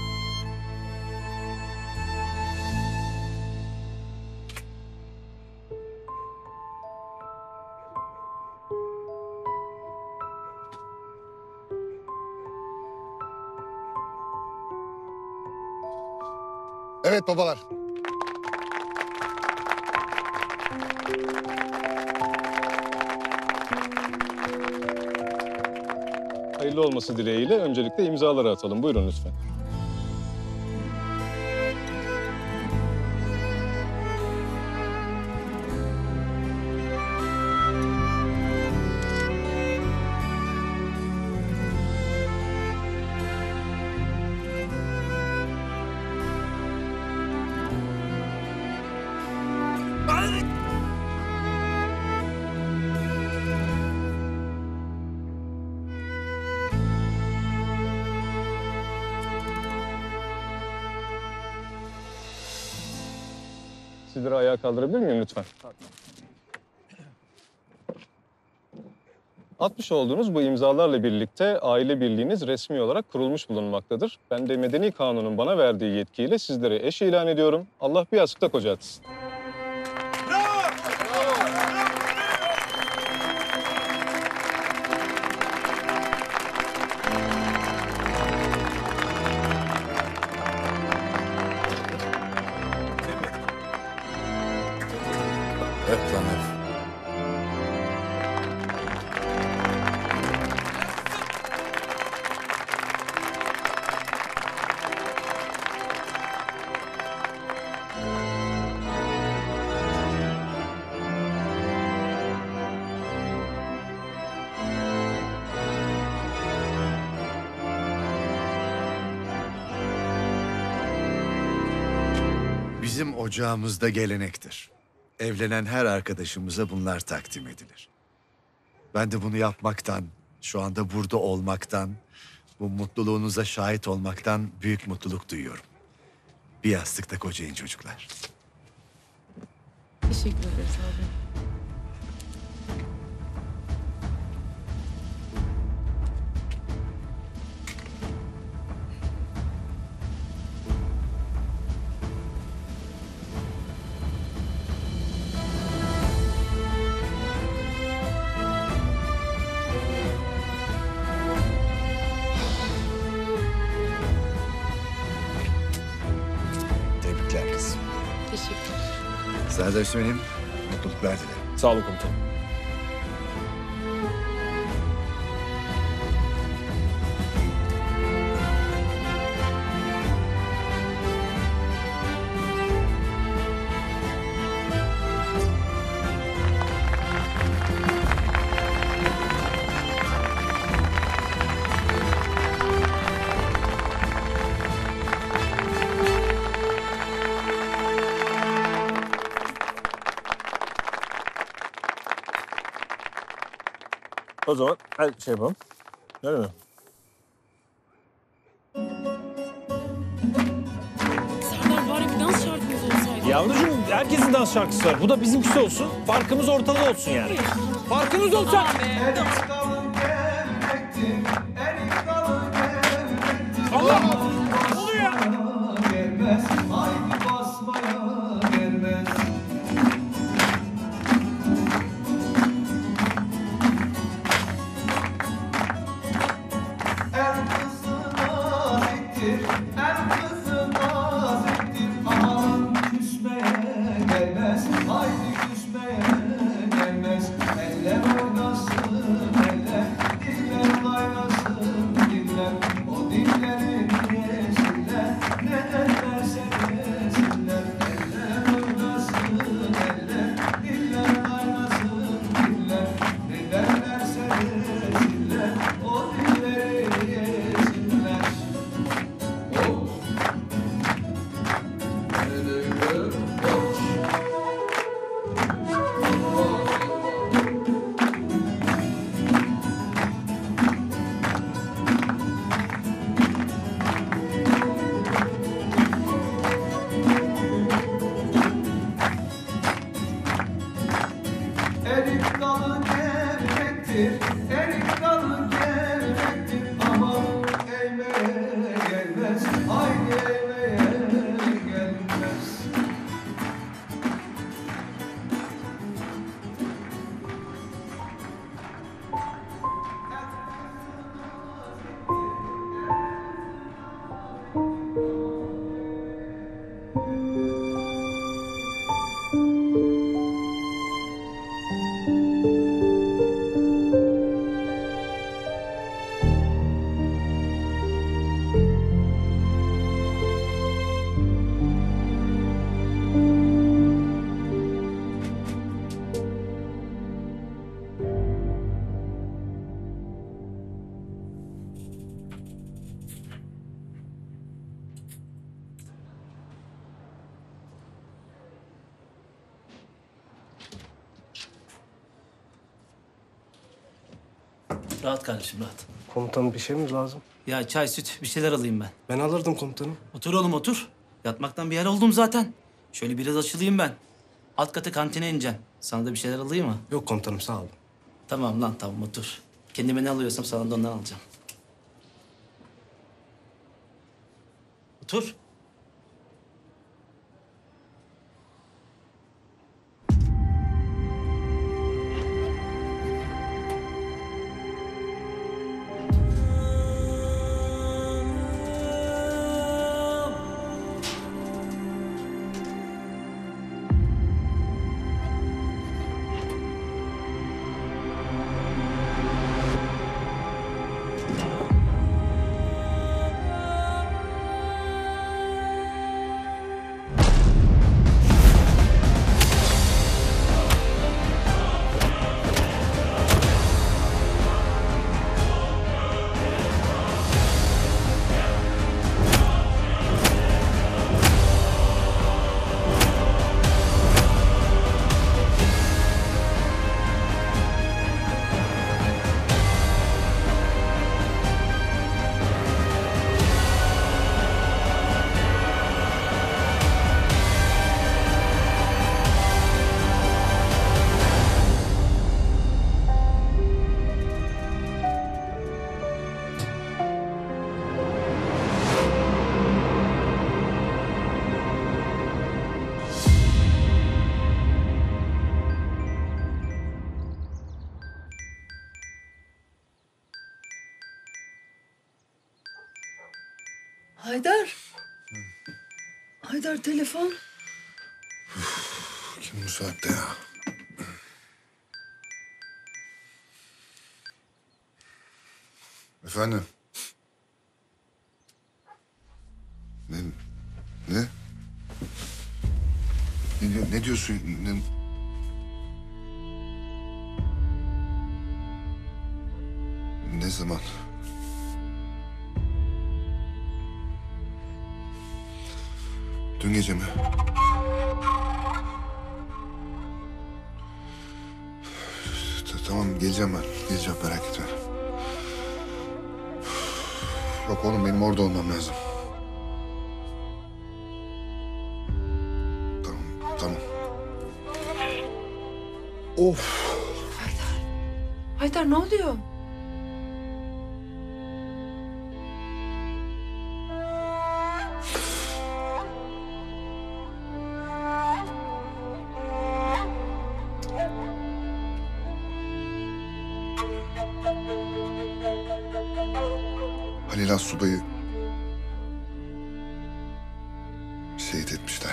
Evet babalar. Hayırlı olması dileğiyle öncelikle imzaları atalım. Buyurun lütfen. Sizleri ayağa kaldırabilir miyim lütfen? Atmış olduğunuz bu imzalarla birlikte aile birliğiniz resmi olarak kurulmuş bulunmaktadır. Ben de Medeni Kanun'un bana verdiği yetkiyle sizlere eş ilan ediyorum. Allah bir yastıkta koca atsın. Öp lan öp. Bizim ocağımızda gelenektir. Evlenen her arkadaşımıza bunlar takdim edilir. Ben de bunu yapmaktan, şu anda burada olmaktan, bu mutluluğunuza şahit olmaktan büyük mutluluk duyuyorum. Bir yastıkta kocayın çocuklar. Teşekkür ederiz abi. Tebrikler kızım. Teşekkürler. Sana da Hüsnü'nün mutluluklar dilerim. Sağ olun komutanım. O zaman hadi şey yapalım. Öyle mi? Serdar bari bir dans şarkımız olsaydı. Yavrucuğum herkesin dans şarkısı var. Bu da bizimkisi olsun. Farkımız ortada olsun yani. Farkımız olsun. Allah! Ne oluyor ya? Rahat kardeşim rahat. Komutanım bir şey mi lazım? Ya çay süt bir şeyler alayım ben. Ben alırdım komutanım. Otur oğlum otur. Yatmaktan bir yer oldum zaten. Şöyle biraz açılayım ben. Alt katı kantine ineceğim. Sana da bir şeyler alayım mı? Yok komutanım sağ olun. Tamam lan tamam otur. Kendime ne alıyorsam sana da ondan alacağım. Otur. Haydar. Haydar telefon. Kim bu saatte ya? Efendim? Ne? Ne? Ne, diyor- ne diyorsun? Ne? Ne zaman? Dün gece mi? T- Tamam geleceğim ben. Geleceğim merak etme. Yok oğlum benim orada olmam lazım. Tamam, tamam. Of. Haydar ne oluyor? Halil Assubay'ı şehit etmişler.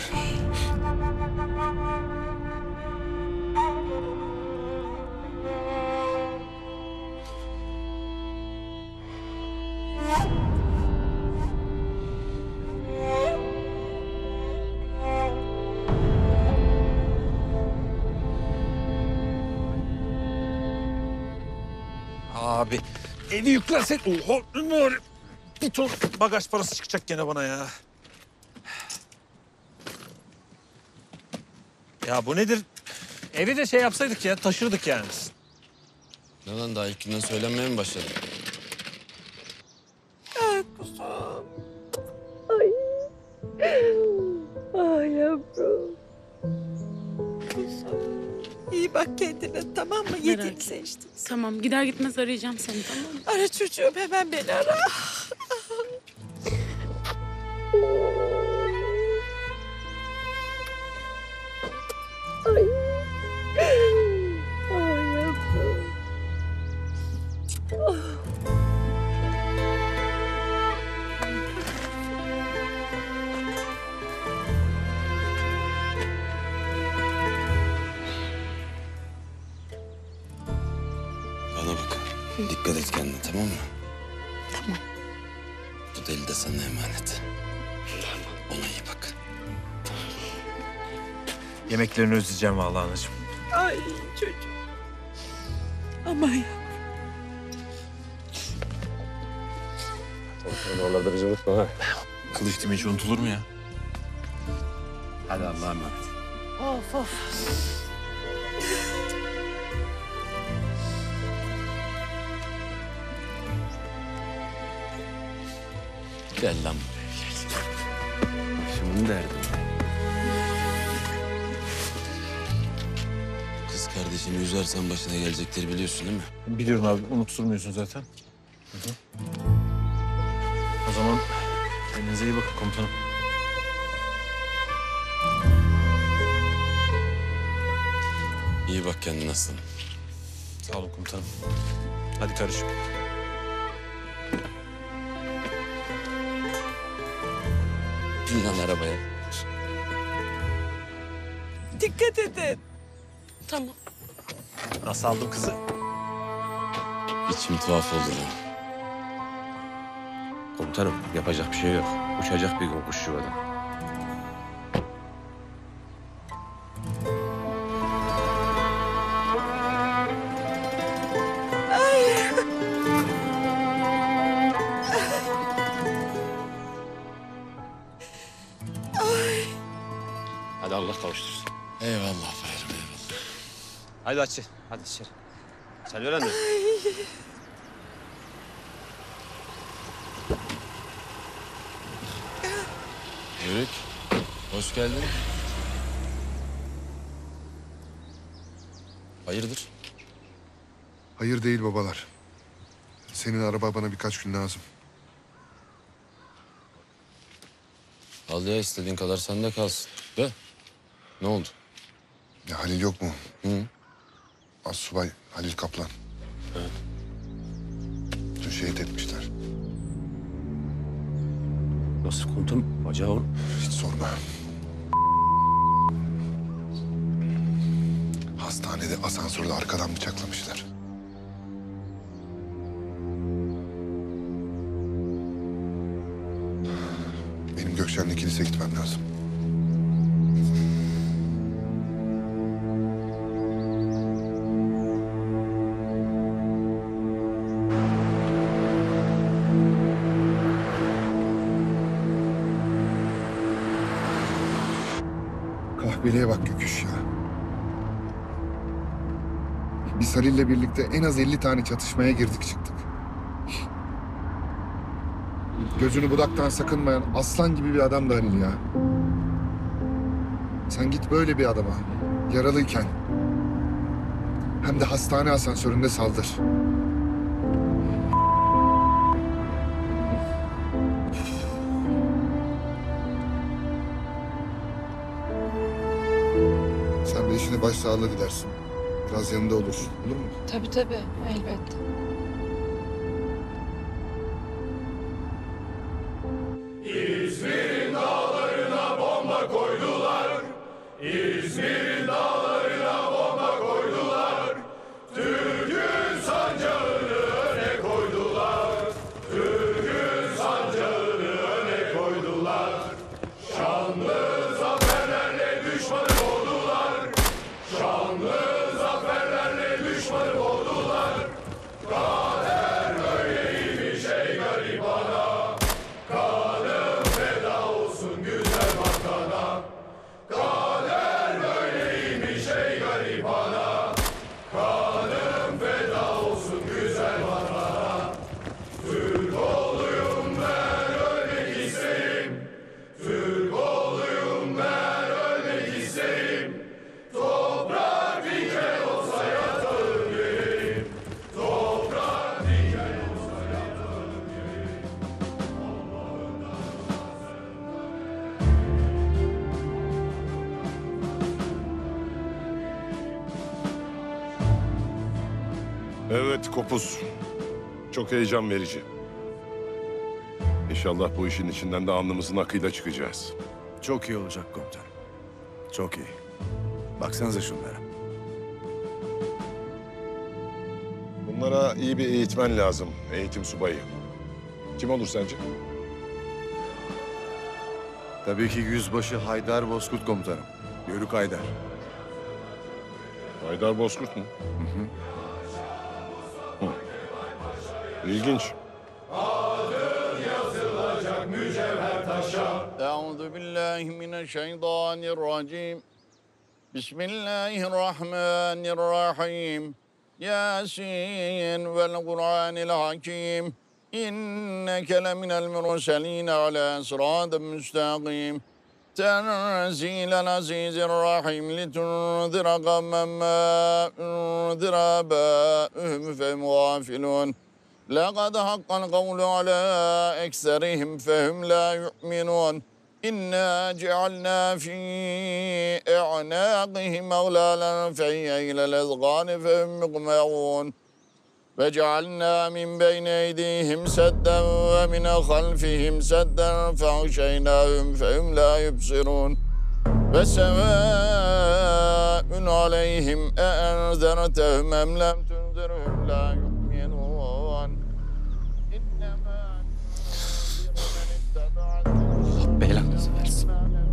Abi evi yüklersek oha Ömer. Bir ton bagaj parası çıkacak gene bana ya. Ya bu nedir? Evi de şey yapsaydık ya taşırdık yani. Ne lan daha ilk günden söylenmeye mi başladı? Ay kuzum. Ay. Ay yavrum. Kuzum. İyi bak kendine tamam mı? Yediğini seçtin. Tamam gider gitmez arayacağım seni tamam mı? Ara çocuğum hemen beni ara. Ay. Ay yavrum. Ah. Bana bak. Dikkat et kendine tamam mı? Tamam. Bu deli de sana emanet. Ona iyi bak. Yemeklerini özleyeceğim vallahi anacığım. Ay çocuğum. Aman ya. Oralarda bizi unutma ha. Kılıç değil mi hiç unutulur mu ya? Hadi Allah'a emanet. Of of. Gel lan buraya gel. Başımın derdi. Kız kardeşini üzersen başına gelecekleri biliyorsun değil mi? Biliyorum abi, unutturmuyorsun zaten. Hı hı. O zaman kendinize iyi bakın komutanım. İyi bak kendine aslanım. Sağ olun komutanım. Hadi karışım. Bin lan arabaya. Dikkat edin. Tamam. Nasıl aldım kızı? İçim tuhaf oldu lan. Komutanım yapacak bir şey yok. Uçacak bir gün kuş yuvada. Hadi Allah kavuştursun. Eyvallah bayram eyvallah. Hadi Hatice, hadi içeri. Sen öğren mi? Yörük, hoş geldin. Hayırdır? Hayır değil babalar. Senin araba bana birkaç gün lazım. Al ya istediğin kadar sende kalsın. De. Ne oldu? Ya Halil yok mu? Hı. Astsubay Halil Kaplan. Evet. Dün şehit etmişler. Nasıl komutanım? Bacağı o. Hiç sorma. Hastanede asansörde arkadan bıçaklamışlar. Benim Gökçen'le kilise gitmem lazım. Kahveliğe bak Göküş ya. Biz Halil'le birlikte en az elli tane çatışmaya girdik çıktık. Gözünü budaktan sakınmayan aslan gibi bir adam da Halil ya. Sen git böyle bir adama, yaralıyken, hem de hastane asansöründe saldır. Sen de işine başsağlığı dilersin. Biraz yanında olursun, olur mu? Tabii tabii, elbette. İzmir'in dağlarına bomba koydular. İzmir'in dağlarına bomba koydular. Türk'ün sancağını öne koydular. Türk'ün sancağını öne koydular. Şanlı zaferlerle düşmanı boğdular. Şanlı zaferlerle düşmanı boğdular. Kader böyleymiş ey garibana. Kanım feda olsun güzel vatana. Kader böyleymiş ey garibana. Kanım feda olsun güzel vatana. Türk oğluyum ben ölmek isterim. Türk oğluyum ben ölmek isterim. Toprak diken olsa yatağım yerim. Toprak diken olsa yatağım yerim. Evet Kopuz. Çok heyecan verici. İnşallah bu işin içinden de alnımızın akıyla çıkacağız. Çok iyi olacak komutanım. Çok iyi. Baksanıza şunlara. Bunlara iyi bir eğitmen lazım. Eğitim subayı. Kim olur sence? Tabii ki Yüzbaşı Haydar Bozkurt komutanım. Yörük Haydar. Haydar Bozkurt mu? Hı hı. İlginç. Adın yazılacak mücevher taşa. Euzu billahi mineşşeytanirracim. Bismillahirrahmanirrahim. Yasin vel Kur'anil hakim. إنك لمن المرسلين على صراط مستقيم تنزيل العزيز الرحيم لتنذر قوما ما أنذر آباؤهم فهم غافلون لقد حق القول على أكثرهم فهم لا يؤمنون إنا جعلنا في أعناقهم أغلالا فهي إلى الأذقان فهم مقمحون وجعلنا من بين أيديهم سدا ومن خلفهم سدا فأغشيناهم فهم لا يبصرون وسواء عليهم أأنذرتهم أم لم تنذرهم لا يؤمنون إنما Allah belanızı versin.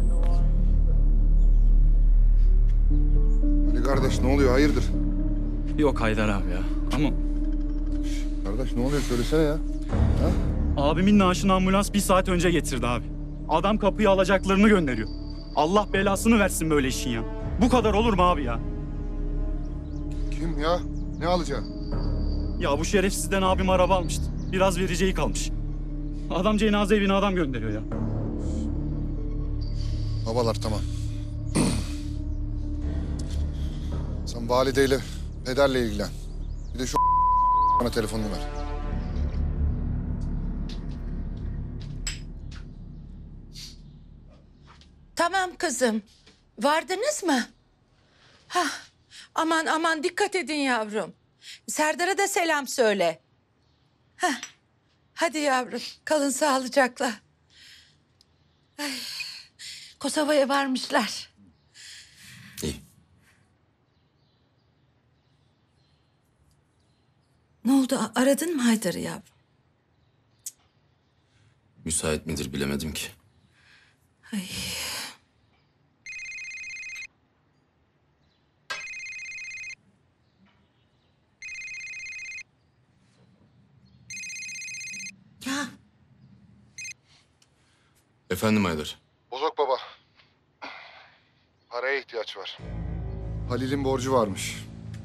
Ali kardeş ne oluyor? Hayırdır? Yok Haydar abi ya. Ama Kardeş ne oluyor? Söylesene ya. Ha? Abimin naaşını ambulans bir saat önce getirdi abi. Adam kapıyı alacaklarını gönderiyor. Allah belasını versin böyle işin ya. Bu kadar olur mu abi ya? Kim ya? Ne alacağı? Ya bu şerefsizden abim araba almıştı. Biraz vereceği kalmış. Adam cenaze evine adam gönderiyor ya. Babalar tamam. Sen valideyle, pederle ilgilen. Bir de şu bana telefonunu ver. Tamam kızım. Vardınız mı? Hah. Aman aman dikkat edin yavrum. Serdar'a da selam söyle. Hah. Hadi yavrum kalın sağlıcakla. Ay. Kosova'ya varmışlar. İyi. Ne oldu aradın mı Haydar'ı yavrum? müsait midir bilemedim ki. Ay. Ya Efendim Haydar. Bozok baba. Paraya ihtiyaç var. Halil'in borcu varmış.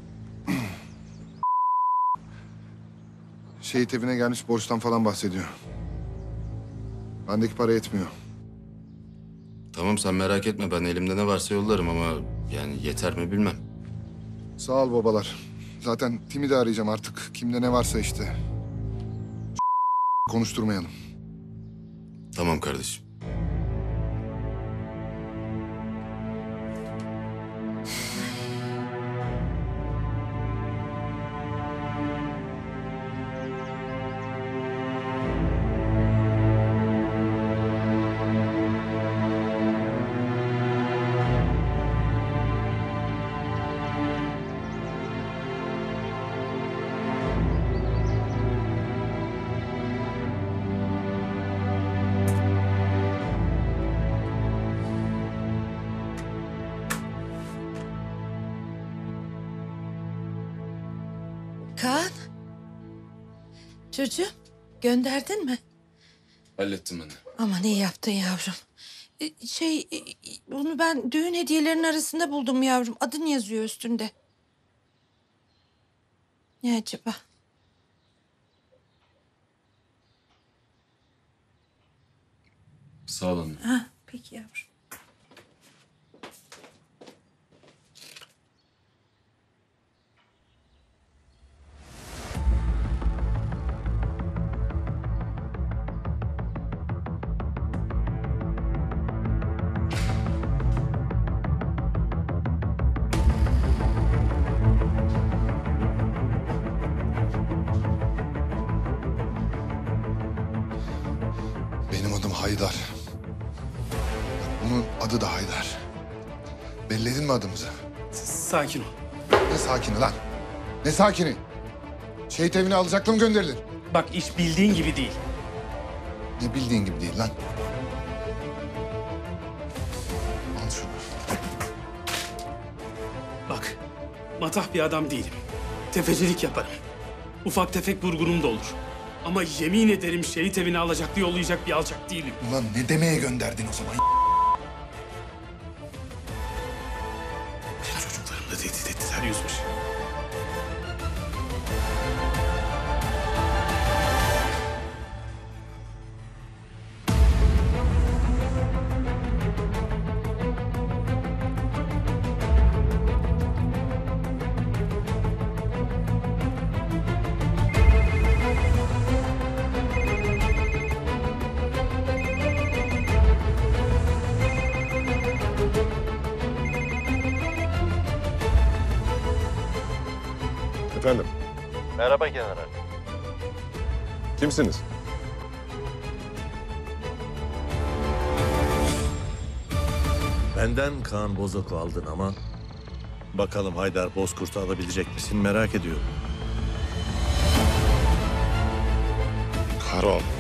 Şehit evine gelmiş borçtan falan bahsediyor. Bendeki para yetmiyor. Tamam sen merak etme, ben elimde ne varsa yollarım ama yani yeter mi bilmem. Sağ ol babalar. Zaten Tim'i de arayacağım artık. Kimde ne varsa işte. Konuşturmayalım. Tamam kardeşim. Kaan. Çocuğum gönderdin mi? Hallettim ben de. Aman iyi yaptın yavrum. Ee, Şey e, bunu ben düğün hediyelerinin arasında buldum yavrum. Adın yazıyor üstünde. Ne acaba? Sağ ol anne. Ha, peki yavrum. Benim adım Haydar. Bunun adı da Haydar. Belli edin mi adımızı? Sakin ol. Ne sakini lan? Ne sakini? Şehit evine alacaklı mı gönderilir? Bak iş bildiğin gibi değil. Ne bildiğin gibi değil lan. Al şunu. Bak matah bir adam değilim. Tefecilik yaparım. Ufak tefek vurgunum da olur. Ama yemin ederim şehit evine alacaklı yollayacak bir alçak değilim. Ulan ne demeye gönderdin o zaman? Benim çocuklarımı da tehdit ettiler yüzbaşı. Efendim, Merhaba general. kimsiniz? Benden Kaan Bozok'u aldın ama bakalım Haydar Bozkurt'u alabilecek misin merak ediyorum. Karol.